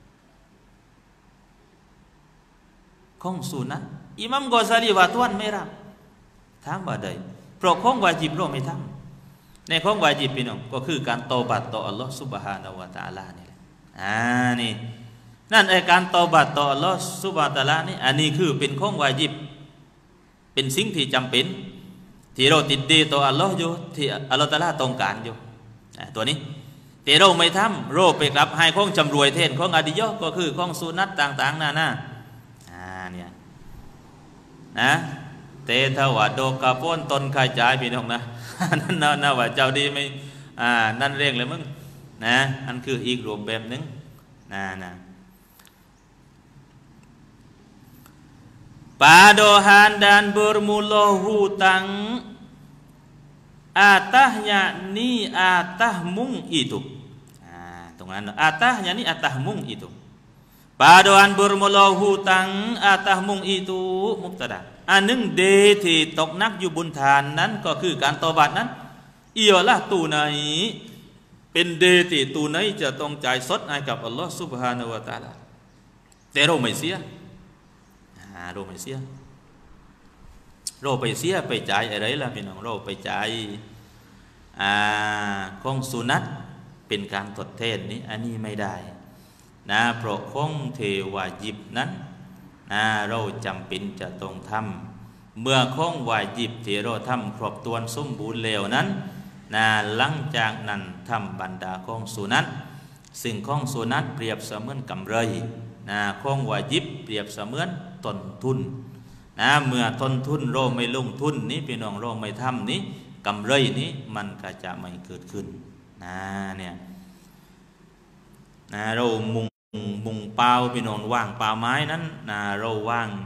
ของสุนัตอิหมัมกอซาลีว่าตวนไม่รับถามว่าใดเพราะของวาญิบเราไม่ทำในของวาญิบพี่น้องก็คือการตอบัตต่ออัลลอฮฺซุบฮานะฮูวะตะอาลานี่แหละอ่านี่นั่นไอ้การตอบัตต่ออัลลอฮฺซุบฮานะฮูวะตะอาลานี่อันนี้คือเป็นของวาญิบเป็นสิ่งที่จำเป็นที่เราติดดีต่ออัลลอฮฺอยู่ที่อัลลอฮฺตะอาลาต้องการอยู่ตัวนี้แต่เราไม่ทำเราไปกลับให้ของจำรวยเทนของอดิยะก็คือของสุนัตต่างๆนั่นนะอ่าเนี่ยนะเตถ้าว่าโดกาพ้นตนขายจ่ายพี่น้องนะนั่นนะว่าเจ้าดีไม่อ่านั่นเรียกเลยมึงนะอันคืออีกรูปแบบหนึ่งนะนะPadohan dan bermula hutang atahnya ni atah mung itu nahตรงนั้นatahnya ni atah mung itu Padohan bermula hutang atah mung itu mubtadaอันหนึ่งเดที่ตกนักอยู่บนฐานนั้นก็คือการตอบัตนั้นเอียละตูไหนเป็นเดติตูไหนจะต้องจ่ายสดให้กับอัลลอฮฺซุบฮานะฮูวะตะอาลาแต่เราไม่เสียเราไม่เสียเราไปเสียไปจ่ายอะไรล่ะพี่น้องเราไปจ่ายของสุนัตเป็นการทดแทนนี้อันนี้ไม่ได้นะเพราะของเทวายิบนั้นนะเราจำเป็นจะต้องทำเมื่อของวายิบที่เราทำครบถ้วนสมบูรณ์แล้วนั้นนะหลังจากนั้นทำบรรดาของสุนัตซึ่งของสุนัตเปรียบเสมือนกำไรนะของวายิบเปรียบเสมือนต้นทุนนะเมื่อต้นทุนเราไม่ลงทุนนี้พี่น้องเราไม่ทำนี้กำไรนี้มันก็จะไม่เกิดขึ้นนะเนี่ยนะเรามุงมุงเปล่าพี่น้องว่างเปล่าไม้นั้นนะเราว่าง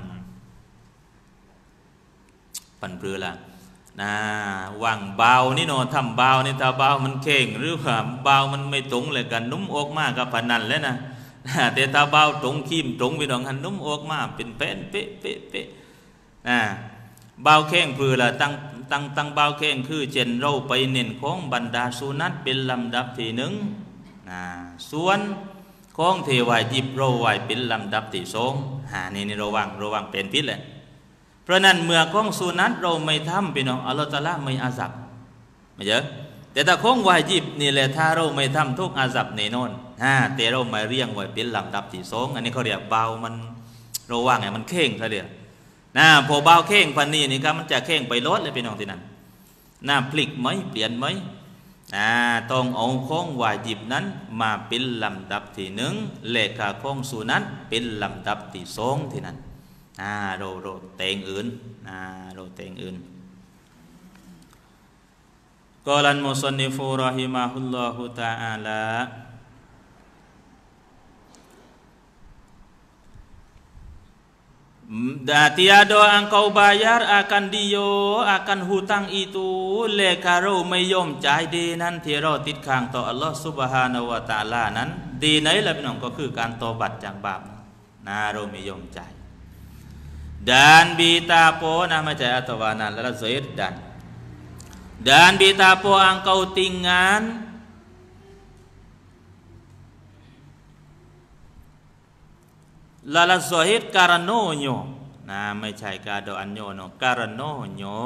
ปันเปลือละนะว่างเบานี่นอนทำเบานี่ถ้าเบามันเข่งหรือว่าเบามันไม่ตรงเลยกันนุ่มอกมากกับพนันแล้วนะแต่ถ้าเบาตรงขีมตรงพี่น้องหันนุ่มอกมากเป็นแป้นเป๊ะเป๊ะเป๊ะนะเบาแข้งเปลือละตั้งตั้งตั้งเบาแข้งคือเจนเราไปเน้นของบรรดาสุนัตเป็นลำดับที่หนึ่งนะส่วนของเทวายิบเราไว้เป็นลำดับที่สองหานี่นี่ระวังระวังเป็นพิษเลยเพราะนั้นเมื่อของสุนัตเราไม่ทำพี่น้องอัลลอฮฺตะอาลาไม่อาซับไม่เยอะแต่ถ้าของวายิบนี่แหละถ้าเราไม่ทำทุกอาซับแน่นอนฮะแต่เราไม่เรียงไว้เป็นลำดับที่สองอันนี้เขาเรียกเบามันระวังไงมันเข่งซะเดียวนะพอเบาเข่งพันนี้นี่ครับมันจะเข่งไปลดเลยพี่น้องที่นั่นน่าพลิกไหมเปลี่ยนไหมต้องเอาของวาญิบนั้นมาเป็นลำดับที่หนึ่งเลขาของสุนัตเป็นลำดับที่สองที่นั้นเราเราแต่งอื่นเราแต่งอื่นกอลันมุสนิฟูรอฮิมาฮุลลอฮุตะอาลาtiada engkau bayar akan dia akan hutang itu lekaเราไม่ยอมจ่ายดีนั้นที่เราติดค้างต่ออัลลอฮฺซุบฮานะฮูวะตะอาลานั้นดีไหนล่ะพี่น้องก็คือการตอบัตจากบาปนะเราไม่ยอมจ่าย dan bitapo nama caya atau wana lala zaid dan dan bitapo engkau tinggal lala zahid karanonyo nah ไม่ใช่กาโดอันโยโนkaranonyo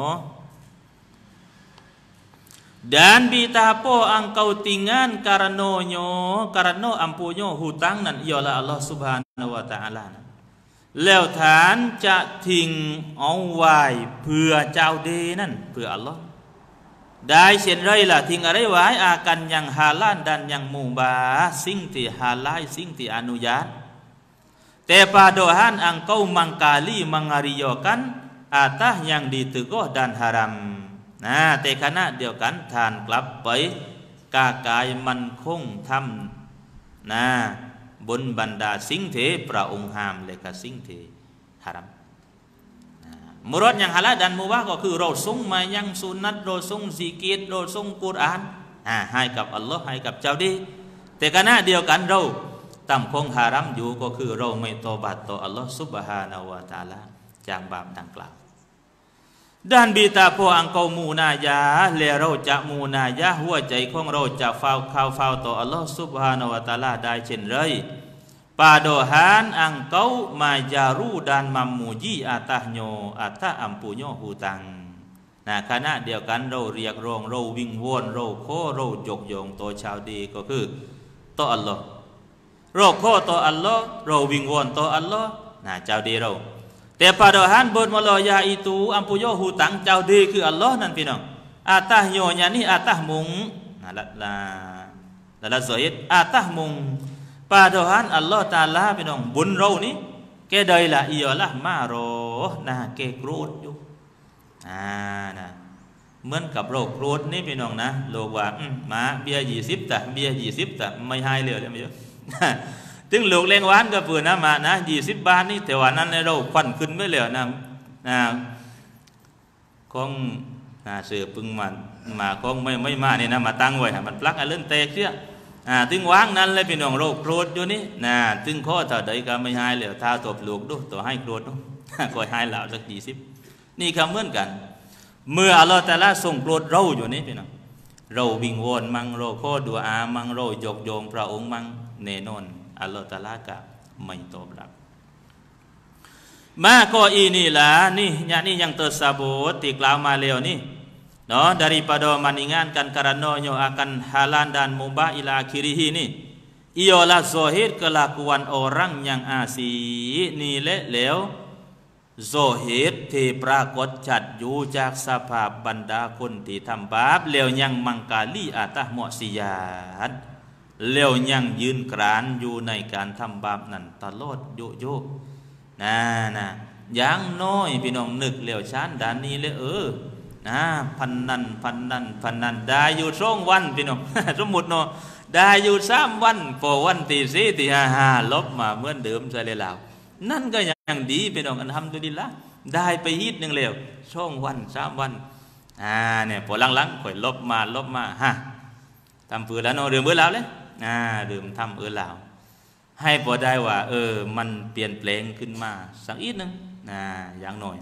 dan bitapo engkau tinggal karanonyo karano ampunyo hutang nan ialah Allah Subhanahu wa taala แล้วท่านจะทิ้งเอาไว้เพื่อเจ้าดีนั่นเพื่ออัลลอฮ์ได้เช่นไรล่ะทิ้งอะไรไว้อากันยังฮาลาลdan yang mubahสิ่งที่ฮาลาลสิ่งที่อนุญาตแต่padohan engkau mengkali mengariyokan atas yang diteguh dan haram นะแต่ขณะเดียวกันท่านกลับไปกากายมันคงทำนะบนบรรดาสิ่งที่พระองค์ห้ามและก็สิ่งที่ฮารัมมุรอดอย่างฮาลาลdanมุบาห์ก็คือเราส่งมายังสุนัตเราส่งซิกิรเราส่งกุรอานให้กับอัลลอฮ์ให้กับเจ้าดีแต่ขณะเดียวกันเราตั้งคงฮารัมอยู่ก็คือเราไม่ตอบัตต่ออัลลอฮ์ซุบฮานะฮูวะตะอาลาจากบาปดังกล่าวdan bitapo engkau munajah และเราจะมูนายะห์หัวใจของเราจะเฝ้าเข้าเฝ้าต่ออัลลอฮ์ซุบฮานะฮูวะตะอาลาได้เช่นไร padohan engkau majaru dan memuji atasnya atas ampunnya hutang นะขณะเดียวกันเราเรียกร้องเราวิงวอนเราขอเรายกย่องต่อชาวดีก็คือต่ออัลลอฮ์เราขอต่ออัลลอฮ์เราวิงวอนต่ออัลลอฮ์นะเจ้าดีเราแต่padohan bermulia itu ampunnya hutang เจ้าดีคืออัลลอฮ์นั่นพี่น้อง atasnya เนี่ยนี่ atas มุงนะละละละละซอยด atas มุงpadohan อัลลอฮ์ตะอาลาพี่น้องบุญเรานี่แกใดล่ะอียละมาโรนะแกโกรธอยู่อ่านะเหมือนกับโรคโกรธนี่พี่น้องนะโลกว่ามาเบียร์ยี่สิบแต่เบียร์ยี่สิบแต่ไม่ให้เลยเลยไม่เยอะถึงลูกเลี้ยงหวานก็เพื่อนนะมานะยี่สิบบาทนี่แต่ว่านั้นเราควันขึ้นไม่เลยนะนะคงนะเสือพึ่งมามาคงไม่ไม่มาเนี่ยนะมาตั้งไว้มันปลักอะไรเล่นเตะเสียอ่าถึงวางนั้นเลยพี่น้องโรคโกรธอยู่นี่นะถึงข้อเท่าใดก็ไม่ให้เลยถ้าตบลูกดูตัวให้โกรธดูก็ให้เหล่าสักยี่สิบนี่คำเหมือนกันเมื่ออัลลอฮฺตะอาลาทรงโปรดเราอยู่นี่พี่น้องเราวิงวอนมังเราโคดัวอามังเรายกโยงพระองค์มังเนนอนอัลลอฮฺตะอาลากะไม่ตอบรับมาก็อีนี่lahนี่yaนี่yang tersebut diklau maleo ni no daripada meninggalkan karenanya akan halal dan mubah ila akhirih ni ialah zahir kelakuan orang yang asyikนี่แหละแล้วzahir ที่ปรากฏชัดอยู่จากสภาพบรรดาคนที่ทำบาปแล้วยังมังกาลีอาตะมุสิยาตแล้วยังยืนกรานอยู่ในการทำบาปนั้นตลอดโยโย่นะนะอย่างน้อยพี่น้องนึกแล้วชานด้านนี้เลยเออนะพันนันพันนันพันนันได้อยู่สองวันพี่น้อง สมมุติเนาะได้อยู่สามวันพอวันที่สี่ที่ห้าห้าลบมาเหมือนเดิมใช่เลยแล้วนั่นก็ยังดีพี่น้องอัลฮัมดุลิลละห์ได้ไปฮีดหนึ่งแล้วสองวันสามวันอ่าเนี่ยพอหลังๆค่อยลบมาลบมาฮะทำเพื่อแล้วเนาะเรื่องเบื่อแล้วเลยอ่าเรื่องทำเออแล้วให้พอได้ว่าเออมันเปลี่ยนแปลงขึ้นมาสักอีกนึงนะอย่างน้อย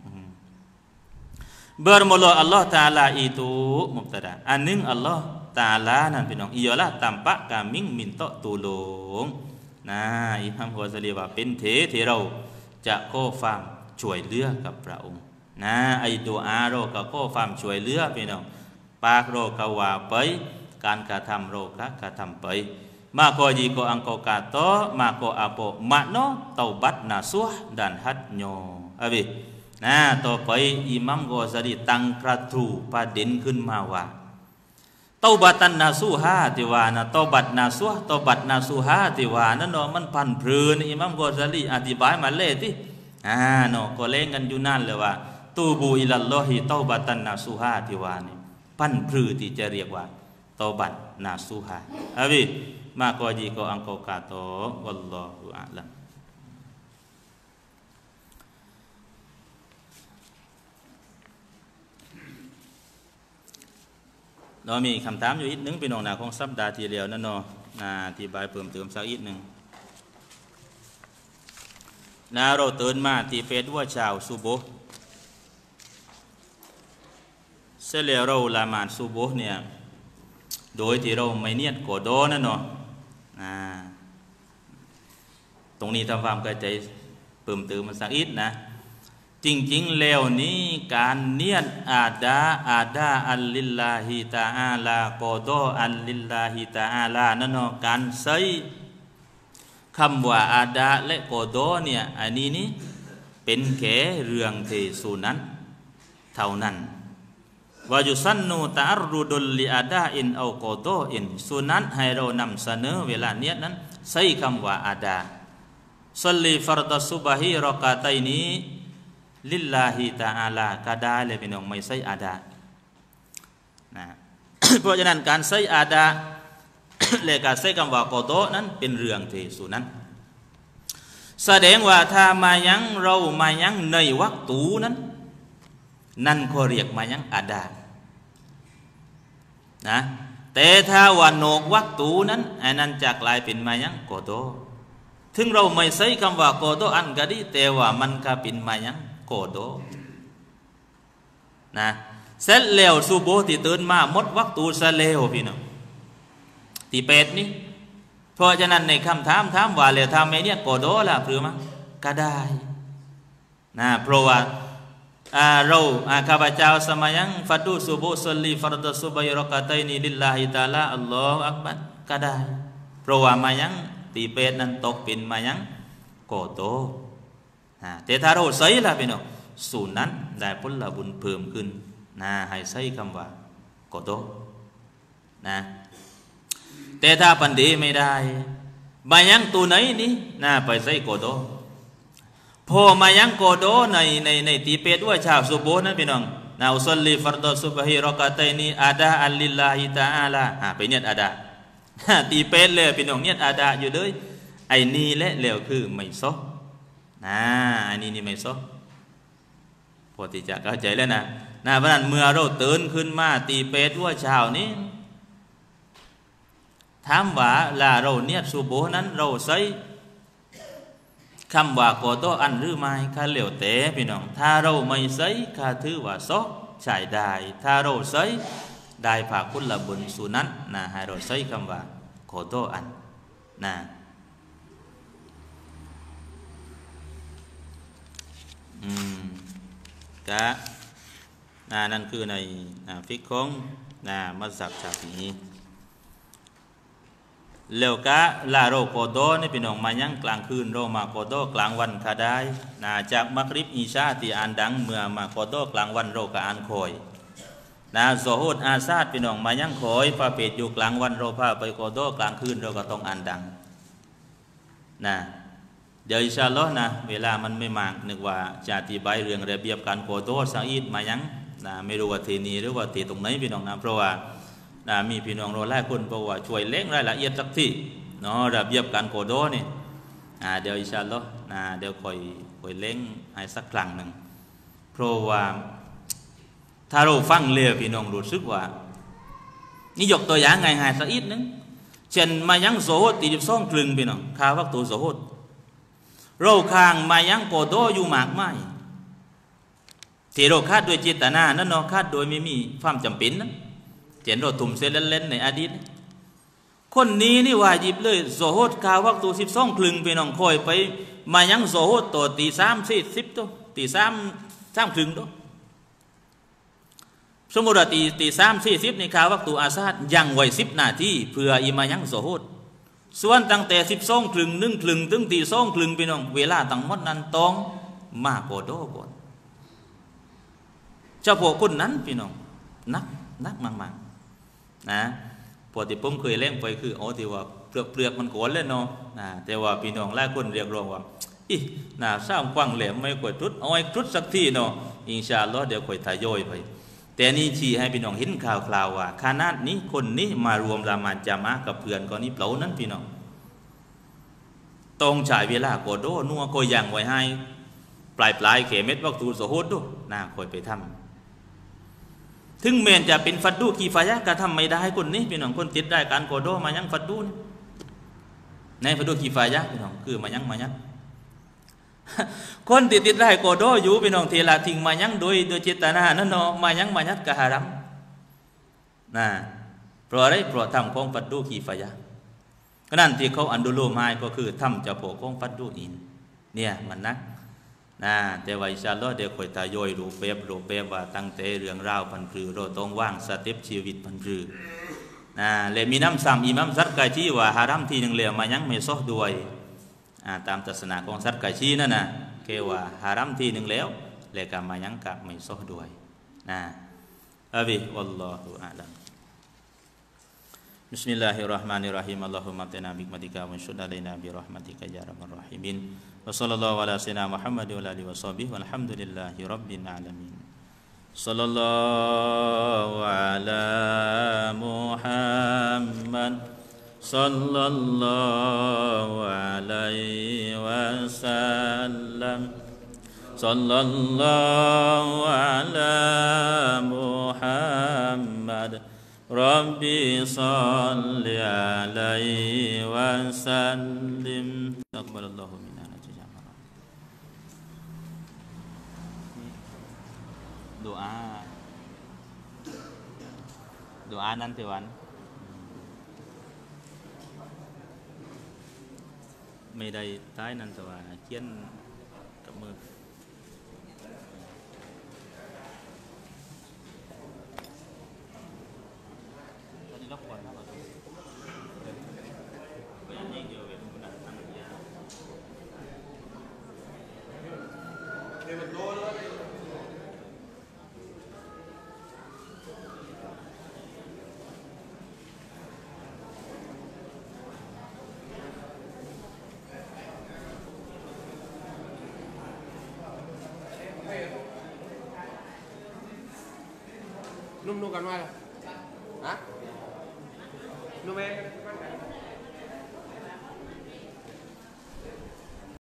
Bermula Allah Ta'ala itu mubtada. Aning Allah Ta'ala นั่นพี่น้อง ialah tampak kami minta tolong นะอิหม่ามกอซาลีว่าเป็นเถที่เราจะขอความช่วยเหลือกับพระองค์นะไอ้ดุอาเราก็ขอความช่วยเหลือพี่น้องปากเราก็ว่าไปการกระทำเราก็กระทำไปmaka jika engkau kata maka apa makna taubat nasuh dan hadnya habis นะต่อไปอิหม่ามกอซาลีตั้งกระทู้ประเด็นขึ้นมาว่าเตาบัตันนาซูฮาติวานะเตาบัตนาซูฮเตาบัตนาซูฮาติวานั่นเนาะมันพันเพลินอิหม่ามกอซาลีอธิบายมาเลยที่อ่าเนาะก็เล่นกันอยู่นั่นเลยว่าตูบูอิลัลลอฮิเตาบัตันนาซูฮาติวานี่พันเพลินที่จะเรียกว่าเตาบัตนาซูฮาhabis maka jika engkau kata wallahu a'lam เรามีคำถามอยู่อีกนึงพี่น้องนะของสัปดาห์ที่แล้วนั่นเนาะนะอธิบายเพิ่มเติมสักอีกนึงนะเราตื่นมาที่เฟซว่าเช้าซุโบฮ์เสร็จแล้วเราละหมาดซุโบฮ์เนี่ยโดยที่เราไม่เนียดกอดอนั่นเนาะตรงนี้ทำความเข้าใจเพิ่มเติมมาสักอีกนะจริงๆแล้วนี้การเนียดอาดาอาดาอัลลิลลาฮิตาอาลากอดออัลลิลลาฮิตาอาลานั่นเนาะการใช้คำว่าอาดาและกอดอเนี่ยอันนี้นี่เป็นแค่เรื่องที่สุนัตเท่านั้นวายุสันนูตารุดุลลิอาดาอินเอากอดออินสุนัตให้เรานำเสนอเวลาเนียดนั้นใช้คำว่าอาดาซัลลีฟัรดัสซุบฮีรอกาตัยนีลิลลาฮิตาอาลาก็ได้เลยพี่น้องไม่ใช่อาดานะ เพราะฉะนั้นการใช้อาดา และการใช้คำว่ากอดอนั้นเป็นเรื่องที่สุนั้นแสดงว่าถ้ามายังเรามายังในวักตูนั้นนั่นก็เรียกมายังอาดานะแต่ถ้าว่านอกวักตูนั้นอันนั้นจะกลายเป็นมายังกอดอถึงเราไม่ใช้คำว่ากอดออันก็ดีแต่ว่ามันก็เป็นมายังกอดอนะเสร็จแล้วซุโบฮ์ที่ตื่นมาหมดวักตูซะแล้วพี่น้องที่เป็ดนี่เพราะฉะนั้นในคำถามถามว่าแล้วทำไมเนี่ยกอดอล่ะหรือมั้งก็ได้นะเพราะว่าเราข้าพเจ้าสมัยยังฟัดดูซุโบฮ์ซัลลีฟัรดัสซุบฮีรอกาตัยนีลิลลาฮิตะอาลาอัลลอฮุอักบัรก็ได้เพราะว่ามายังตีเป็ดนั้นตกเป็นมายังกอดอแต่ถ้าเราใส่ละพี่น้องสูตรนั้นได้ผลบุญเพิ่มขึ้นนะให้ใช้คำว่ากอดอนะแต่ถ้าปันดีไม่ได้มายังตัวไหนนี่นะไปใส่กอดอพอมายังกอดอในในในตีเป็ดว่าชาวซุโบฮ์นะพี่น้องนะอุซัลลีฟัรดัสซุบฮีรอกาตัยนีอาดาอัลลิลลาฮิตาอาลาอ่าไปเนี่ยอาดาตีเป็ดเลยพี่น้องเนี่ยอาดาอยู่เลยไอ้นี่แหละแล้วคือไม่ซอนะไอ้นี่นี่ไม่ซอพอที่จะเข้าใจแล้วนะนะเพราะนั้นเมื่อเราตื่นขึ้นมาตีเป็ดว่าเช้านี้ถามว่าละเราเนี่ยซุโบฮ์นั้นเราใช้คำว่ากอดออันหรือไม่ข้าเหลวเตะพี่น้องถ้าเราไม่ใช้ข้าถือว่าซอใช้ได้ถ้าเราใช้ได้ผาคุณละบุญสุนัตนะให้เราใช้คำว่าขอโทษอันนะอืมกะนะนั่นคือในฟิกของนะมัสยิดชาฟีอีแล้วก็ลาโรโกโดนี่พี่น้องมายังกลางคืนโรมาโกโดกลางวันคาได้นะจากมักริบอิชาที่อ่านดังเมื่อมาโกโดกลางวันโรก็อ่านคอยนะโซฮุดอาซาดพี่น้องมายังคอยพระเปรตอยู่กลางวันโรพาไปโกโดกลางคืนเราก็ต้องอ่านดังนะเดี๋ยวอินชาอัลลอฮ์นะเวลามันไม่มากนึกว่าจะอธิบายเรื่องระเบียบการโกโดสังอีดมายังนะไม่รู้ว่าที่นี่หรือว่าที่ตรงไหนพี่น้องนะเพราะว่านะมีพี่น้องเราหลายคนบอกว่าช่วยเล่งรายละเอียดสักทีเนาะระเบียบการโกโดนี่อ่าเดี๋ยวอินชาอัลลอฮ์นะเดี๋ยวคอยคอยเล่งให้สักครั้งหนึ่งเพราะว่าถ้าเราฟังเรือพี่น้องรู้สึกว่านี่ยกตัวอย่างง่ายๆสักอีกนึงเช่นมายังโซฮดตีดิบซ่องคลึงพี่น้องข้าวักตัวโซฮดเราข้างมายังโกโดอยู่มากมายที่เราคาดโดยเจตนานั่นเนาะคาดโดยไม่มีความจำเป็นนะเห็นเราทุ่มเสเล่นๆในอดีตคนนี้นี่วาจิบเลยโซฮดข้าวักตัวสิบซ่องคลึงพี่น้องคอยไปมายังโซฮดตัวตีสามสี่สิบตัวตีสามสามคลึงตัวสมมติว่าตีตีสามสี่สิบในข่าววักตูอาซาดยังไว้สิบนาทีเพื่ออิมายังโซฮดส่วนตั้งแต่สิบสองครึ่งหนึ่งครึ่งถึงตีสองครึ่งพี่น้องเวลาตั้งหมดนั้นต้องมาโกโดก่อนเจ้าพวกคนนั้นพี่น้องนักนักมากๆนะพอที่ผมเคยเล่นไปคืออ๋อที่ว่าเปลือกเปลือกมันโกนเล่นเนาะนะแต่ว่าพี่น้องหลายคนเรียกร้องว่าอีน่าสร้างกว้างแหลมไม่กวดทุดเอาไว้ทุดสักทีเนาะอินชาอัลลอฮ์เดี๋ยวค่อยทยอยไปแต่นี่ชี้ให้พี่น้องเห็นข่าวคราวว่าขนาดนี้คนนี้มารวมละหมาดจามะกับเพื่อนก็นี้เปล่านั้นพี่น้องต้องใช้เวลาโกโดนัวก็ยังไว้ให้ปลายปลายเขเม็ดวักตูโซฮดดูน่าคอยไปทำถึงเมนจะเป็นฟัดดูกีฟายะก็ทำไม่ได้คนนี้พี่น้องคนติดได้การโกโดมายังฟัดดูในฟัดดูกีฟายะพี่น้องคือมายังมายังคนติดติดได้โกโดอยู่พี่น้องเทลาทิ้งมายังโดยโดยเจตนานั่นเนาะมายังมายัดกะฮารัมนะเพราะอะไรเพราะทำของฟัดดูกีฟายะก็นั่นที่เขาอันดูโลไม้ก็คือทำจะโผล่ของฟัดดูอินเนี่ยมันนักนะแต่ว่าอินชาอัลลอฮ์เดี๋ยวคอยตายอยรูปแบบรูปแบบว่าตั้งแต่เรื่องราวพันธุ์คือเราต้องว่างสเต็ปชีวิตพันธุ์คือนะเลยมีน้ำซ้ำอิหมัมซัดกายที่ว่าฮารัมทีหนึ่งเหลี่ยมมายังไม่ซอด้วยตามศาสนาของซัดกายชีนั่นนะเกว่าฮารัมทีหนึ่งแล้วเลยกับมายังกับไม่ซอด้วยนะอับิวัลลอฮุอาลัมBismillahirrahmanirrahim. Allahumma atina bi rahmatika wa shud alaina bi rahmatika ya arhamar rahimin. Wa sallallahu ala sayyidina Muhammad wa alihi wa sahbihi walhamdulillahi rabbil alamin. Sallallahu ala Muhammad sallallahu alaihi wasallam. Sallallahu ala Muhammad Rabbi salli alaihi wasallim. Taqabbalallahu minna najiyana. Doa. Doa nanti wan. ไม่ได้ท้ายนั่นแต่ว่าเขียนกับมือนุ่มๆกันว่าฮะนุ่มเอง